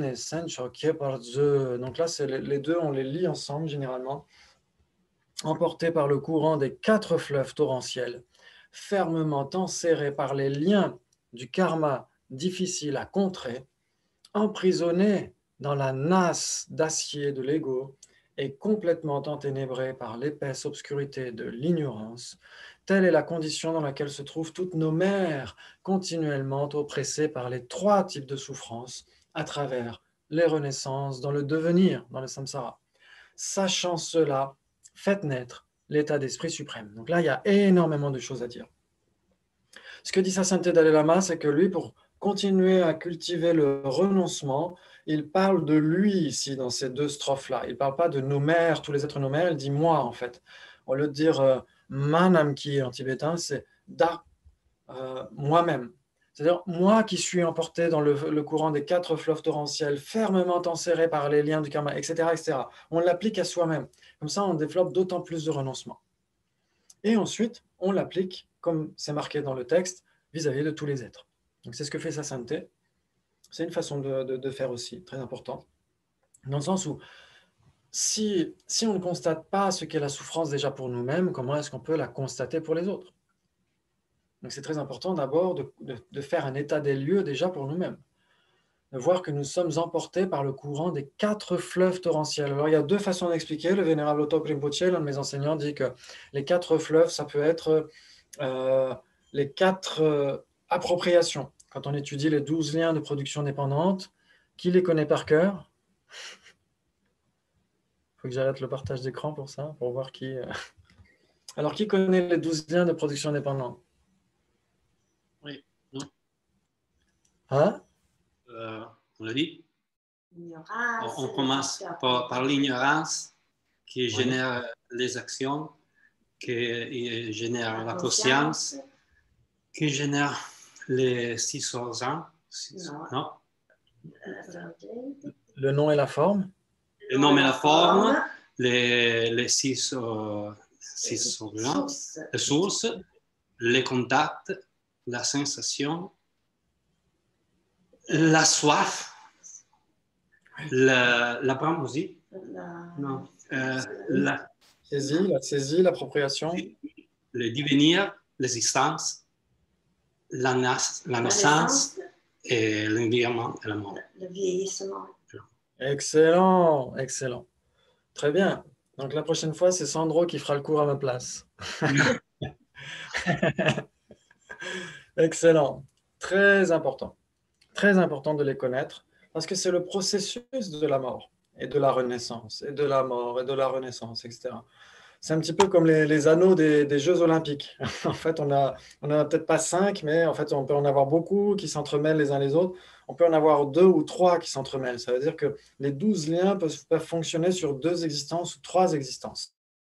là, c'est les deux, on les lit ensemble généralement. Emportés par le courant des quatre fleuves torrentiels, fermement enserrés par les liens du karma difficile à contrer, emprisonnés dans la nasse d'acier de l'ego et complètement enténébrés par l'épaisse obscurité de l'ignorance, telle est la condition dans laquelle se trouvent toutes nos mères, continuellement oppressées par les trois types de souffrances à travers les renaissances dans le devenir, dans le samsara. Sachant cela, faites naître l'état d'esprit suprême. Donc là, il y a énormément de choses à dire. Ce que dit sa sainteté Dalai Lama, c'est que lui, pour continuer à cultiver le renoncement, il parle de lui ici, dans ces deux strophes-là. Il ne parle pas de nos mères, tous les êtres nos mères, il dit moi, en fait. Au lieu de dire euh, manamki en tibétain, c'est da, euh, moi-même. C'est-à-dire, moi qui suis emporté dans le, le courant des quatre fleuves torrentiels, fermement enserré par les liens du karma, et cetera, et cetera. On l'applique à soi-même. Comme ça, on développe d'autant plus de renoncement. Et ensuite, on l'applique, comme c'est marqué dans le texte, vis-à-vis de tous les êtres. Donc, c'est ce que fait sa sainteté. C'est une façon de, de, de faire aussi, très important. Dans le sens où, si, si on ne constate pas ce qu'est la souffrance déjà pour nous-mêmes, comment est-ce qu'on peut la constater pour les autres? Donc c'est très important d'abord de, de, de faire un état des lieux déjà pour nous-mêmes. de voir que nous sommes emportés par le courant des quatre fleuves torrentiels. Alors, il y a deux façons d'expliquer. Le vénérable Otok Rinpoche, l'un de mes enseignants, dit que les quatre fleuves, ça peut être euh, les quatre euh, appropriations. Quand on étudie les douze liens de production dépendante, qui les connaît par cœur? Il faut que j'arrête le partage d'écran pour ça, pour voir qui... euh. Alors, qui connaît les douze liens de production dépendante? Oui, non. Hein? Euh, on l'a dit. L'ignorance, On commence par, par l'ignorance qui génère les actions, qui génère la conscience, qui génère les six organes. Non. Non. Le nom et la forme. Le nom et la forme, les, les six, euh, six organes, les sources, les contacts, la sensation, la soif, la, la brame aussi. La, Non. Euh, la, Saisie, la saisie, l'appropriation. le devenir, l'existence, la, nas, la naissance et l'environnement et la mort. le vieillissement. Excellent, excellent. Très bien. Donc la prochaine fois, c'est Sandro qui fera le cours à ma place. Excellent. Très important. Très important de les connaître parce que c'est le processus de la mort et de la renaissance, et de la mort et de la renaissance, et cetera. C'est un petit peu comme les, les anneaux des, des Jeux Olympiques. En fait, on a, on a peut-être pas cinq, mais en fait, on peut en avoir beaucoup qui s'entremêlent les uns les autres. On peut en avoir deux ou trois qui s'entremêlent. Ça veut dire que les douze liens peuvent, peuvent fonctionner sur deux existences ou trois existences.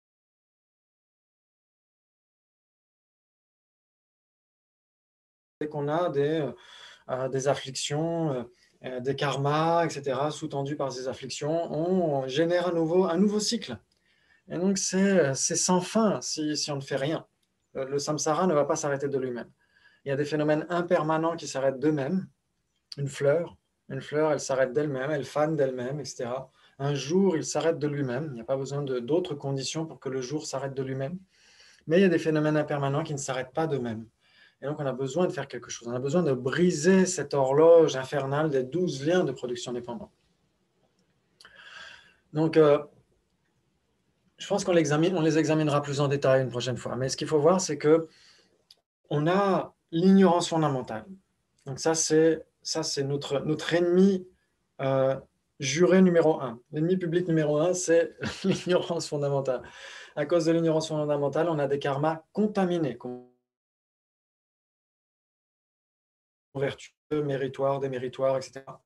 Dès qu'on a des, euh, des afflictions, euh, des karmas, et cetera, sous-tendus par ces afflictions, on génère à nouveau, un nouveau cycle. Et donc, c'est sans fin si, si on ne fait rien. Le samsara ne va pas s'arrêter de lui-même. Il y a des phénomènes impermanents qui s'arrêtent d'eux-mêmes. Une fleur, une fleur, elle s'arrête d'elle-même, elle fane d'elle-même, et cetera. Un jour, il s'arrête de lui-même. Il n'y a pas besoin d'autres conditions pour que le jour s'arrête de lui-même. Mais il y a des phénomènes impermanents qui ne s'arrêtent pas d'eux-mêmes. Et donc, on a besoin de faire quelque chose. On a besoin de briser cette horloge infernale des douze liens de production dépendante. Donc, euh, je pense qu'on l'examine, on les examinera plus en détail une prochaine fois. Mais ce qu'il faut voir, c'est que on a l'ignorance fondamentale. Donc ça, c'est ça, c'est notre, notre ennemi euh, juré numéro un. L'ennemi public numéro un, c'est l'ignorance fondamentale. À cause de l'ignorance fondamentale, on a des karmas contaminés, vertueux, méritoires, déméritoires, et cetera.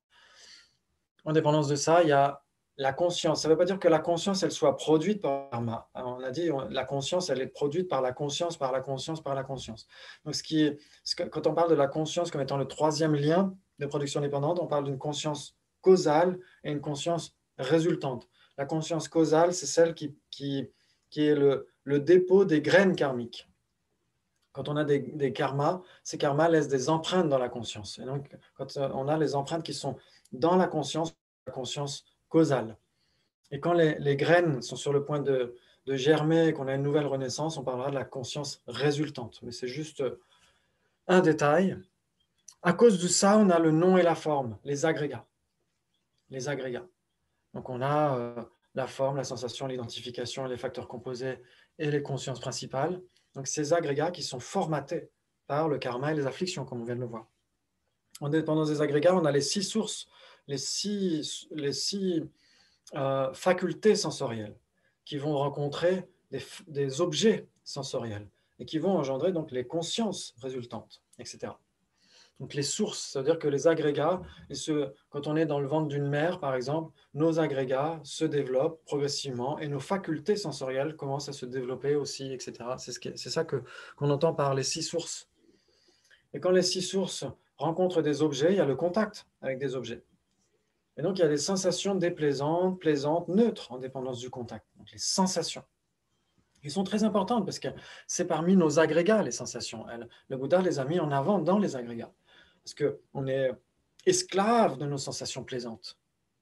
En dépendance de ça, il y a la conscience. Ça ne veut pas dire que la conscience, elle soit produite par le karma. On a dit, la conscience, elle est produite par la conscience, par la conscience, par la conscience. Donc, ce qui est, ce que, quand on parle de la conscience comme étant le troisième lien de production dépendante, on parle d'une conscience causale et une conscience résultante. La conscience causale, c'est celle qui, qui, qui est le, le dépôt des graines karmiques. Quand on a des, des karmas, ces karmas laissent des empreintes dans la conscience. Et donc, quand on a les empreintes qui sont dans la conscience, la conscience causale. Et quand les, les graines sont sur le point de, de germer et qu'on a une nouvelle renaissance, on parlera de la conscience résultante. Mais c'est juste un détail. À cause de ça, on a le nom et la forme, les agrégats. Les agrégats. Donc on a euh, la forme, la sensation, l'identification, les facteurs composés et les consciences principales. Donc ces agrégats qui sont formatés par le karma et les afflictions, comme on vient de le voir. En dépendance des agrégats, on a les six sources, les six, les six euh, facultés sensorielles qui vont rencontrer des, des objets sensoriels et qui vont engendrer donc les consciences résultantes, et cetera. Donc les sources, c'est-à-dire que les agrégats, et ce, quand on est dans le ventre d'une mère, par exemple, nos agrégats se développent progressivement et nos facultés sensorielles commencent à se développer aussi, et cetera. C'est ce qui, c'est ça que, qu'on entend par les six sources. Et quand les six sources rencontrent des objets, il y a le contact avec des objets. Et donc, il y a des sensations déplaisantes, plaisantes, neutres en dépendance du contact. Donc, les sensations. Ils sont très importantes parce que c'est parmi nos agrégats, les sensations. Le Bouddha les a mis en avant dans les agrégats. Parce qu'on est esclave de nos sensations plaisantes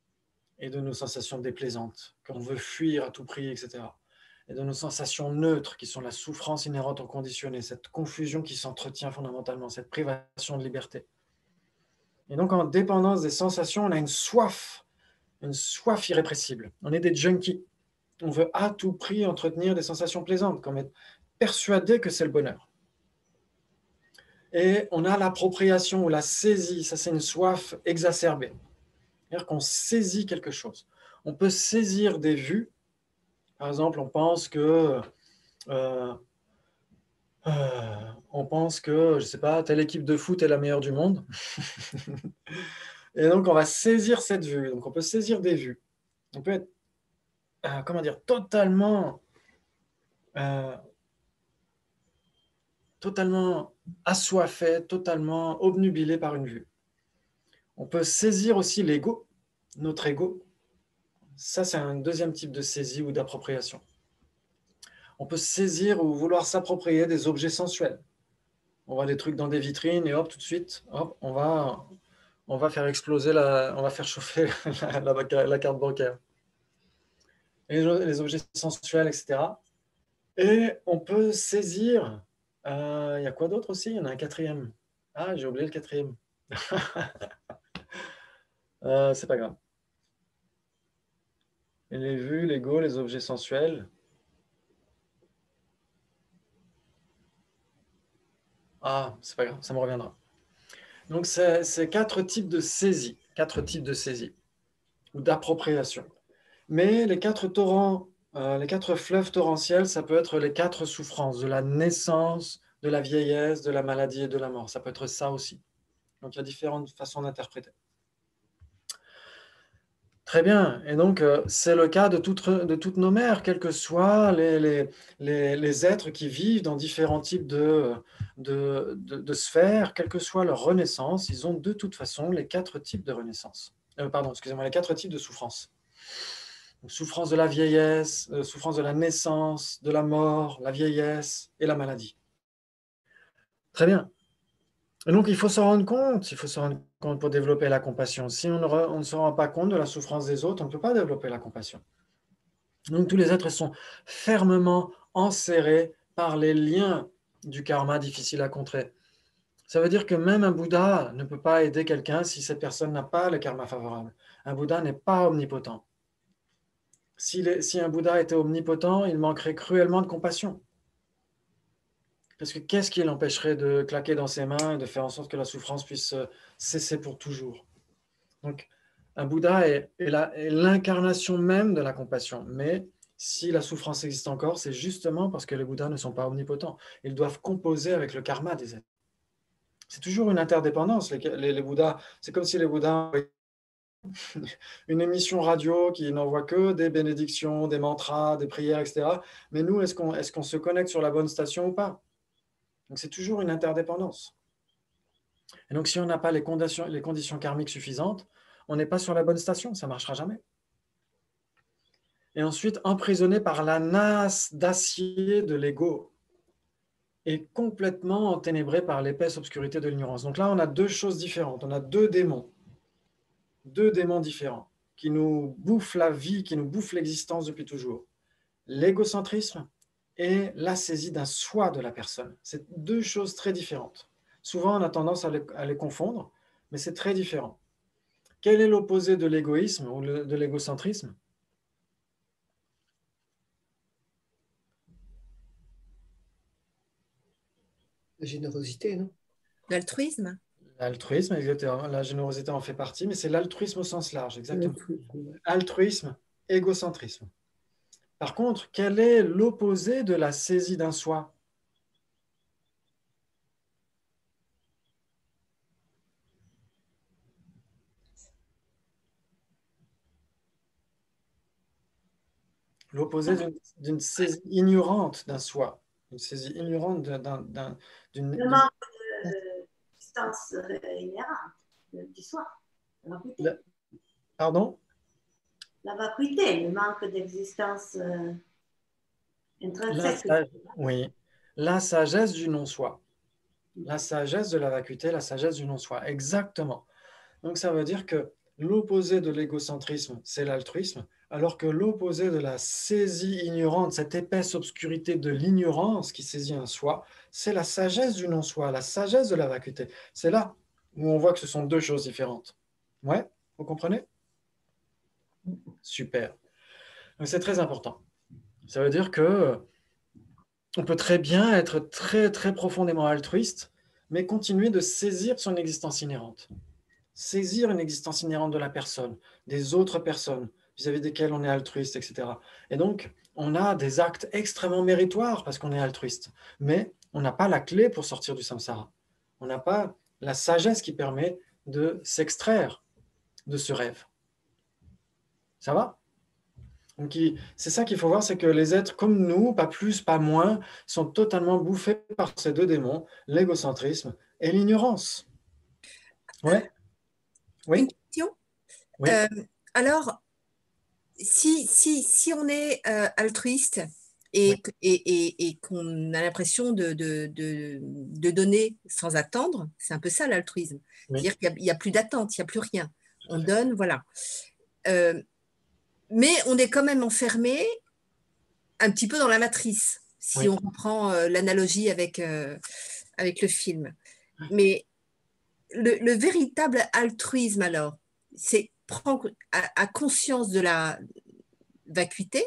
et de nos sensations déplaisantes, qu'on veut fuir à tout prix, et cetera. Et de nos sensations neutres, qui sont la souffrance inhérente au conditionné, cette confusion qui s'entretient fondamentalement, cette privation de liberté. Et donc, en dépendance des sensations, on a une soif, une soif irrépressible. On est des junkies. On veut à tout prix entretenir des sensations plaisantes, comme être persuadé que c'est le bonheur. Et on a l'appropriation ou la saisie, ça c'est une soif exacerbée. C'est-à-dire qu'on saisit quelque chose. On peut saisir des vues. Par exemple, on pense que, euh, euh, on pense que, je ne sais pas, telle équipe de foot est la meilleure du monde. Et donc, on va saisir cette vue. Donc, on peut saisir des vues. On peut être, euh, comment dire, totalement, euh, totalement assoiffé, totalement obnubilé par une vue. On peut saisir aussi l'ego, notre ego. Ça, c'est un deuxième type de saisie ou d'appropriation. On peut saisir ou vouloir s'approprier des objets sensuels. On voit des trucs dans des vitrines et hop, tout de suite, hop, on va, on va faire exploser, la, on va faire chauffer la, la, la carte bancaire. Et les objets sensuels, et cetera. Et on peut saisir, il euh, y a quoi d'autre aussi? Il y en a un quatrième. Ah, j'ai oublié le quatrième. euh, c'est pas grave. Et les vues, l'ego, les objets sensuels. Ah, c'est pas grave, ça me reviendra. Donc, c'est, c'est quatre types de saisie, quatre types de saisie ou d'appropriation. Mais les quatre torrents, euh, les quatre fleuves torrentiels, ça peut être les quatre souffrances de la naissance, de la vieillesse, de la maladie et de la mort. Ça peut être ça aussi. Donc, il y a différentes façons d'interpréter. Très bien. Et donc, euh, c'est le cas de, toute, de toutes nos mères, quels que soient les, les, les, les êtres qui vivent dans différents types de, de, de, de sphères, quelle que soit leur renaissance, ils ont de toute façon les quatre types de renaissance. Euh, pardon, excusez-moi, les quatre types de souffrance. Donc, souffrance de la vieillesse, euh, souffrance de la naissance, de la mort, la vieillesse et la maladie. Très bien. Et donc, il faut s'en rendre compte, il faut se rendre compte pour développer la compassion. Si on ne, re, on ne se rend pas compte de la souffrance des autres, on ne peut pas développer la compassion. Donc, tous les êtres sont fermement enserrés par les liens du karma difficiles à contrer. Ça veut dire que même un Bouddha ne peut pas aider quelqu'un si cette personne n'a pas le karma favorable. Un Bouddha n'est pas omnipotent. Si, les, si un Bouddha était omnipotent, il manquerait cruellement de compassion. Parce que qu'est-ce qui l'empêcherait de claquer dans ses mains et de faire en sorte que la souffrance puisse cesser pour toujours? Donc, un Bouddha est, est, la, est l'incarnation même de la compassion. Mais si la souffrance existe encore, c'est justement parce que les Bouddhas ne sont pas omnipotents. Ils doivent composer avec le karma des êtres. C'est toujours une interdépendance. Les, les, les Bouddhas, c'est comme si les Bouddhas une émission radio qui n'envoie que des bénédictions, des mantras, des prières, et cetera. Mais nous, est-ce qu'on, est-ce qu'on se connecte sur la bonne station ou pas? Donc, c'est toujours une interdépendance. Et donc, si on n'a pas les conditions, les conditions karmiques suffisantes, on n'est pas sur la bonne station, ça ne marchera jamais. Et ensuite, emprisonné par la nasse d'acier de l'ego et complètement enténébré par l'épaisse obscurité de l'ignorance. Donc là, on a deux choses différentes. On a deux démons. Deux démons différents qui nous bouffent la vie, qui nous bouffent l'existence depuis toujours. L'égocentrisme et la saisie d'un soi de la personne. C'est deux choses très différentes. Souvent, on a tendance à les, à les confondre, mais c'est très différent. Quel est l'opposé de l'égoïsme ou le, de l'égocentrisme? La générosité, non? L'altruisme. L'altruisme, exactement. La générosité en fait partie, mais c'est l'altruisme au sens large, exactement. Altruisme, égocentrisme. Par contre, quel est l'opposé de la saisie d'un soi? L'opposé d'une, d'une saisie ignorante d'un soi. Une saisie ignorante d'un, d'un, d'une... Le manque d'existence inhérente du soi. La vacuité. Le... Pardon? La vacuité, le manque d'existence euh, intrinsèque. La, oui. La sagesse du non-soi. La sagesse de la vacuité, la sagesse du non-soi. Exactement. Donc, ça veut dire que l'opposé de l'égocentrisme, c'est l'altruisme, alors que l'opposé de la saisie ignorante, cette épaisse obscurité de l'ignorance qui saisit un soi, c'est la sagesse du non-soi, la sagesse de la vacuité. C'est là où on voit que ce sont deux choses différentes. Ouais, vous comprenez? Super. Donc c'est très important. Ça veut dire que on peut très bien être très très profondément altruiste, mais continuer de saisir son existence inhérente. Saisir une existence inhérente de la personne, des autres personnes vis-à-vis desquelles on est altruiste, et cetera. Et donc, on a des actes extrêmement méritoires parce qu'on est altruiste, mais on n'a pas la clé pour sortir du samsara. On n'a pas la sagesse qui permet de s'extraire de ce rêve. Ça va? Donc, c'est ça qu'il faut voir, c'est que les êtres comme nous, pas plus, pas moins, sont totalement bouffés par ces deux démons, l'égocentrisme et l'ignorance. Ouais. Oui. Une question. Oui. Euh, alors, si, si, si on est euh, altruiste et, Oui. et, et, et qu'on a l'impression de, de, de, de donner sans attendre, c'est un peu ça l'altruisme. Oui. C'est-à-dire qu'il n'y a, a plus d'attente, il n'y a plus rien. Tout à On fait. donne, voilà. Euh, mais on est quand même enfermé un petit peu dans la matrice, si Oui. on reprend euh, l'analogie avec, euh, avec le film. Mais le, le véritable altruisme, alors, c'est prendre à, à conscience de la vacuité.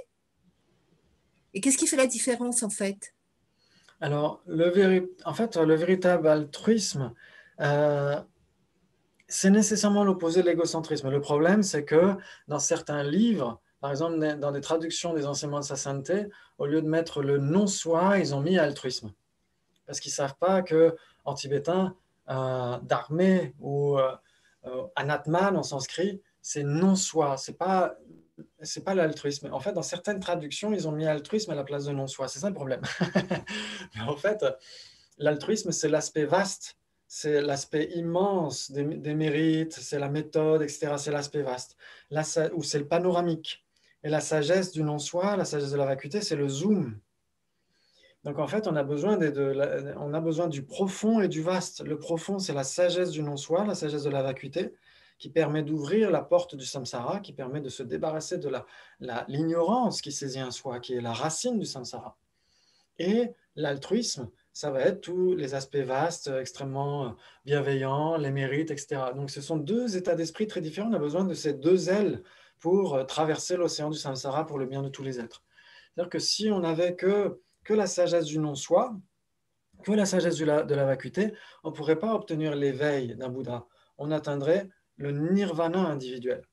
Et qu'est-ce qui fait la différence, en fait? Alors, le véri- en fait, le véritable altruisme, euh, c'est nécessairement l'opposé de l'égocentrisme. Le problème, c'est que dans certains livres, par exemple dans des traductions des enseignements de sa sainteté, au lieu de mettre le non-soi, ils ont mis altruisme. Parce qu'ils ne savent pas qu'en tibétain, euh, dharmé ou euh, euh, anatman en sanskrit, c'est non-soi, ce n'est pas, c'est pas l'altruisme. En fait, dans certaines traductions, ils ont mis altruisme à la place de non-soi. C'est ça le problème. Mais en fait, l'altruisme, c'est l'aspect vaste, c'est l'aspect immense des, des mérites, c'est la méthode, et cetera. C'est l'aspect vaste, là, ou c'est le panoramique. Et la sagesse du non-soi, la sagesse de la vacuité, c'est le zoom. Donc en fait, on a besoin, de, de, on a besoin du profond et du vaste. Le profond, c'est la sagesse du non-soi, la sagesse de la vacuité, qui permet d'ouvrir la porte du samsara, qui permet de se débarrasser de la, la, l'ignorance qui saisit un soi, qui est la racine du samsara. Et l'altruisme, ça va être tous les aspects vastes, extrêmement bienveillants, les mérites, et cetera. Donc ce sont deux états d'esprit très différents. On a besoin de ces deux ailes pour traverser l'océan du samsara pour le bien de tous les êtres. C'est-à-dire que si on n'avait que, que la sagesse du non-soi, que la sagesse de la, de la vacuité, on ne pourrait pas obtenir l'éveil d'un Bouddha. On atteindrait le nirvana individuel.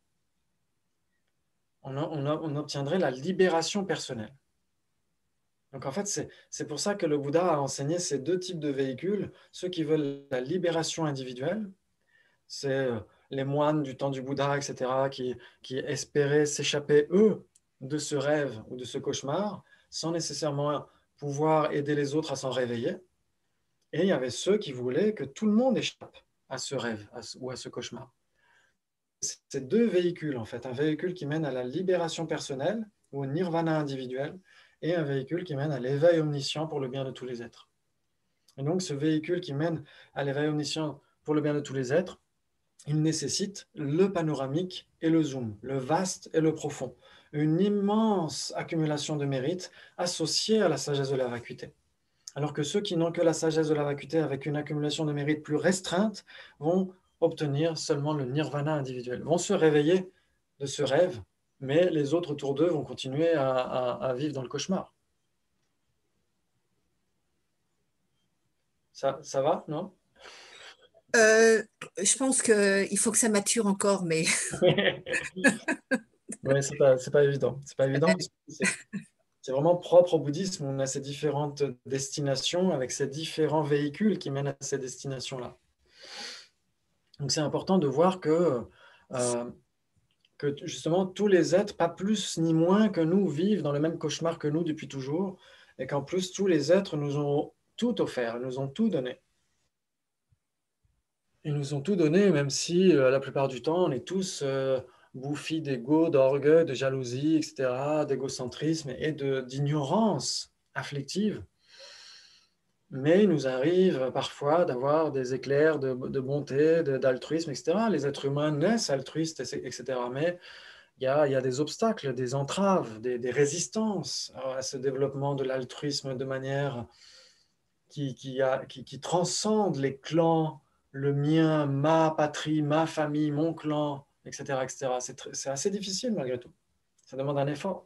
On, a, on, a, on obtiendrait la libération personnelle. Donc en fait, c'est, c'est pour ça que le Bouddha a enseigné ces deux types de véhicules. Ceux qui veulent la libération individuelle, c'est les moines du temps du Bouddha, et cetera, qui, qui espéraient s'échapper, eux, de ce rêve ou de ce cauchemar, sans nécessairement pouvoir aider les autres à s'en réveiller. Et il y avait ceux qui voulaient que tout le monde échappe à ce rêve à ce, ou à ce cauchemar. C'est deux véhicules, en fait. Un véhicule qui mène à la libération personnelle ou au nirvana individuel, et un véhicule qui mène à l'éveil omniscient pour le bien de tous les êtres. Et donc, ce véhicule qui mène à l'éveil omniscient pour le bien de tous les êtres, il nécessite le panoramique et le zoom, le vaste et le profond, une immense accumulation de mérites associée à la sagesse de la vacuité. Alors que ceux qui n'ont que la sagesse de la vacuité avec une accumulation de mérites plus restreinte vont obtenir seulement le nirvana individuel, vont se réveiller de ce rêve, mais les autres autour d'eux vont continuer à, à, à vivre dans le cauchemar. Ça, ça va, non? euh, Je pense qu'il faut que ça mature encore, mais... Oui, c'est pas, c'est pas évident. C'est pas évident. C'est, c'est vraiment propre au bouddhisme. On a ces différentes destinations avec ces différents véhicules qui mènent à ces destinations-là. Donc c'est important de voir que... Euh, que justement tous les êtres, pas plus ni moins que nous, vivent dans le même cauchemar que nous depuis toujours, et qu'en plus tous les êtres nous ont tout offert, ils nous ont tout donné. Ils nous ont tout donné, même si euh, la plupart du temps, on est tous euh, bouffis d'ego, d'orgueil, de jalousie, et cetera, d'égocentrisme et de, d'ignorance afflictive. Mais il nous arrive parfois d'avoir des éclairs de, de bonté, de, d'altruisme, et cetera. Les êtres humains naissent altruistes, et cetera. Mais il y a, il y a des obstacles, des entraves, des, des résistances à ce développement de l'altruisme de manière qui, qui, a, qui, qui transcende les clans le mien, ma patrie, ma famille, mon clan, et cetera, et cetera. C'est tr- c'est assez difficile malgré tout. Ça demande un effort.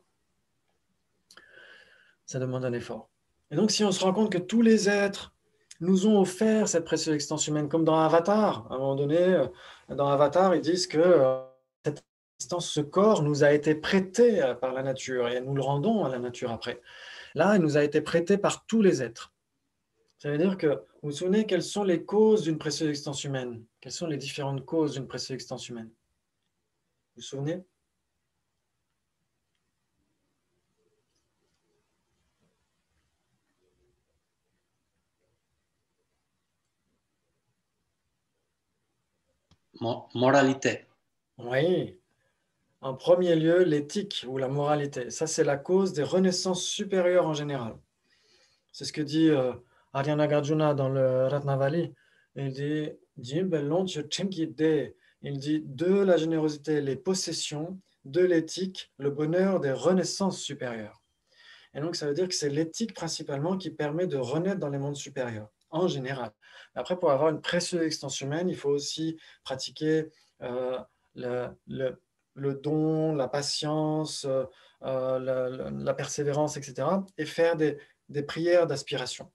Ça demande un effort. Et donc, si on se rend compte que tous les êtres nous ont offert cette précieuse existence humaine, comme dans Avatar, à un moment donné, euh, dans Avatar, ils disent que euh, cette existence, ce corps nous a été prêté euh, par la nature et nous le rendons à la nature après. Là, il nous a été prêté par tous les êtres. Ça veut dire que, vous vous souvenez, quelles sont les causes d'une précieuse existence humaine? Quelles sont les différentes causes d'une précieuse existence humaine? Vous vous souvenez? Mo- moralité. Oui. En premier lieu, l'éthique ou la moralité. Ça, c'est la cause des renaissances supérieures en général. C'est ce que dit euh, Arya Nagarjuna dans le Ratnavali. Il dit, il dit de la générosité, les possessions, de l'éthique, le bonheur des renaissances supérieures. Et donc, ça veut dire que c'est l'éthique principalement qui permet de renaître dans les mondes supérieurs, en général. Après, pour avoir une précieuse existence humaine, il faut aussi pratiquer euh, le, le, le don, la patience, euh, la, la, la persévérance, et cetera, et faire des, des prières d'aspiration.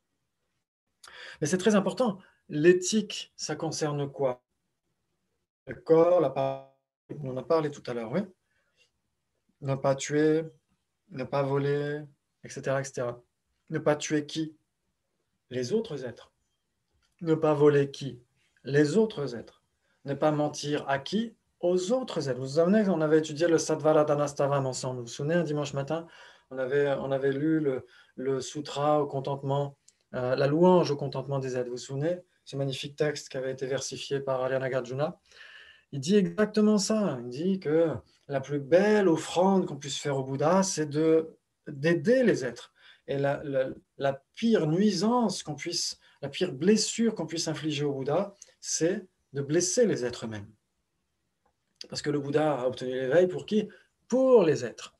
Mais c'est très important. L'éthique, ça concerne quoi? Le corps, la parole, on en a parlé tout à l'heure, oui. Ne pas tuer, ne pas voler, et cetera, et cetera. Ne pas tuer qui? Les autres êtres. Ne pas voler qui? Les autres êtres. Ne pas mentir à qui? Aux autres êtres. Vous vous souvenez, on avait étudié le Sattvala Danastavam ensemble. Vous vous souvenez, un dimanche matin, on avait, on avait lu le, le sutra au contentement, euh, la louange au contentement des êtres. Vous vous souvenez, ce magnifique texte qui avait été versifié par Arya Nagarjuna. Il dit exactement ça. Il dit que la plus belle offrande qu'on puisse faire au Bouddha, c'est de, d'aider les êtres. Et la, la, la pire nuisance qu'on puisse, la pire blessure qu'on puisse infliger au Bouddha, c'est de blesser les êtres eux-mêmes. Parce que le Bouddha a obtenu l'éveil pour qui? Pour les êtres.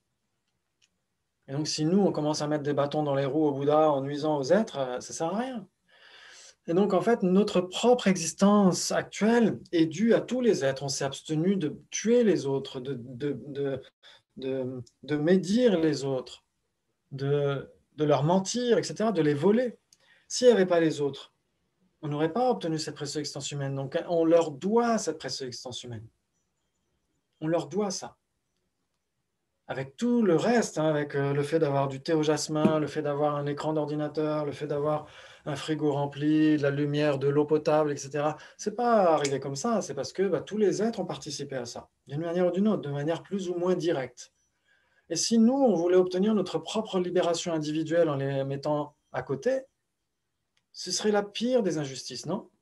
Et donc, si nous, on commence à mettre des bâtons dans les roues au Bouddha en nuisant aux êtres, ça ne sert à rien. Et donc, en fait, notre propre existence actuelle est due à tous les êtres. On s'est abstenu de tuer les autres, de, de, de, de, de médire les autres, de, de leur mentir, et cetera, de les voler. S'il n'y avait pas les autres, on n'aurait pas obtenu cette précieuse existence humaine. Donc, on leur doit cette précieuse existence humaine. On leur doit ça. Avec tout le reste, hein, avec euh, le fait d'avoir du thé au jasmin, le fait d'avoir un écran d'ordinateur, le fait d'avoir un frigo rempli, de la lumière, de l'eau potable, et cetera. C'est pas arrivé comme ça, c'est parce que bah, tous les êtres ont participé à ça, d'une manière ou d'une autre, de manière plus ou moins directe. Et si nous, on voulait obtenir notre propre libération individuelle en les mettant à côté, ce serait la pire des injustices, non?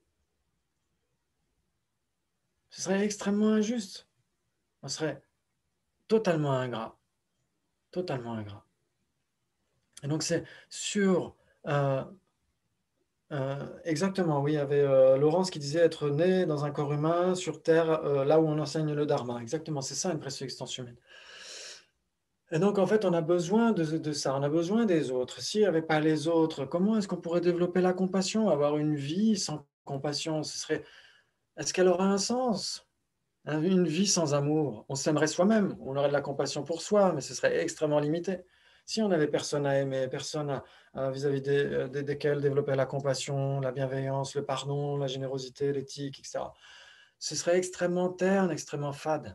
Ce serait extrêmement injuste. On serait totalement ingrat. Totalement ingrat. Et donc, c'est sur... Euh, euh, exactement, oui, il y avait euh, Laurence qui disait être né dans un corps humain sur Terre, euh, là où on enseigne le Dharma. Exactement, c'est ça une précieuse existence humaine. Et donc, en fait, on a besoin de, de ça, on a besoin des autres. S'il n'y avait pas les autres, comment est-ce qu'on pourrait développer la compassion, avoir une vie sans compassion? Ce serait... Est-ce qu'elle aurait un sens? Une vie sans amour, on s'aimerait soi-même, on aurait de la compassion pour soi, mais ce serait extrêmement limité. Si on n'avait personne à aimer, personne à, à, vis-à-vis des, des, desquels développer la compassion, la bienveillance, le pardon, la générosité, l'éthique, et cetera, ce serait extrêmement terne, extrêmement fade.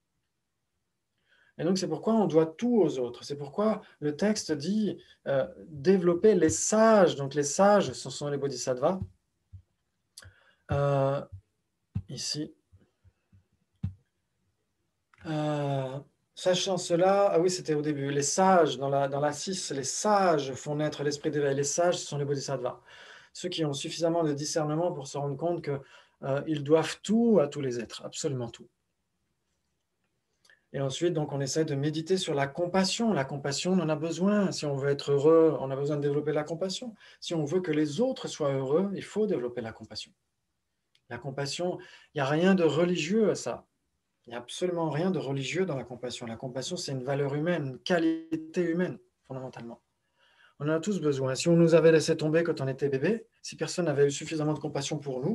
Et donc c'est pourquoi on doit tout aux autres. C'est pourquoi le texte dit euh, développer les sages. Donc les sages, ce sont les bodhisattvas. Euh, ici. Euh, sachant cela, ah oui, c'était au début, les sages, dans la, dans la six, les sages font naître l'esprit d'éveil. Les sages, ce sont les bodhisattvas. Ceux qui ont suffisamment de discernement pour se rendre compte qu'ils euh, doivent tout à tous les êtres, absolument tout. Et ensuite, donc, on essaie de méditer sur la compassion. La compassion, on en a besoin. Si on veut être heureux, on a besoin de développer la compassion. Si on veut que les autres soient heureux, il faut développer la compassion. La compassion, il n'y a rien de religieux à ça. Il n'y a absolument rien de religieux dans la compassion. La compassion, c'est une valeur humaine, une qualité humaine, fondamentalement. On en a tous besoin. Si on nous avait laissé tomber quand on était bébé, si personne n'avait eu suffisamment de compassion pour nous,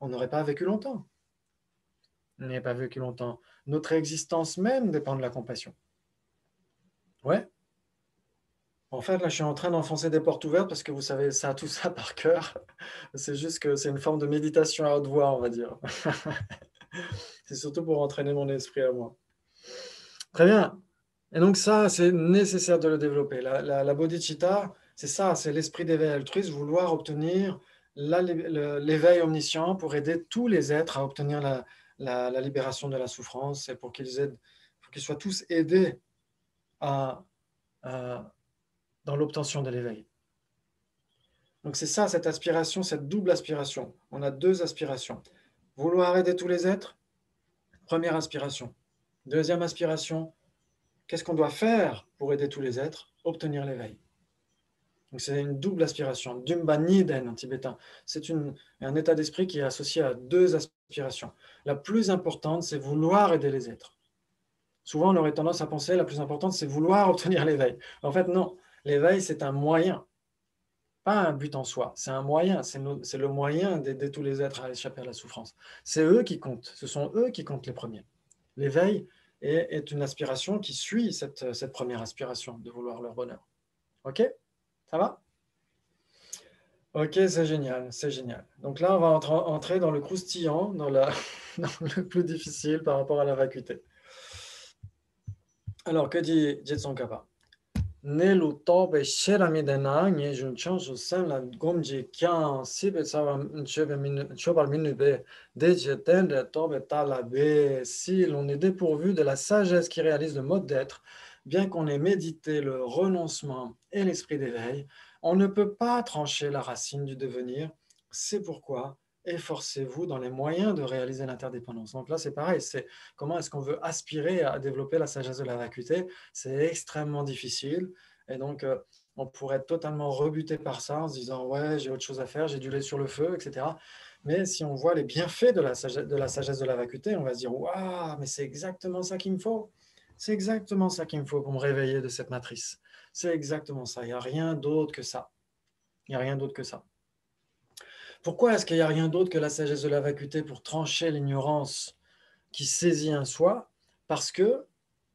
on n'aurait pas vécu longtemps. On n'aurait pas vécu longtemps. Notre existence même dépend de la compassion. Ouais. En fait, là, je suis en train d'enfoncer des portes ouvertes parce que vous savez ça, tout ça par cœur. C'est juste que c'est une forme de méditation à haute voix, on va dire. C'est surtout pour entraîner mon esprit à moi. Très bien. Et donc ça, c'est nécessaire de le développer. La, la, la bodhicitta, c'est ça, c'est l'esprit d'éveil altruiste, vouloir obtenir la, le, l'éveil omniscient pour aider tous les êtres à obtenir la, la, la libération de la souffrance et pour qu'ils aident, pour qu'ils soient tous aidés à, à dans l'obtention de l'éveil. Donc c'est ça, cette aspiration, cette double aspiration. On a deux aspirations. Vouloir aider tous les êtres, première aspiration. Deuxième aspiration, qu'est-ce qu'on doit faire pour aider tous les êtres? Obtenir l'éveil. Donc c'est une double aspiration. Dumba Niden en tibétain. C'est une, un état d'esprit qui est associé à deux aspirations. La plus importante, c'est vouloir aider les êtres. Souvent, on aurait tendance à penser la plus importante, c'est vouloir obtenir l'éveil. En fait, non. L'éveil, c'est un moyen, pas un but en soi. C'est un moyen, c'est, no, c'est le moyen d'aider tous les êtres à échapper à la souffrance. C'est eux qui comptent, ce sont eux qui comptent les premiers. L'éveil est, est une aspiration qui suit cette, cette première aspiration de vouloir leur bonheur. Ok? Ça va? Ok, c'est génial, c'est génial. Donc là, on va entrer, entrer dans le croustillant, dans, la, dans le plus difficile par rapport à la vacuité. Alors, que dit Tsongkhapa? Nelu tobe sherami dena nye junchon su sen la gomji kyan sibe sawa chobal minube deje tende tobe talabe. Si l'on est dépourvu de la sagesse qui réalise le mode d'être, bien qu'on ait médité le renoncement et l'esprit d'éveil, on ne peut pas trancher la racine du devenir. C'est pourquoi efforcez-vous dans les moyens de réaliser l'interdépendance. Donc là, c'est pareil, c'est comment est-ce qu'on veut aspirer à développer la sagesse de la vacuité. C'est extrêmement difficile, et donc euh, on pourrait être totalement rebuté par ça en se disant « ouais, j'ai autre chose à faire, j'ai du lait sur le feu, et cetera » Mais si on voit les bienfaits de la sagesse de la, sagesse de la vacuité, on va se dire « waouh, mais c'est exactement ça qu'il me faut. C'est exactement ça qu'il me faut pour me réveiller de cette matrice. C'est exactement ça, il n'y a rien d'autre que ça. Il n'y a rien d'autre que ça. » Pourquoi est-ce qu'il n'y a rien d'autre que la sagesse de la vacuité pour trancher l'ignorance qui saisit un soi? Parce que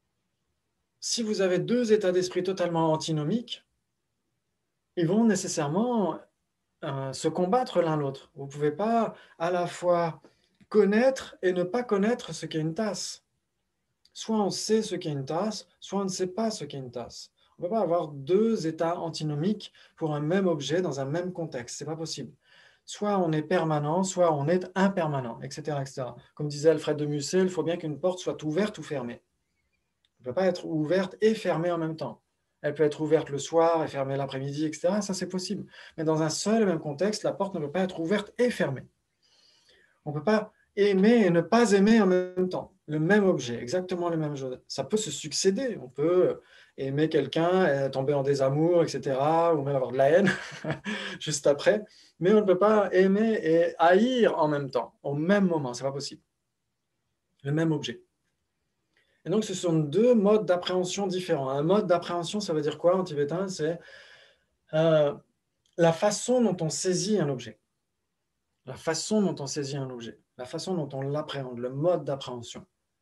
si vous avez deux états d'esprit totalement antinomiques, ils vont nécessairement euh, se combattre l'un l'autre. Vous ne pouvez pas à la fois connaître et ne pas connaître ce qu'est une tasse. Soit on sait ce qu'est une tasse, soit on ne sait pas ce qu'est une tasse. On ne peut pas avoir deux états antinomiques pour un même objet dans un même contexte. Ce n'est pas possible. Soit on est permanent, soit on est impermanent, et cetera, et cetera. Comme disait Alfred de Musset, il faut bien qu'une porte soit ouverte ou fermée. Elle ne peut pas être ouverte et fermée en même temps. Elle peut être ouverte le soir et fermée l'après-midi, et cetera. Ça, c'est possible. Mais dans un seul et même contexte, la porte ne peut pas être ouverte et fermée. On ne peut pas aimer et ne pas aimer en même temps. Le même objet, exactement le même chose. Ça peut se succéder. On peut aimer quelqu'un, tomber en désamour, et cetera, ou même avoir de la haine juste après. Mais on ne peut pas aimer et haïr en même temps, au même moment. Ce n'est pas possible. Le même objet. Et donc, ce sont deux modes d'appréhension différents. Un mode d'appréhension, ça veut dire quoi en tibétain? C'est euh, la façon dont on saisit un objet. La façon dont on saisit un objet. La façon dont on l'appréhende, le mode d'appréhension.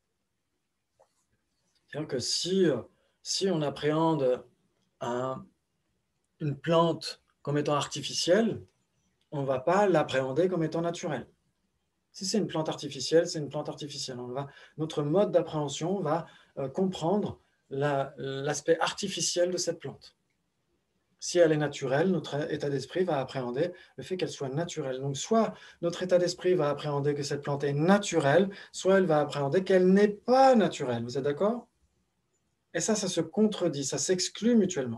C'est-à-dire que si, si on appréhende un, une plante comme étant artificielle, on ne va pas l'appréhender comme étant naturelle. Si c'est une plante artificielle, c'est une plante artificielle. On va, notre mode d'appréhension va euh, comprendre la, l'aspect artificiel de cette plante. Si elle est naturelle, notre état d'esprit va appréhender le fait qu'elle soit naturelle. Donc, soit notre état d'esprit va appréhender que cette plante est naturelle, soit elle va appréhender qu'elle n'est pas naturelle. Vous êtes d'accord? Et ça, ça se contredit, ça s'exclut mutuellement.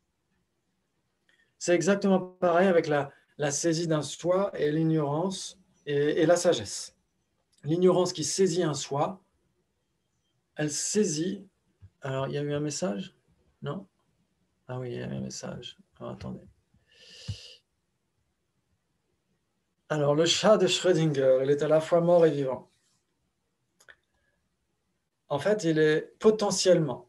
C'est exactement pareil avec la, la saisie d'un soi et l'ignorance et, et la sagesse. L'ignorance qui saisit un soi, elle saisit... Alors, il y a eu un message? Non? Ah oui, il y a eu un message. Alors, attendez. Alors, le chat de Schrödinger, il est à la fois mort et vivant. En fait, il est potentiellement,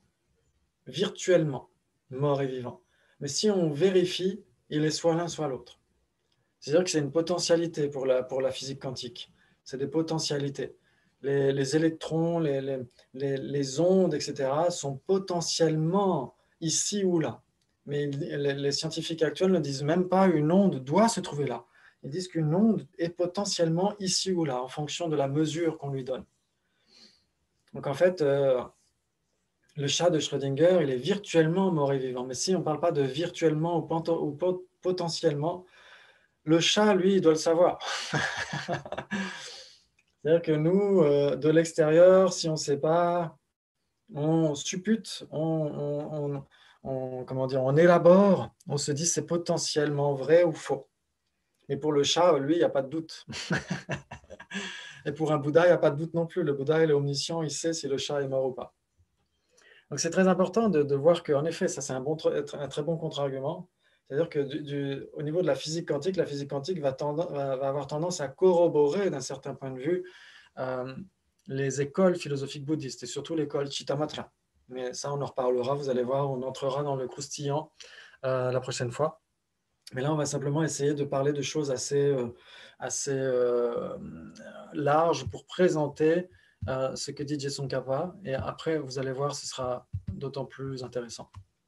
virtuellement, mort et vivant. Mais si on vérifie, il est soit l'un, soit l'autre. C'est-à-dire que c'est une potentialité pour la, pour la physique quantique. C'est des potentialités. Les, les électrons, les, les, les, les ondes, et cetera sont potentiellement ici ou là. Mais les, les scientifiques actuels ne disent même pas une onde doit se trouver là. Ils disent qu'une onde est potentiellement ici ou là, en fonction de la mesure qu'on lui donne. Donc en fait, euh, le chat de Schrödinger, il est virtuellement mort et vivant. Mais si on ne parle pas de virtuellement ou, ou pot potentiellement, le chat, lui, il doit le savoir. C'est-à-dire que nous, euh, de l'extérieur, si on ne sait pas, on suppute, on, on, on, on, comment dire, on élabore, on se dit c'est potentiellement vrai ou faux. Et pour le chat, lui, il n'y a pas de doute. Et pour un Bouddha, il n'y a pas de doute non plus. Le Bouddha, il est omniscient, il sait si le chat est mort ou pas. Donc c'est très important de, de voir qu'en effet, ça c'est un, bon, un très bon contre-argument. C'est-à-dire que du, du, au niveau de la physique quantique, la physique quantique va, tendance, va, va avoir tendance à corroborer d'un certain point de vue euh, les écoles philosophiques bouddhistes et surtout l'école Chittamatra. Mais ça, on en reparlera, vous allez voir, on entrera dans le croustillant euh, la prochaine fois. Mais là, on va simplement essayer de parler de choses assez, euh, assez euh, larges pour présenter euh, ce que dit Tsongkhapa. Et après, vous allez voir, ce sera d'autant plus intéressant.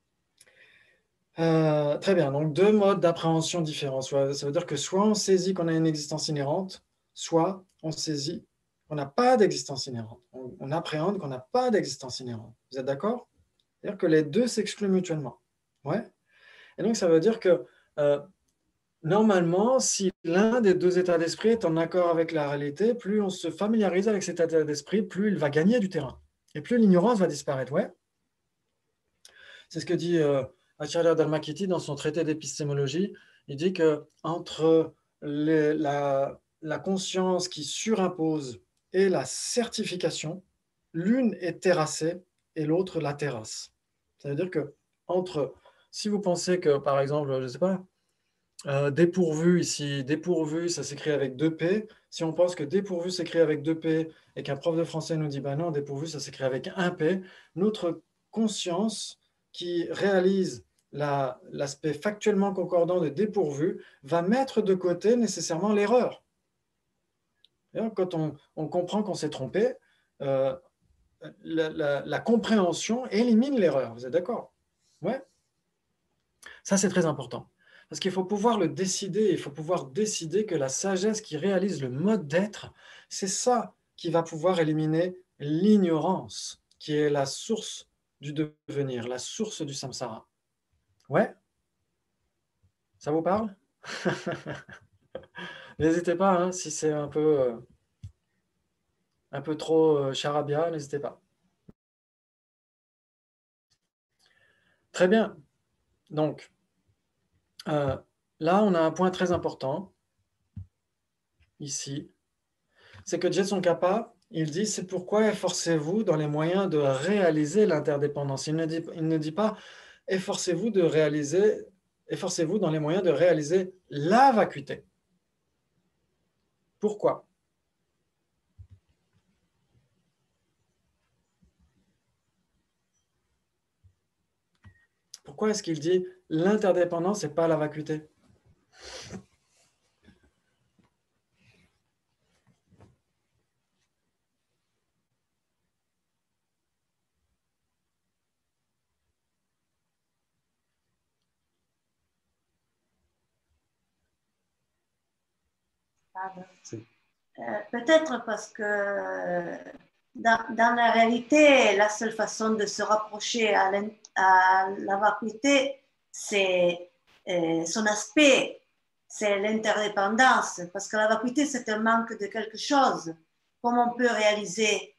Euh, très bien, donc deux modes d'appréhension différents. Soit, ça veut dire que soit on saisit qu'on a une existence inhérente, soit on saisit qu'on n'a pas d'existence inhérente. On, on appréhende qu'on n'a pas d'existence inhérente. Vous êtes d'accord? C'est-à-dire que les deux s'excluent mutuellement. Ouais. Et donc, ça veut dire que euh, normalement, si l'un des deux états d'esprit est en accord avec la réalité, plus on se familiarise avec cet état d'esprit, plus il va gagner du terrain. Et plus l'ignorance va disparaître. Ouais. C'est ce que dit euh, Acharya Dharmakirti dans son traité d'épistémologie. Il dit qu'entre la, la conscience qui surimpose et la certification, l'une est terrassée et l'autre la terrasse. Ça veut dire que entre, si vous pensez que, par exemple, je ne sais pas, euh, dépourvu ici, dépourvu, ça s'écrit avec deux P. Si on pense que dépourvu s'écrit avec deux P et qu'un prof de français nous dit, ben non, dépourvu, ça s'écrit avec un P, notre conscience qui réalise l'aspect la, factuellement concordant de dépourvu va mettre de côté nécessairement l'erreur. Quand on, on comprend qu'on s'est trompé, euh, la, la, la compréhension élimine l'erreur. Vous êtes d'accord? Ouais. Ça, c'est très important. Parce qu'il faut pouvoir le décider. Il faut pouvoir décider que la sagesse qui réalise le mode d'être, c'est ça qui va pouvoir éliminer l'ignorance, qui est la source du devenir, la source du samsara. Ouais? Ça vous parle? N'hésitez pas, hein, si c'est un peu, euh, un peu trop euh, charabia, n'hésitez pas. Très bien. Donc, euh, là, on a un point très important, ici. C'est que Tsongkhapa, il dit, c'est pourquoi efforcez-vous dans les moyens de réaliser l'interdépendance. Il ne dit, il ne dit pas, efforcez-vous de réaliser, efforcez-vous dans les moyens de réaliser la vacuité. Pourquoi? Pourquoi est-ce qu'il dit l'interdépendance et pas la vacuité? Euh, peut-être parce que dans, dans, la réalité, la seule façon de se rapprocher à, à la vacuité, c'est euh, son aspect, c'est l'interdépendance. Parce que la vacuité, c'est un manque de quelque chose. Comment on peut réaliser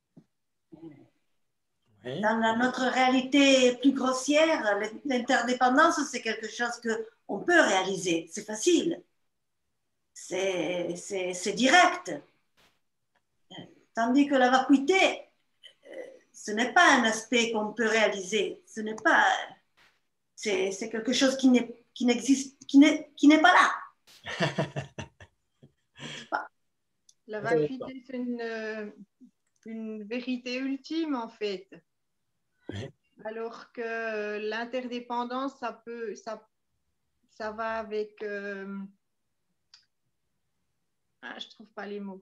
oui. Dans la, notre réalité plus grossière, l'interdépendance, c'est quelque chose qu'on peut réaliser. C'est facile. C'est direct. Tandis que la vacuité, ce n'est pas un aspect qu'on peut réaliser. Ce n'est pas... C'est quelque chose qui n'existe, qui n'est pas là. Pas. La vacuité, c'est une, une vérité ultime, en fait. Oui. Alors que l'interdépendance, ça peut... Ça, ça va avec... Euh, ah, je trouve pas les mots.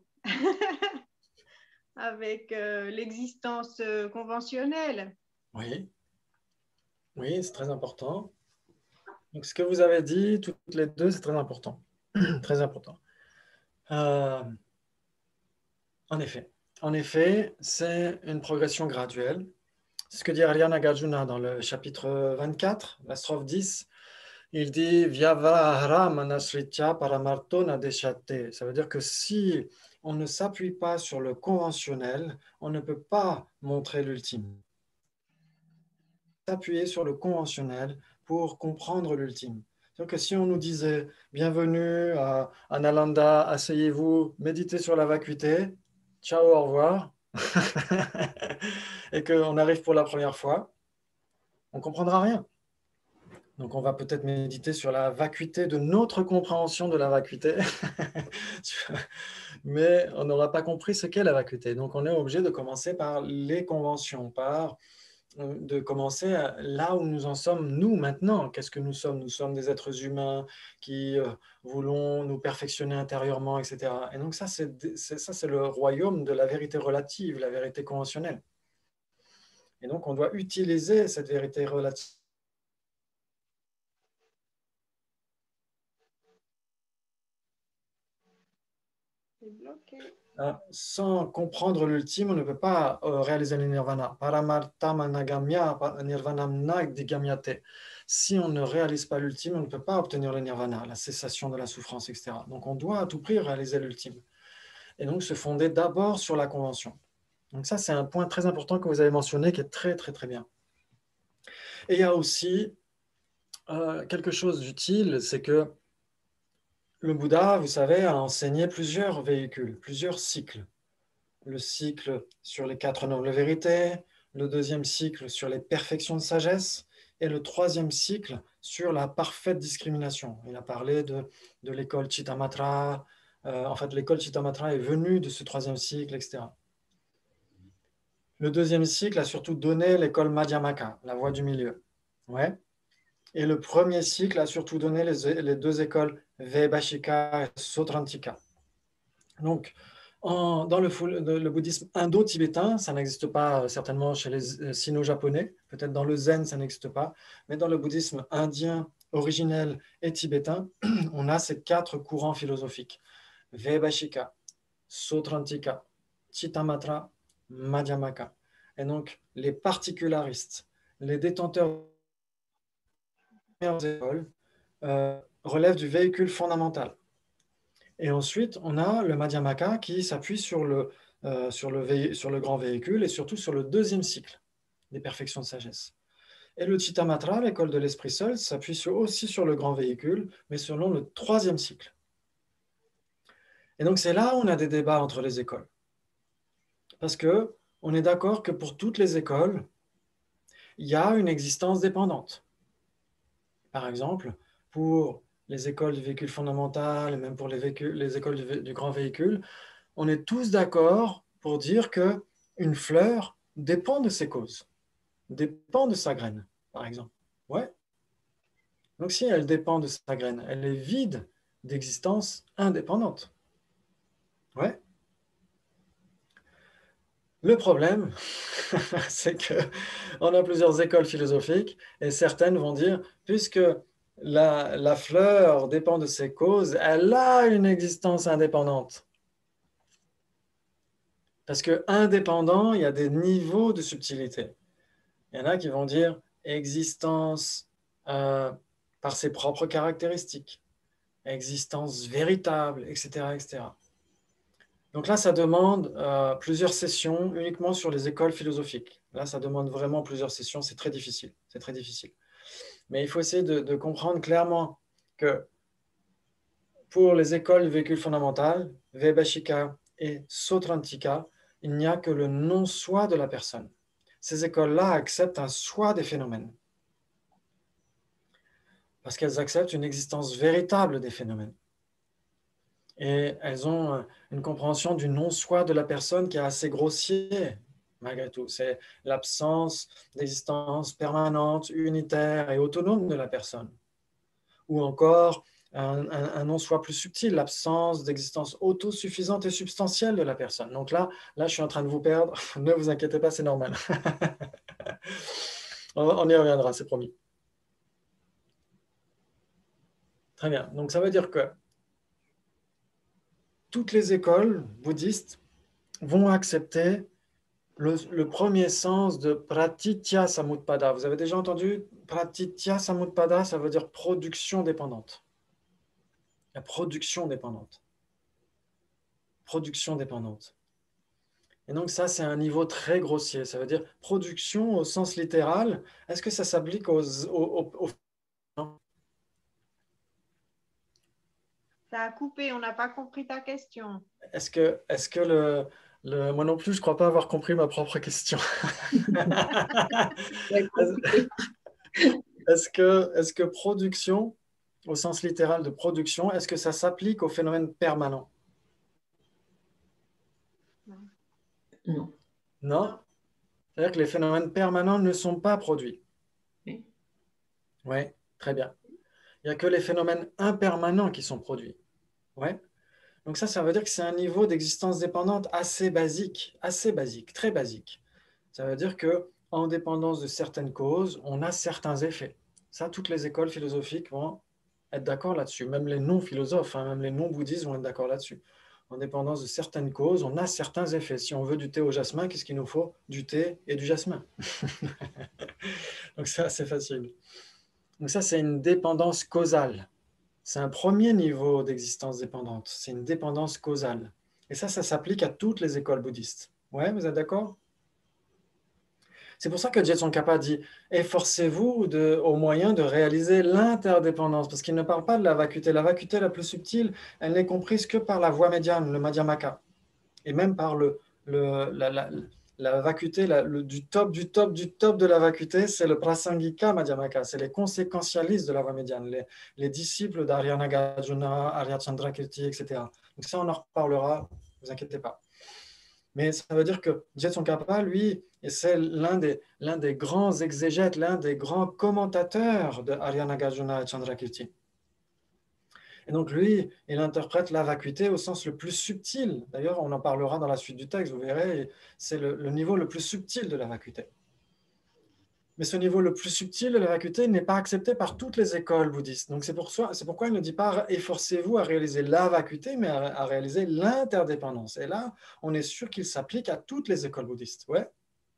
Avec euh, l'existence euh, conventionnelle. Oui, oui, c'est très important. Donc, ce que vous avez dit, toutes les deux, c'est très important. Très important. Euh, en effet, en effet, c'est une progression graduelle. C'est ce que dit Arya Nagarjuna dans le chapitre vingt-quatre, la strophe dix. Il dit Vyavahara manasritya paramarto nadeshate. Ça veut dire que si on ne s'appuie pas sur le conventionnel, on ne peut pas montrer l'ultime. S'appuyer sur le conventionnel pour comprendre l'ultime. C'est-à-dire que si on nous disait bienvenue à, à Nalanda, asseyez-vous, méditez sur la vacuité, ciao, au revoir, et qu'on arrive pour la première fois, on ne comprendra rien. Donc, on va peut-être méditer sur la vacuité de notre compréhension de la vacuité, mais on n'aura pas compris ce qu'est la vacuité. Donc, on est obligé de commencer par les conventions, par de commencer là où nous en sommes, nous, maintenant. Qu'est-ce que nous sommes? Nous sommes des êtres humains qui euh, voulons nous perfectionner intérieurement, et cetera. Et donc, ça, c'est, c'est, ça, c'est le royaume de la vérité relative, la vérité conventionnelle. Et donc, on doit utiliser cette vérité relative. Sans comprendre l'ultime, on ne peut pas euh, réaliser le nirvana. Paramartha managamya nirvanam nagdigamyate. Si on ne réalise pas l'ultime, on ne peut pas obtenir le nirvana, la cessation de la souffrance, et cetera. Donc on doit à tout prix réaliser l'ultime. Et donc se fonder d'abord sur la convention. Donc ça, c'est un point très important que vous avez mentionné, qui est très, très, très bien. Et il y a aussi euh, quelque chose d'utile, c'est que le Bouddha, vous savez, a enseigné plusieurs véhicules, plusieurs cycles. Le cycle sur les quatre nobles vérités, le deuxième cycle sur les perfections de sagesse, et le troisième cycle sur la parfaite discrimination. Il a parlé de, de l'école Chittamatra. Euh, en fait, l'école Chittamatra est venue de ce troisième cycle, et cetera. Le deuxième cycle a surtout donné l'école Madhyamaka, la voie du milieu. Ouais. Et le premier cycle a surtout donné les, les deux écoles Vaibhashika et Sautrantika. Donc, en, dans le, le bouddhisme indo-tibétain, ça n'existe pas certainement chez les sino-japonais, peut-être dans le zen, ça n'existe pas, mais dans le bouddhisme indien originel et tibétain, on a ces quatre courants philosophiques. Vaibhashika, Sautrantika, Chittamatra, Madhyamaka. Et donc, les particularistes, les détenteurs des écoles, euh, relèvent du véhicule fondamental. Et ensuite, on a le Madhyamaka qui s'appuie sur le, euh, sur, le vé- sur le grand véhicule et surtout sur le deuxième cycle des perfections de sagesse. Et le Chittamatra, l'école de l'esprit seul, s'appuie sur, aussi sur le grand véhicule, mais selon le troisième cycle. Et donc, c'est là où on a des débats entre les écoles. Parce qu'on est d'accord que pour toutes les écoles, il y a une existence dépendante. Par exemple, pour les écoles du véhicule fondamental, et même pour les, véhicules, les écoles du, du grand véhicule, on est tous d'accord pour dire qu'une fleur dépend de ses causes, dépend de sa graine, par exemple. Ouais. Donc si elle dépend de sa graine, elle est vide d'existence indépendante. Ouais. Le problème, c'est qu'on a plusieurs écoles philosophiques et certaines vont dire, puisque la, la fleur dépend de ses causes, elle a une existence indépendante. Parce que indépendant, il y a des niveaux de subtilité. Il y en a qui vont dire existence euh, par ses propres caractéristiques, existence véritable, et cetera, et cetera. Donc là, ça demande euh, plusieurs sessions uniquement sur les écoles philosophiques. Là, ça demande vraiment plusieurs sessions, c'est très difficile. C'est très difficile. Mais il faut essayer de, de comprendre clairement que pour les écoles du véhicule fondamental, Vaibhashika et Sautrantika, il n'y a que le non-soi de la personne. Ces écoles-là acceptent un soi des phénomènes. Parce qu'elles acceptent une existence véritable des phénomènes. Et elles ont une compréhension du non-soi de la personne qui est assez grossier, malgré tout. C'est l'absence d'existence permanente, unitaire et autonome de la personne. Ou encore un, un, un non-soi plus subtil, l'absence d'existence autosuffisante et substantielle de la personne. Donc là, là, je suis en train de vous perdre. Ne vous inquiétez pas, c'est normal. On y reviendra, c'est promis. Très bien. Donc ça veut dire que toutes les écoles bouddhistes vont accepter le, le premier sens de pratitya samutpada. Vous avez déjà entendu pratitya samutpada, ça veut dire production dépendante. La production dépendante. Production dépendante. Et donc ça, c'est un niveau très grossier. Ça veut dire production au sens littéral. Est-ce que ça s'applique aux, aux, aux... Ça a coupé, on n'a pas compris ta question. Est-ce que, est-ce que le, le... Moi non plus, je ne crois pas avoir compris ma propre question. Est-ce que, est-ce que production, au sens littéral de production, est-ce que ça s'applique au phénomène permanent? Non. Non? C'est-à-dire que les phénomènes permanents ne sont pas produits. Oui. Oui, très bien. Il n'y a que les phénomènes impermanents qui sont produits. Ouais. Donc ça, ça veut dire que c'est un niveau d'existence dépendante assez basique, assez basique, très basique. Ça veut dire qu'en dépendance de certaines causes, on a certains effets. Ça, toutes les écoles philosophiques vont être d'accord là-dessus. Même les non-philosophes, hein, même les non-bouddhistes vont être d'accord là-dessus. En dépendance de certaines causes, on a certains effets. Si on veut du thé au jasmin, qu'est-ce qu'il nous faut? Du thé et du jasmin. Donc ça, c'est facile. Donc ça, c'est une dépendance causale. C'est un premier niveau d'existence dépendante. C'est une dépendance causale. Et ça, ça s'applique à toutes les écoles bouddhistes. Ouais, vous êtes d'accord? C'est pour ça que Je Tsongkhapa dit « Efforcez-vous au moyen de réaliser l'interdépendance ». Parce qu'il ne parle pas de la vacuité. La vacuité la plus subtile, elle n'est comprise que par la voie médiane, le madhyamaka. Et même par le, le, la, la, la vacuité, la, le, du top, du top, du top de la vacuité, c'est le prasangika madhyamaka. C'est les conséquentialistes de la voie médiane, les, les disciples d'Arya Nagarjuna, Arya Chandrakirti, et cetera. Donc ça, on en reparlera, ne vous inquiétez pas. Mais ça veut dire que Je Tsongkhapa, lui, c'est l'un des, l'un des grands exégètes, l'un des grands commentateurs de Arya Nagarjuna et Chandrakirti. Et donc lui, il interprète la vacuité au sens le plus subtil. D'ailleurs, on en parlera dans la suite du texte, vous verrez, c'est le, le niveau le plus subtil de la vacuité. Mais ce niveau le plus subtil de la vacuité n'est pas accepté par toutes les écoles bouddhistes. Donc c'est pour ça, c'est pourquoi il ne dit pas « efforcez-vous à réaliser la vacuité », mais à, à réaliser l'interdépendance. Et là, on est sûr qu'il s'applique à toutes les écoles bouddhistes. Ouais.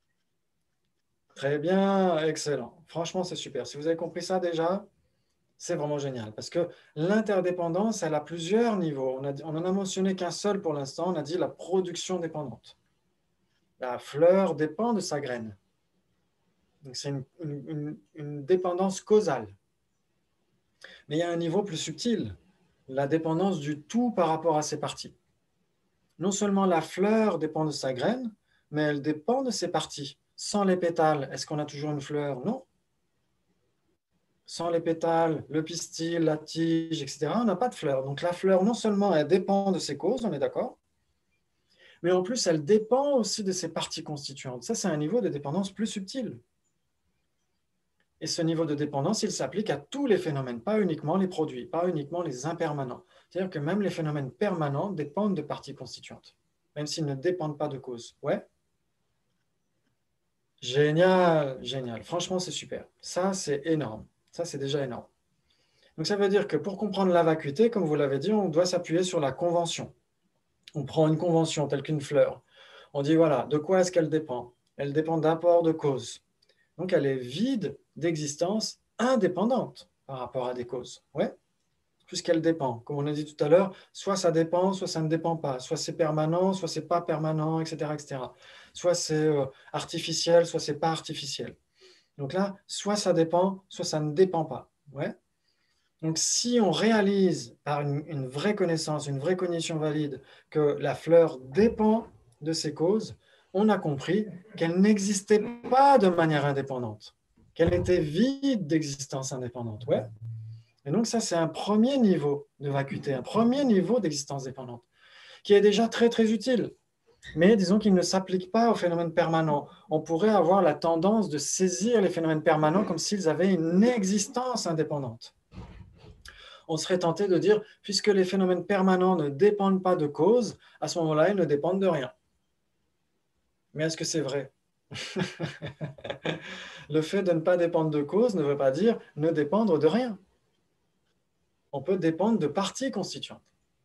Très bien, excellent. Franchement, c'est super. Si vous avez compris ça déjà, c'est vraiment génial. Parce que l'interdépendance, elle a plusieurs niveaux. On a, on en a mentionné qu'un seul pour l'instant. On a dit la production dépendante. La fleur dépend de sa graine. Donc, c'est une, une, une dépendance causale. Mais il y a un niveau plus subtil, la dépendance du tout par rapport à ses parties. Non seulement la fleur dépend de sa graine, mais elle dépend de ses parties. Sans les pétales, est-ce qu'on a toujours une fleur? Non. Sans les pétales, le pistil, la tige, et cetera, on n'a pas de fleur. Donc la fleur, non seulement elle dépend de ses causes, on est d'accord, mais en plus, elle dépend aussi de ses parties constituantes. Ça, c'est un niveau de dépendance plus subtil. Et ce niveau de dépendance, il s'applique à tous les phénomènes, pas uniquement les produits, pas uniquement les impermanents. C'est-à-dire que même les phénomènes permanents dépendent de parties constituantes, même s'ils ne dépendent pas de causes. Ouais? Génial, génial. Franchement, c'est super. Ça, c'est énorme. Ça, c'est déjà énorme. Donc, ça veut dire que pour comprendre la vacuité, comme vous l'avez dit, on doit s'appuyer sur la convention. On prend une convention telle qu'une fleur. On dit, voilà, de quoi est-ce qu'elle dépend? Elle dépend d'apport de cause. Donc, elle est vide d'existence indépendante par rapport à des causes. Ouais, puisqu'elle dépend. Comme on a dit tout à l'heure, soit ça dépend, soit ça ne dépend pas. Soit c'est permanent, soit c'est pas permanent, et cetera, et cetera. Soit c'est euh, artificiel, soit c'est pas artificiel. Donc là, soit ça dépend, soit ça ne dépend pas. Ouais. Donc, si on réalise par une, une vraie connaissance, une vraie cognition valide, que la fleur dépend de ses causes, on a compris qu'elle n'existait pas de manière indépendante, qu'elle était vide d'existence indépendante. Ouais. Et donc, ça, c'est un premier niveau de vacuité, un premier niveau d'existence dépendante, qui est déjà très, très utile. Mais disons qu'il ne s'applique pas aux phénomènes permanents. On pourrait avoir la tendance de saisir les phénomènes permanents comme s'ils avaient une existence indépendante. on serait tenté de dire, puisque les phénomènes permanents ne dépendent pas de cause, à ce moment-là, ils ne dépendent de rien. Mais est-ce que c'est vrai? Le fait de ne pas dépendre de cause ne veut pas dire ne dépendre de rien. On peut dépendre de parties constituantes.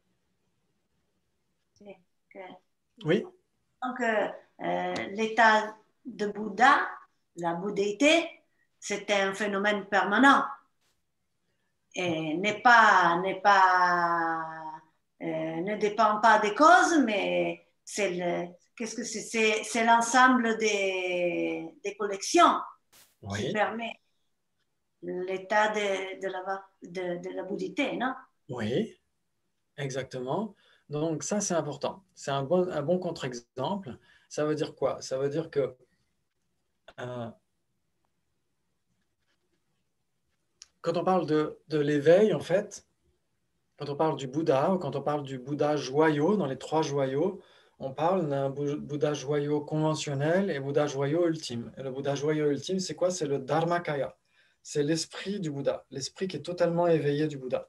Oui. Donc, euh, euh, l'état de Bouddha, la bouddhéité, c'était un phénomène permanent et n'est pas, n'est pas, euh, ne dépend pas des causes, mais c'est le, qu'est-ce que c'est, c'est, c'est l'ensemble des, des collections Oui. qui permet l'état de, de, la, de, de la bouddhité, non? Oui, exactement. Donc ça, c'est important. C'est un bon, un bon contre-exemple. Ça veut dire quoi? Ça veut dire que euh, quand on parle de, de l'éveil, en fait, quand on parle du Bouddha, ou quand on parle du Bouddha joyau, dans les trois joyaux, on parle d'un Bouddha joyau conventionnel et Bouddha joyau ultime. Et le Bouddha joyau ultime, c'est quoi? C'est le Dharmakaya. C'est l'esprit du Bouddha, l'esprit qui est totalement éveillé du Bouddha.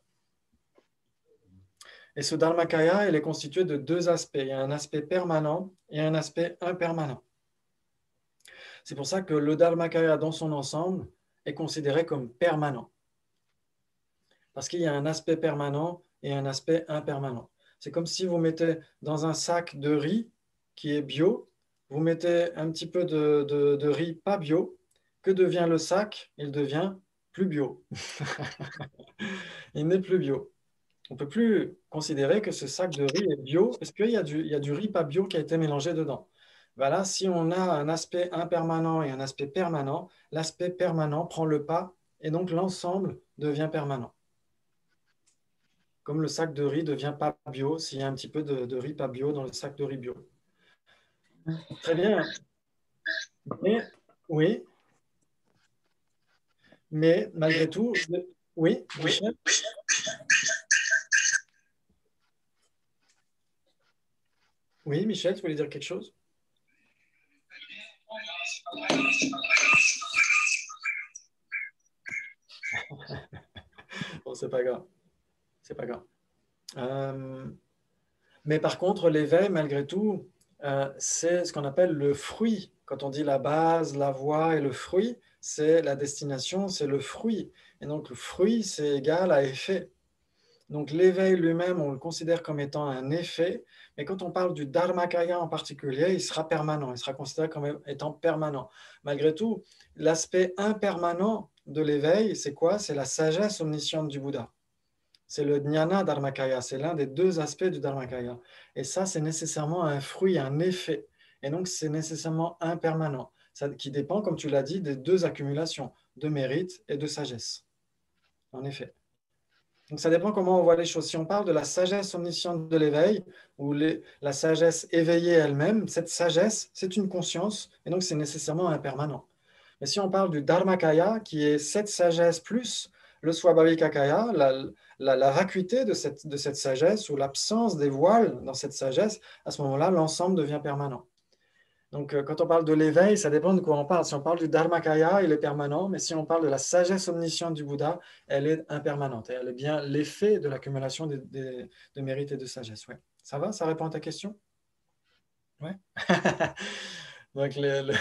Et ce Dharmakaya, il est constitué de deux aspects. Il y a un aspect permanent et un aspect impermanent. C'est pour ça que le Dharmakaya dans son ensemble est considéré comme permanent. Parce qu'il y a un aspect permanent et un aspect impermanent. C'est comme si vous mettez dans un sac de riz qui est bio, vous mettez un petit peu de, de, de riz pas bio. Que devient le sac? Il devient plus bio. Il n'est plus bio. On ne peut plus considérer que ce sac de riz est bio parce qu'il y a du, il y a du riz pas bio qui a été mélangé dedans. Voilà, si on a un aspect impermanent et un aspect permanent, l'aspect permanent prend le pas et donc l'ensemble devient permanent. Comme le sac de riz devient pas bio s'il y a un petit peu de, de riz pas bio dans le sac de riz bio. Très bien. Mais, oui. Mais malgré tout, oui, Michel? Oui, Michel, tu voulais dire quelque chose? Bon, c'est pas grave. C'est pas grave. Euh, mais par contre, l'éveil, malgré tout, euh, c'est ce qu'on appelle le fruit. Quand on dit la base, la voie et le fruit, c'est la destination, c'est le fruit. Et donc, le fruit, c'est égal à effet. Donc, l'éveil lui-même, on le considère comme étant un effet. Mais quand on parle du Dharmakaya en particulier, il sera permanent. Il sera considéré comme étant permanent. Malgré tout, l'aspect impermanent de l'éveil, c'est quoi? C'est la sagesse omnisciente du Bouddha. C'est le Jnana Dharmakaya, c'est l'un des deux aspects du Dharmakaya. Et ça, c'est nécessairement un fruit, un effet. Et donc, c'est nécessairement impermanent, ça, qui dépend, comme tu l'as dit, des deux accumulations, de mérite et de sagesse. En effet. Donc, ça dépend comment on voit les choses. Si on parle de la sagesse omnisciente de l'éveil, ou les, la sagesse éveillée elle-même, cette sagesse, c'est une conscience, et donc c'est nécessairement impermanent. Mais si on parle du Dharmakaya, qui est cette sagesse plus le Swabhavikakaya, la, la, la vacuité de cette, de cette sagesse ou l'absence des voiles dans cette sagesse, à ce moment-là, l'ensemble devient permanent. Donc, quand on parle de l'éveil, ça dépend de quoi on parle. Si on parle du Dharmakaya, il est permanent, mais si on parle de la sagesse omnisciente du Bouddha, elle est impermanente. Elle est bien l'effet de l'accumulation de, de, de mérite et de sagesse. Ouais. Ça va? Ça répond à ta question? Oui. Donc,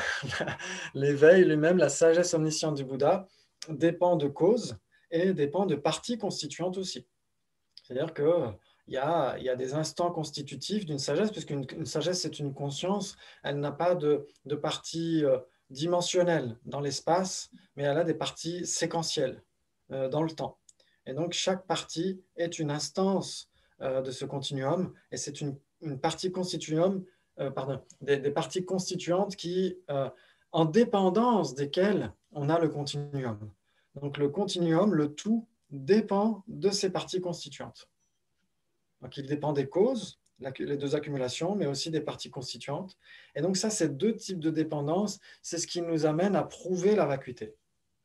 l'éveil lui-même, la sagesse omnisciente du Bouddha, dépend de causes et dépend de parties constituantes aussi. C'est-à-dire qu'il y a, il y a des instants constitutifs d'une sagesse, puisqu'une une sagesse, c'est une conscience, elle n'a pas de, de partie euh, dimensionnelle dans l'espace, mais elle a des parties séquentielles euh, dans le temps. Et donc, chaque partie est une instance euh, de ce continuum, et c'est une, une partie constituum, euh, pardon, des, des parties constituantes qui, euh, en dépendance desquelles on a le continuum. Donc, le continuum, le tout, dépend de ces parties constituantes. Donc, il dépend des causes, les deux accumulations, mais aussi des parties constituantes. Et donc, ça, ces deux types de dépendance, c'est ce qui nous amène à prouver la vacuité.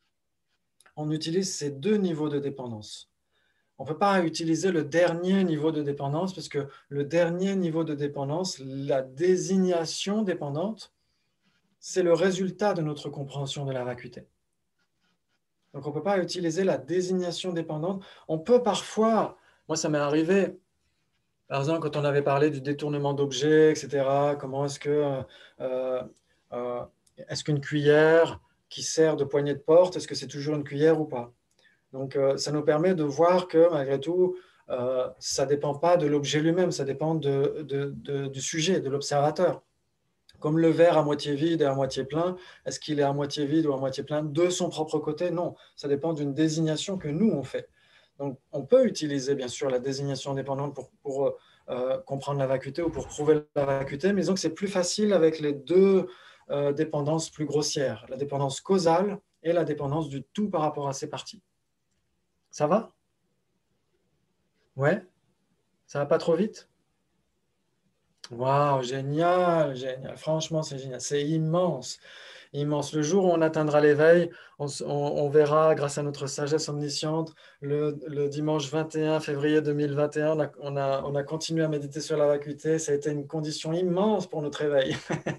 On utilise ces deux niveaux de dépendance. On ne peut pas utiliser le dernier niveau de dépendance, parce que le dernier niveau de dépendance, la désignation dépendante, c'est le résultat de notre compréhension de la vacuité. Donc, on ne peut pas utiliser la désignation dépendante. On peut parfois, moi ça m'est arrivé, par exemple, quand on avait parlé du détournement d'objets, et cetera, comment est-ce que, euh, euh, est-ce qu'une cuillère qui sert de poignée de porte, est-ce que c'est toujours une cuillère ou pas? Donc, euh, ça nous permet de voir que, malgré tout, euh, ça ne dépend pas de l'objet lui-même, ça dépend de, de, de, du sujet, de l'observateur. Comme le verre à moitié vide et à moitié plein, est-ce qu'il est à moitié vide ou à moitié plein de son propre côté? Non, ça dépend d'une désignation que nous, on fait. Donc, on peut utiliser, bien sûr, la désignation indépendante pour, pour euh, comprendre la vacuité ou pour prouver la vacuité, mais disons que c'est plus facile avec les deux euh, dépendances plus grossières, la dépendance causale et la dépendance du tout par rapport à ses parties. Ça va? Ouais? Ça va pas trop vite? Waouh, génial, génial. Franchement, c'est génial. C'est immense, immense. Le jour où on atteindra l'éveil, on, on, on verra, grâce à notre sagesse omnisciente, le, le dimanche vingt et un février deux mille vingt et un, on a, on, a, on a continué à méditer sur la vacuité. Ça a été une condition immense pour notre éveil.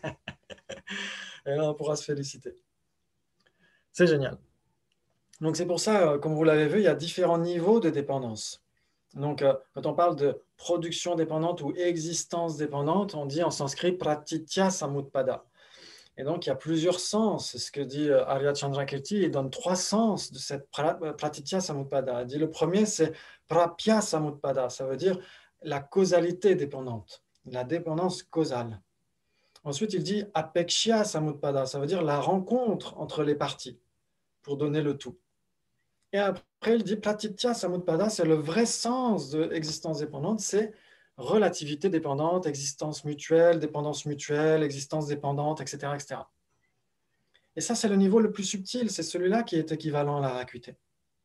Et là, on pourra se féliciter. C'est génial. Donc, c'est pour ça, comme vous l'avez vu, il y a différents niveaux de dépendance. Donc, euh, quand on parle de production dépendante ou existence dépendante, on dit en sanskrit pratitya samutpada. Et donc, il y a plusieurs sens. C'est ce que dit euh, Arya Chandrakirti. Il donne trois sens de cette pra- pratitya samutpada. Il dit le premier, c'est prapya samutpada. Ça veut dire la causalité dépendante, la dépendance causale. Ensuite, il dit apekshya samutpada. Ça veut dire la rencontre entre les parties pour donner le tout. Et après, il dit pratitya samutpada, c'est le vrai sens de l'existence dépendante, c'est relativité dépendante, existence mutuelle, dépendance mutuelle, existence dépendante, et cetera, et cetera. Et ça, c'est le niveau le plus subtil, c'est celui-là qui est équivalent à la vacuité.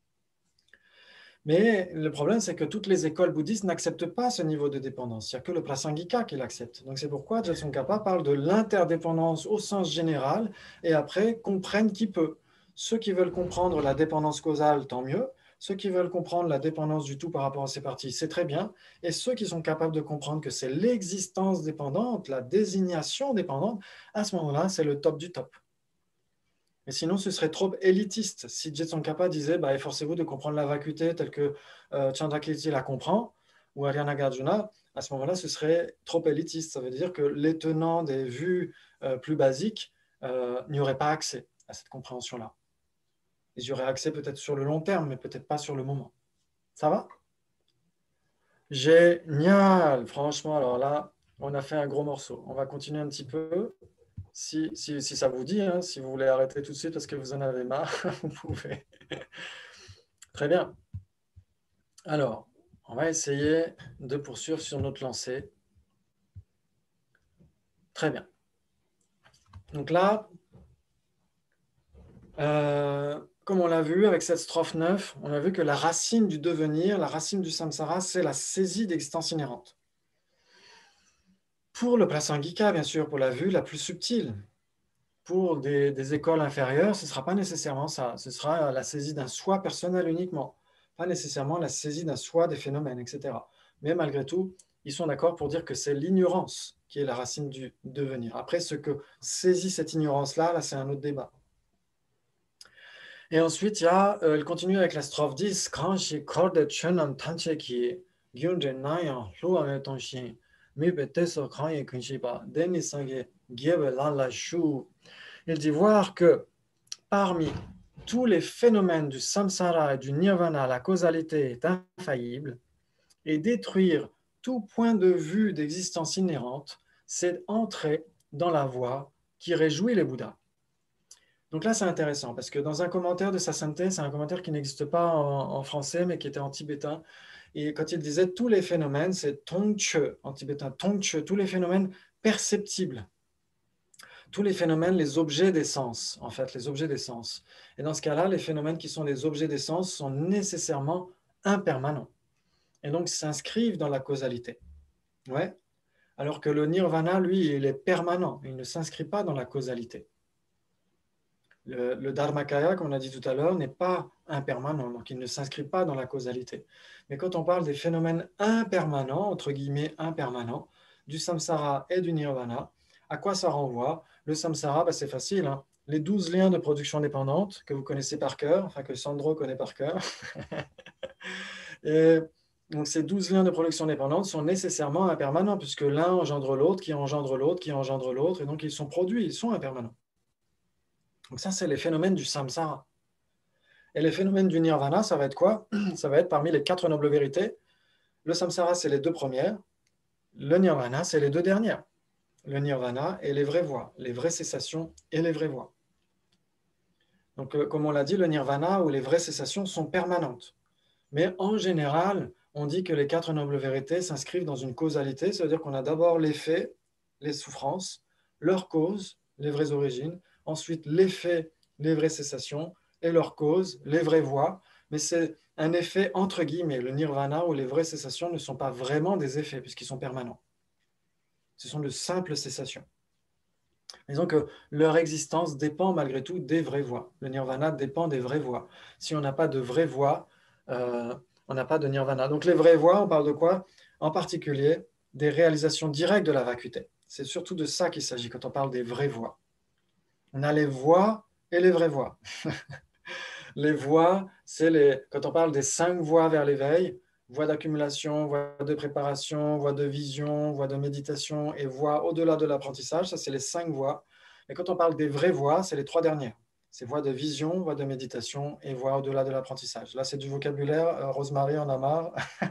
Mais le problème, c'est que toutes les écoles bouddhistes n'acceptent pas ce niveau de dépendance. Il n'y a que le Prasangika qui l'accepte. Donc c'est pourquoi Tsongkhapa parle de l'interdépendance au sens général, et après, comprennent qui peut. Ceux qui veulent comprendre la dépendance causale, tant mieux. Ceux qui veulent comprendre la dépendance du tout par rapport à ces parties, c'est très bien. Et ceux qui sont capables de comprendre que c'est l'existence dépendante, la désignation dépendante, à ce moment-là, c'est le top du top. Mais sinon, ce serait trop élitiste. Si Je Tsongkhapa disait bah, « efforcez-vous de comprendre la vacuité telle que euh, Chandrakirti la comprend » ou Arya Nagarjuna, à ce moment-là, ce serait trop élitiste. Ça veut dire que les tenants des vues euh, plus basiques euh, n'y auraient pas accès à cette compréhension-là. Ils y auraient accès peut-être sur le long terme, mais peut-être pas sur le moment. Ça va? Génial! Franchement, alors là, on a fait un gros morceau. On va continuer un petit peu. Si, si, si ça vous dit, hein, si vous voulez arrêter tout de suite parce que vous en avez marre, vous pouvez. Très bien. Alors, on va essayer de poursuivre sur notre lancée. Très bien. Donc là, euh, comme on l'a vu avec cette strophe neuf, on a vu que la racine du devenir, la racine du samsara, c'est la saisie d'existence inhérente. Pour le prasangika, bien sûr, pour la vue la plus subtile. Pour des, des écoles inférieures, ce ne sera pas nécessairement ça. Ce sera la saisie d'un soi personnel uniquement, pas nécessairement la saisie d'un soi des phénomènes, et cetera. Mais malgré tout, ils sont d'accord pour dire que c'est l'ignorance qui est la racine du devenir. Après, ce que saisit cette ignorance-là, là, c'est un autre débat. Et ensuite, il y a, euh, elle continue avec la strophe dix. Kanshi korde chenam tanche ki gyunje nayan luame tonshin mibe teso kanye kunshiba deni sange giebe lala shu. Il dit voir que parmi tous les phénomènes du samsara et du nirvana, la causalité est infaillible et détruire tout point de vue d'existence inhérente, c'est entrer dans la voie qui réjouit les Bouddhas. Donc là, c'est intéressant parce que dans un commentaire de sa sainteté, c'est un commentaire qui n'existe pas en, en français mais qui était en tibétain. Et quand il disait tous les phénomènes, c'est tongche en tibétain, tongche, tous les phénomènes perceptibles. Tous les phénomènes, les objets des sens, en fait, les objets des sens. Et dans ce cas-là, les phénomènes qui sont des objets des sens sont nécessairement impermanents. Et donc s'inscrivent dans la causalité. Ouais. Alors que le nirvana, lui, il est permanent. Il ne s'inscrit pas dans la causalité. Le, le dharmakaya, comme on a dit tout à l'heure, n'est pas impermanent, donc il ne s'inscrit pas dans la causalité. Mais quand on parle des phénomènes impermanents, entre guillemets impermanents, du samsara et du nirvana, à quoi ça renvoie? Le samsara, ben c'est facile, hein. les douze liens de production dépendante que vous connaissez par cœur, enfin que Sandro connaît par cœur. Et donc ces douze liens de production dépendante sont nécessairement impermanents, puisque l'un engendre l'autre, qui engendre l'autre, qui engendre l'autre, et donc ils sont produits, ils sont impermanents. Donc ça, c'est les phénomènes du samsara. Et les phénomènes du nirvana, ça va être quoi? Ça va être parmi les quatre nobles vérités. Le samsara, c'est les deux premières. Le nirvana, c'est les deux dernières. Le nirvana et les vraies voies, les vraies cessations et les vraies voies. Donc, euh, comme on l'a dit, le nirvana ou les vraies cessations sont permanentes. Mais en général, on dit que les quatre nobles vérités s'inscrivent dans une causalité, c'est-à-dire qu'on a d'abord les faits, les souffrances, leurs causes, les vraies origines, ensuite les faits, les vraies cessations, et leurs causes, les vraies voies. Mais c'est un effet entre guillemets. Le nirvana ou les vraies cessations ne sont pas vraiment des effets, puisqu'ils sont permanents. Ce sont de simples cessations. Disons que leur existence dépend malgré tout des vraies voies. Le nirvana dépend des vraies voies. Si on n'a pas de vraies voies, euh, on n'a pas de nirvana. Donc les vraies voies, on parle de quoi? En particulier, des réalisations directes de la vacuité. C'est surtout de ça qu'il s'agit quand on parle des vraies voies. On a les voies et les vraies voies. Les voies, c'est les, quand on parle des cinq voies vers l'éveil, voie d'accumulation, voie de préparation, voie de vision, voie de méditation et voie au-delà de l'apprentissage, ça c'est les cinq voies. Et quand on parle des vraies voies, c'est les trois dernières. C'est voie de vision, voie de méditation et voie au-delà de l'apprentissage. Là, c'est du vocabulaire. Euh, Rosemary en a marre.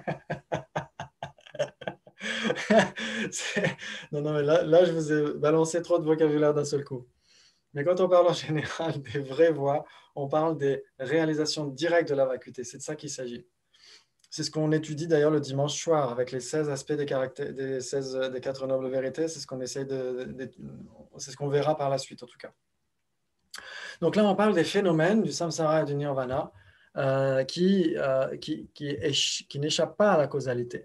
non, non, mais là, là, je vous ai balancé trop de vocabulaire d'un seul coup. Mais quand on parle en général des vraies voies, on parle des réalisations directes de la vacuité. C'est de ça qu'il s'agit. C'est ce qu'on étudie d'ailleurs le dimanche soir avec les seize aspects des, caractères, des, seize, des quatre nobles vérités. C'est ce qu'on essaye de, de, de c'est ce qu'on verra par la suite en tout cas. Donc là, on parle des phénomènes du samsara et du nirvana euh, qui, euh, qui, qui, qui n'échappent pas à la causalité.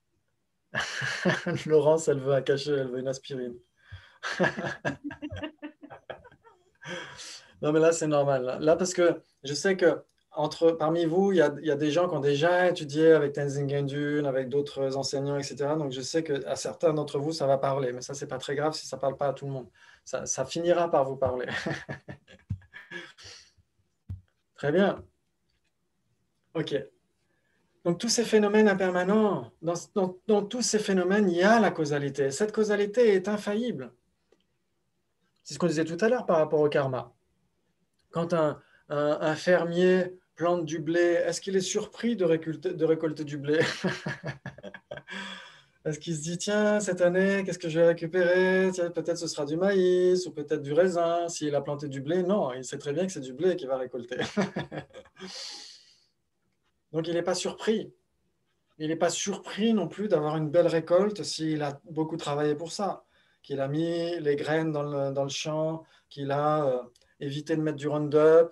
Laurence, elle veut un cachet, elle veut une aspirine. Non, mais là, c'est normal. Là. là, parce que je sais que entre, parmi vous, il y, a, il y a des gens qui ont déjà étudié avec Tenzin Gyatso, avec d'autres enseignants, et cetera. Donc, je sais qu'à certains d'entre vous, ça va parler. Mais ça, ce n'est pas très grave si ça ne parle pas à tout le monde. Ça, ça finira par vous parler. Très bien. OK. Donc, tous ces phénomènes impermanents, dans, dans, dans tous ces phénomènes, il y a la causalité. Cette causalité est infaillible. C'est ce qu'on disait tout à l'heure par rapport au karma. Quand un, un, un fermier plante du blé, est-ce qu'il est surpris de récolter, de récolter du blé? Est-ce qu'il se dit, tiens, cette année, qu'est-ce que je vais récupérer? Tiens, peut-être ce sera du maïs ou peut-être du raisin. S'il a planté du blé, non, il sait très bien que c'est du blé qu'il va récolter. Donc, il n'est pas surpris. Il n'est pas surpris non plus d'avoir une belle récolte s'il a beaucoup travaillé pour ça, qu'il a mis les graines dans le, dans le champ, qu'il a euh, évité de mettre du Roundup.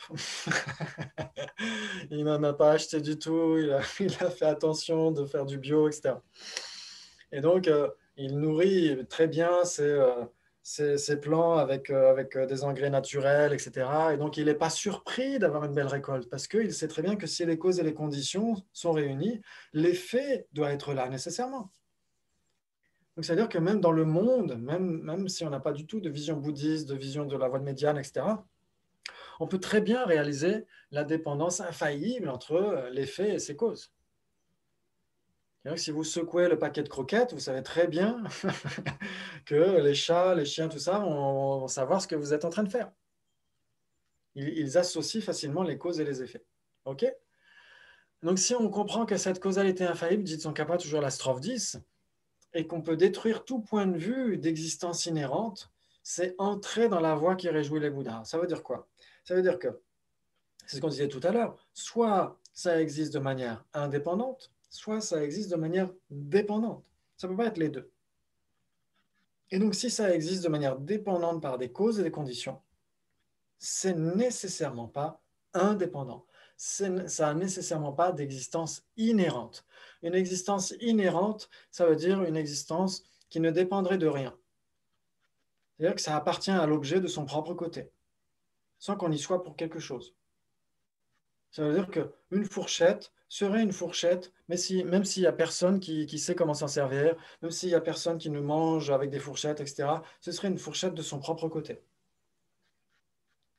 Il n'en a pas acheté du tout, il a, il a fait attention de faire du bio, et cetera. Et donc, euh, il nourrit très bien ses, euh, ses, ses plants avec, euh, avec des engrais naturels, et cetera. Et donc, il n'est pas surpris d'avoir une belle récolte parce qu'il sait très bien que si les causes et les conditions sont réunies, l'effet doit être là nécessairement. Donc, c'est-à-dire que même dans le monde, même, même si on n'a pas du tout de vision bouddhiste, de vision de la voie de médiane, et cetera, on peut très bien réaliser la dépendance infaillible entre les faits et ses causes. C'est-à-dire que si vous secouez le paquet de croquettes, vous savez très bien que les chats, les chiens, tout ça vont, vont savoir ce que vous êtes en train de faire. Ils, ils associent facilement les causes et les effets. OK? Donc, si on comprend que cette causalité infaillible, dit Tsongkhapa toujours la strophe dix, et qu'on peut détruire tout point de vue d'existence inhérente, c'est entrer dans la voie qui réjouit les Bouddhas. Ça veut dire quoi? Ça veut dire que, c'est ce qu'on disait tout à l'heure, soit ça existe de manière indépendante, soit ça existe de manière dépendante. Ça ne peut pas être les deux. Et donc, si ça existe de manière dépendante par des causes et des conditions, c'est nécessairement pas indépendant. Ça n'a nécessairement pas d'existence inhérente. Une existence inhérente, ça veut dire une existence qui ne dépendrait de rien. C'est-à-dire que ça appartient à l'objet de son propre côté, sans qu'on y soit pour quelque chose. Ça veut dire qu'une fourchette serait une fourchette, mais si, même s'il n'y a personne qui, qui sait comment s'en servir, même s'il n'y a personne qui ne mange avec des fourchettes, et cetera, ce serait une fourchette de son propre côté.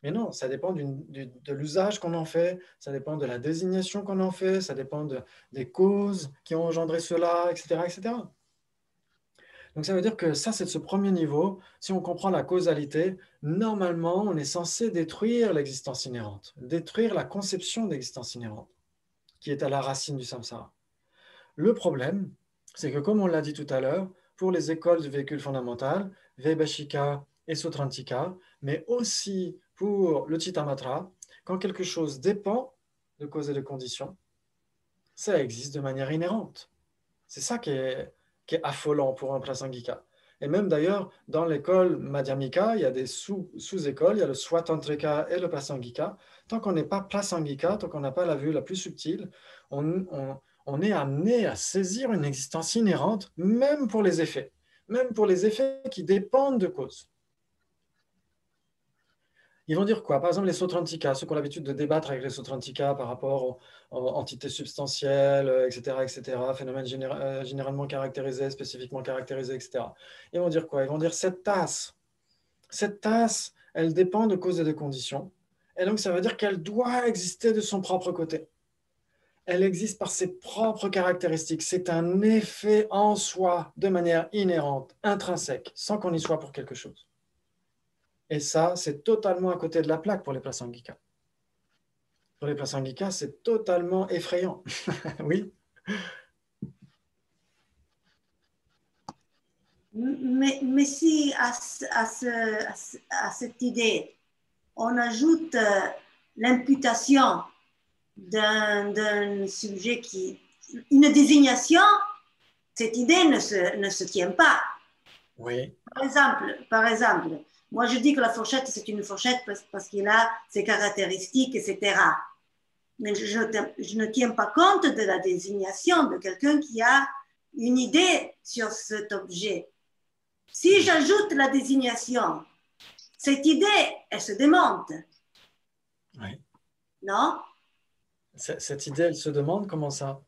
Mais non, ça dépend d'une- du- de l'usage qu'on en fait, ça dépend de la désignation qu'on en fait, ça dépend de, des causes qui ont engendré cela, et cetera, et cetera. Donc ça veut dire que ça, c'est de ce premier niveau. Si on comprend la causalité, normalement, on est censé détruire l'existence inhérente, détruire la conception d'existence inhérente, qui est à la racine du samsara. Le problème, c'est que comme on l'a dit tout à l'heure, pour les écoles du véhicule fondamental, Vaibhashika et Sutrantika, mais aussi pour le Chittamatra, quand quelque chose dépend de cause et de condition, ça existe de manière inhérente. C'est ça qui est, qui est affolant pour un prasangika. Et même d'ailleurs, dans l'école Madhyamika, il y a des sous, sous-écoles, il y a le Swatantrika et le prasangika. Tant qu'on n'est pas prasangika, tant qu'on n'a pas la vue la plus subtile, on, on, on est amené à saisir une existence inhérente, même pour les effets, même pour les effets qui dépendent de causes. Ils vont dire quoi? Par exemple, les Sotrantika, ceux qui ont l'habitude de débattre avec les Sotrantika par rapport aux, aux entités substantielles, et cetera, et cetera, phénomènes généra- euh, généralement caractérisés, spécifiquement caractérisés, et cetera. Ils vont dire quoi? Ils vont dire cette tasse, cette tasse, elle dépend de causes et de conditions. Et donc, ça veut dire qu'elle doit exister de son propre côté. Elle existe par ses propres caractéristiques. C'est un effet en soi, de manière inhérente, intrinsèque, sans qu'on y soit pour quelque chose. Et ça, c'est totalement à côté de la plaque pour les prasangika. Pour les prasangika, c'est totalement effrayant. Oui. Mais, mais si à, ce- à, ce- à ce- à cette idée, on ajoute euh, l'imputation d'un d'un sujet qui... Une désignation, cette idée ne se, ne se tient pas. Oui. Par exemple, par exemple, moi je dis que la fourchette, c'est une fourchette parce, parce qu'il a ses caractéristiques, et cetera. Mais je, je ne tiens pas compte de la désignation de quelqu'un qui a une idée sur cet objet. Si j'ajoute la désignation, cette idée, elle se démonte. Oui. Non? Cette idée, elle se demande comment ça?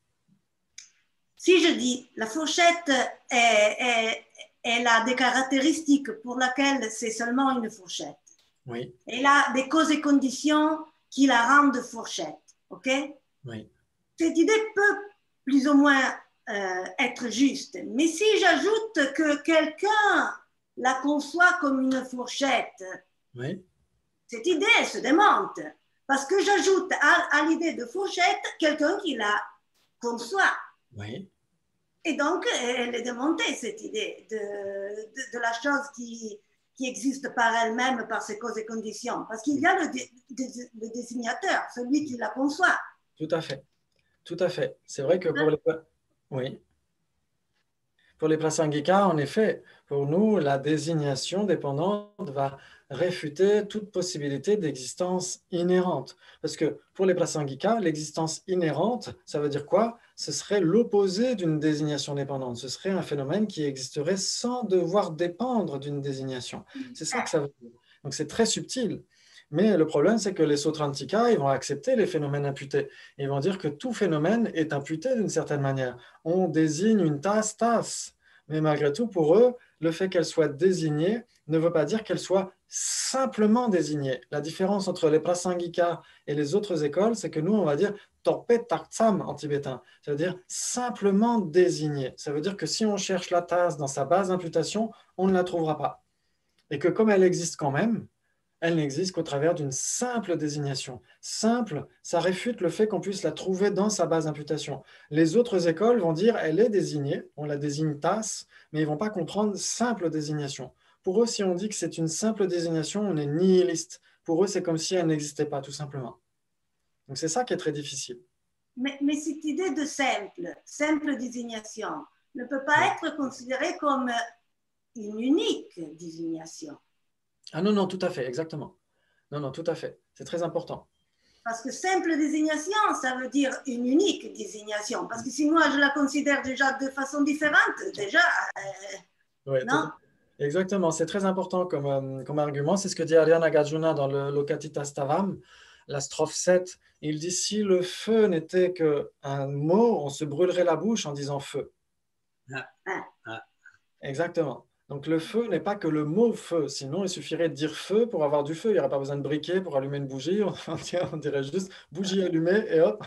Si je dis la fourchette, est, est, elle a des caractéristiques pour lesquelles c'est seulement une fourchette. Oui. Elle a des causes et conditions qui la rendent fourchette. OK? Oui. Cette idée peut plus ou moins euh, être juste. Mais si j'ajoute que quelqu'un la conçoit comme une fourchette, Oui. cette idée, elle se démonte. Parce que j'ajoute à, à l'idée de fourchette quelqu'un qui la conçoit. Oui. Et donc, elle est démontée, cette idée de, de, de la chose qui, qui existe par elle-même, par ses causes et conditions. Parce qu'il y a le, dé, le désignateur, celui qui la conçoit. Tout à fait. Tout à fait. C'est vrai que pour les... Oui. Pour les prasangika, en effet, pour nous, la désignation dépendante va réfuter toute possibilité d'existence inhérente. Parce que pour les prasangika, l'existence inhérente, ça veut dire quoi? Ce serait l'opposé d'une désignation dépendante. Ce serait un phénomène qui existerait sans devoir dépendre d'une désignation. C'est ça que ça veut dire. Donc c'est très subtil. Mais le problème, c'est que les Sotrantika, ils vont accepter les phénomènes imputés. Ils vont dire que tout phénomène est imputé d'une certaine manière. On désigne une tasse, tasse. Mais malgré tout, pour eux, le fait qu'elle soit désignée ne veut pas dire qu'elle soit simplement désignée. La différence entre les prasangika et les autres écoles, c'est que nous, on va dire torpe taktsam en tibétain. Ça veut dire simplement désignée. Ça veut dire que si on cherche la tasse dans sa base d'imputation, on ne la trouvera pas. Et que comme elle existe quand même, elle n'existe qu'au travers d'une simple désignation. Simple, ça réfute le fait qu'on puisse la trouver dans sa base d'imputation. Les autres écoles vont dire elle est désignée, on la désigne tasse, mais ils ne vont pas comprendre simple désignation. Pour eux, si on dit que c'est une simple désignation, on est nihiliste. Pour eux, c'est comme si elle n'existait pas, tout simplement. Donc c'est ça qui est très difficile. Mais, mais cette idée de simple, simple désignation, ne peut pas oui. être considérée comme une unique désignation. Ah non, non, tout à fait, exactement. Non, non, tout à fait. C'est très important. Parce que simple désignation, ça veut dire une unique désignation. Parce que si moi, je la considère déjà de façon différente, déjà, euh, ouais, non? Exactement, c'est très important comme, euh, comme argument. C'est ce que dit Arya Nagarjuna dans le Lokatita Stavam, la strophe sept. Il dit, si le feu n'était qu'un mot, on se brûlerait la bouche en disant feu. Ah. Ah. Exactement. Donc le feu n'est pas que le mot feu, sinon il suffirait de dire feu pour avoir du feu. Il n'y aurait pas besoin de briquet pour allumer une bougie, on dirait juste bougie allumée et hop.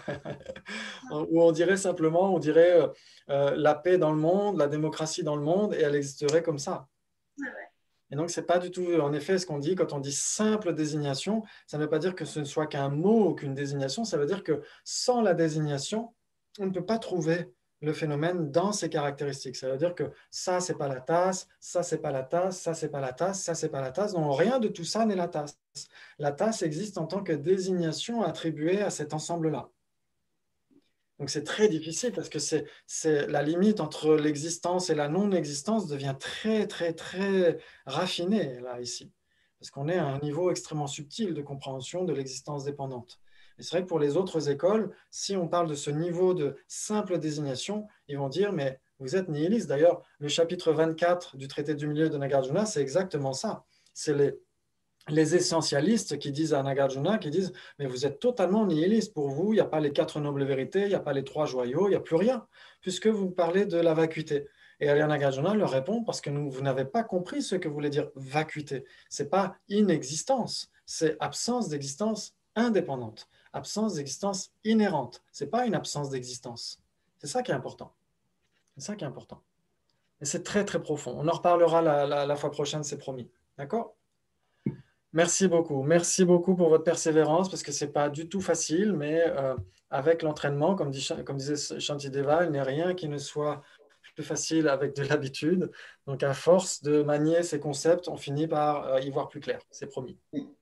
Ou on dirait simplement, on dirait euh, la paix dans le monde, la démocratie dans le monde, et elle existerait comme ça. Et donc, ce n'est pas du tout, en effet, ce qu'on dit quand on dit simple désignation, ça ne veut pas dire que ce ne soit qu'un mot ou qu'une désignation, ça veut dire que sans la désignation, on ne peut pas trouver le phénomène dans ses caractéristiques. Ça veut dire que ça, c'est pas la tasse, ça, c'est pas la tasse, ça, c'est pas la tasse, ça, c'est pas la tasse. Donc, rien de tout ça n'est la tasse. La tasse existe en tant que désignation attribuée à cet ensemble-là. Donc, c'est très difficile parce que c'est, c'est la limite entre l'existence et la non-existence devient très, très, très raffinée, là, ici. Parce qu'on est à un niveau extrêmement subtil de compréhension de l'existence dépendante. Et c'est vrai que pour les autres écoles, si on parle de ce niveau de simple désignation, ils vont dire, mais vous êtes nihiliste. D'ailleurs, le chapitre vingt-quatre du traité du milieu de Nagarjuna, c'est exactement ça. C'est les, les essentialistes qui disent à Nagarjuna, qui disent, mais vous êtes totalement nihiliste. Pour vous, il n'y a pas les quatre nobles vérités, il n'y a pas les trois joyaux, il n'y a plus rien, puisque vous parlez de la vacuité. Et Arya Nagarjuna leur répond, parce que nous, vous n'avez pas compris ce que voulait dire vacuité. Ce n'est pas inexistence, c'est absence d'existence indépendante. Absence d'existence inhérente. Ce n'est pas une absence d'existence. C'est ça qui est important. C'est ça qui est important. Et c'est très, très profond. On en reparlera la, la, la fois prochaine, c'est promis. D'accord ? Merci beaucoup. Merci beaucoup pour votre persévérance, parce que ce n'est pas du tout facile, mais euh, avec l'entraînement, comme, dit, comme disait Shantideva, il n'y a rien qui ne soit plus facile avec de l'habitude. Donc, à force de manier ces concepts, on finit par euh, y voir plus clair. C'est promis.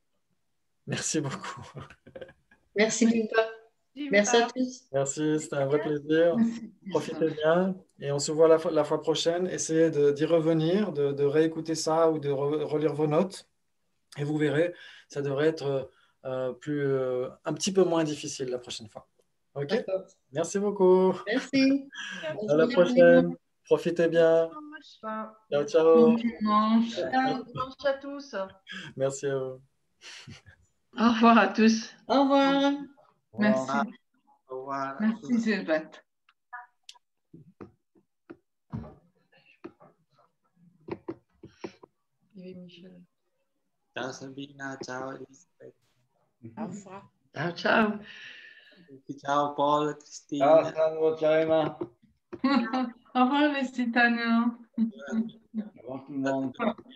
Merci beaucoup. Merci, Pimpa. Merci à tous. Merci, c'était un vrai plaisir. Profitez bien et on se voit la fois, la fois prochaine. Essayez de, d'y revenir, de, de réécouter ça ou de re, relire vos notes. Et vous verrez, ça devrait être euh, plus, euh, un petit peu moins difficile la prochaine fois. OK ? Merci beaucoup. Merci. À la prochaine. Profitez bien. Ciao, ciao. Bon dimanche. Bon dimanche à tous. Merci à vous. Au revoir à tous. Au revoir. Merci. Au revoir. Merci, Zébat. Michel. Ciao Sabina, ciao Elisabeth. Au revoir. Ciao, ciao. Ciao Paul, Christine. Ciao Sandro, ciao Emma. Au revoir les citadins. Au revoir tout le monde.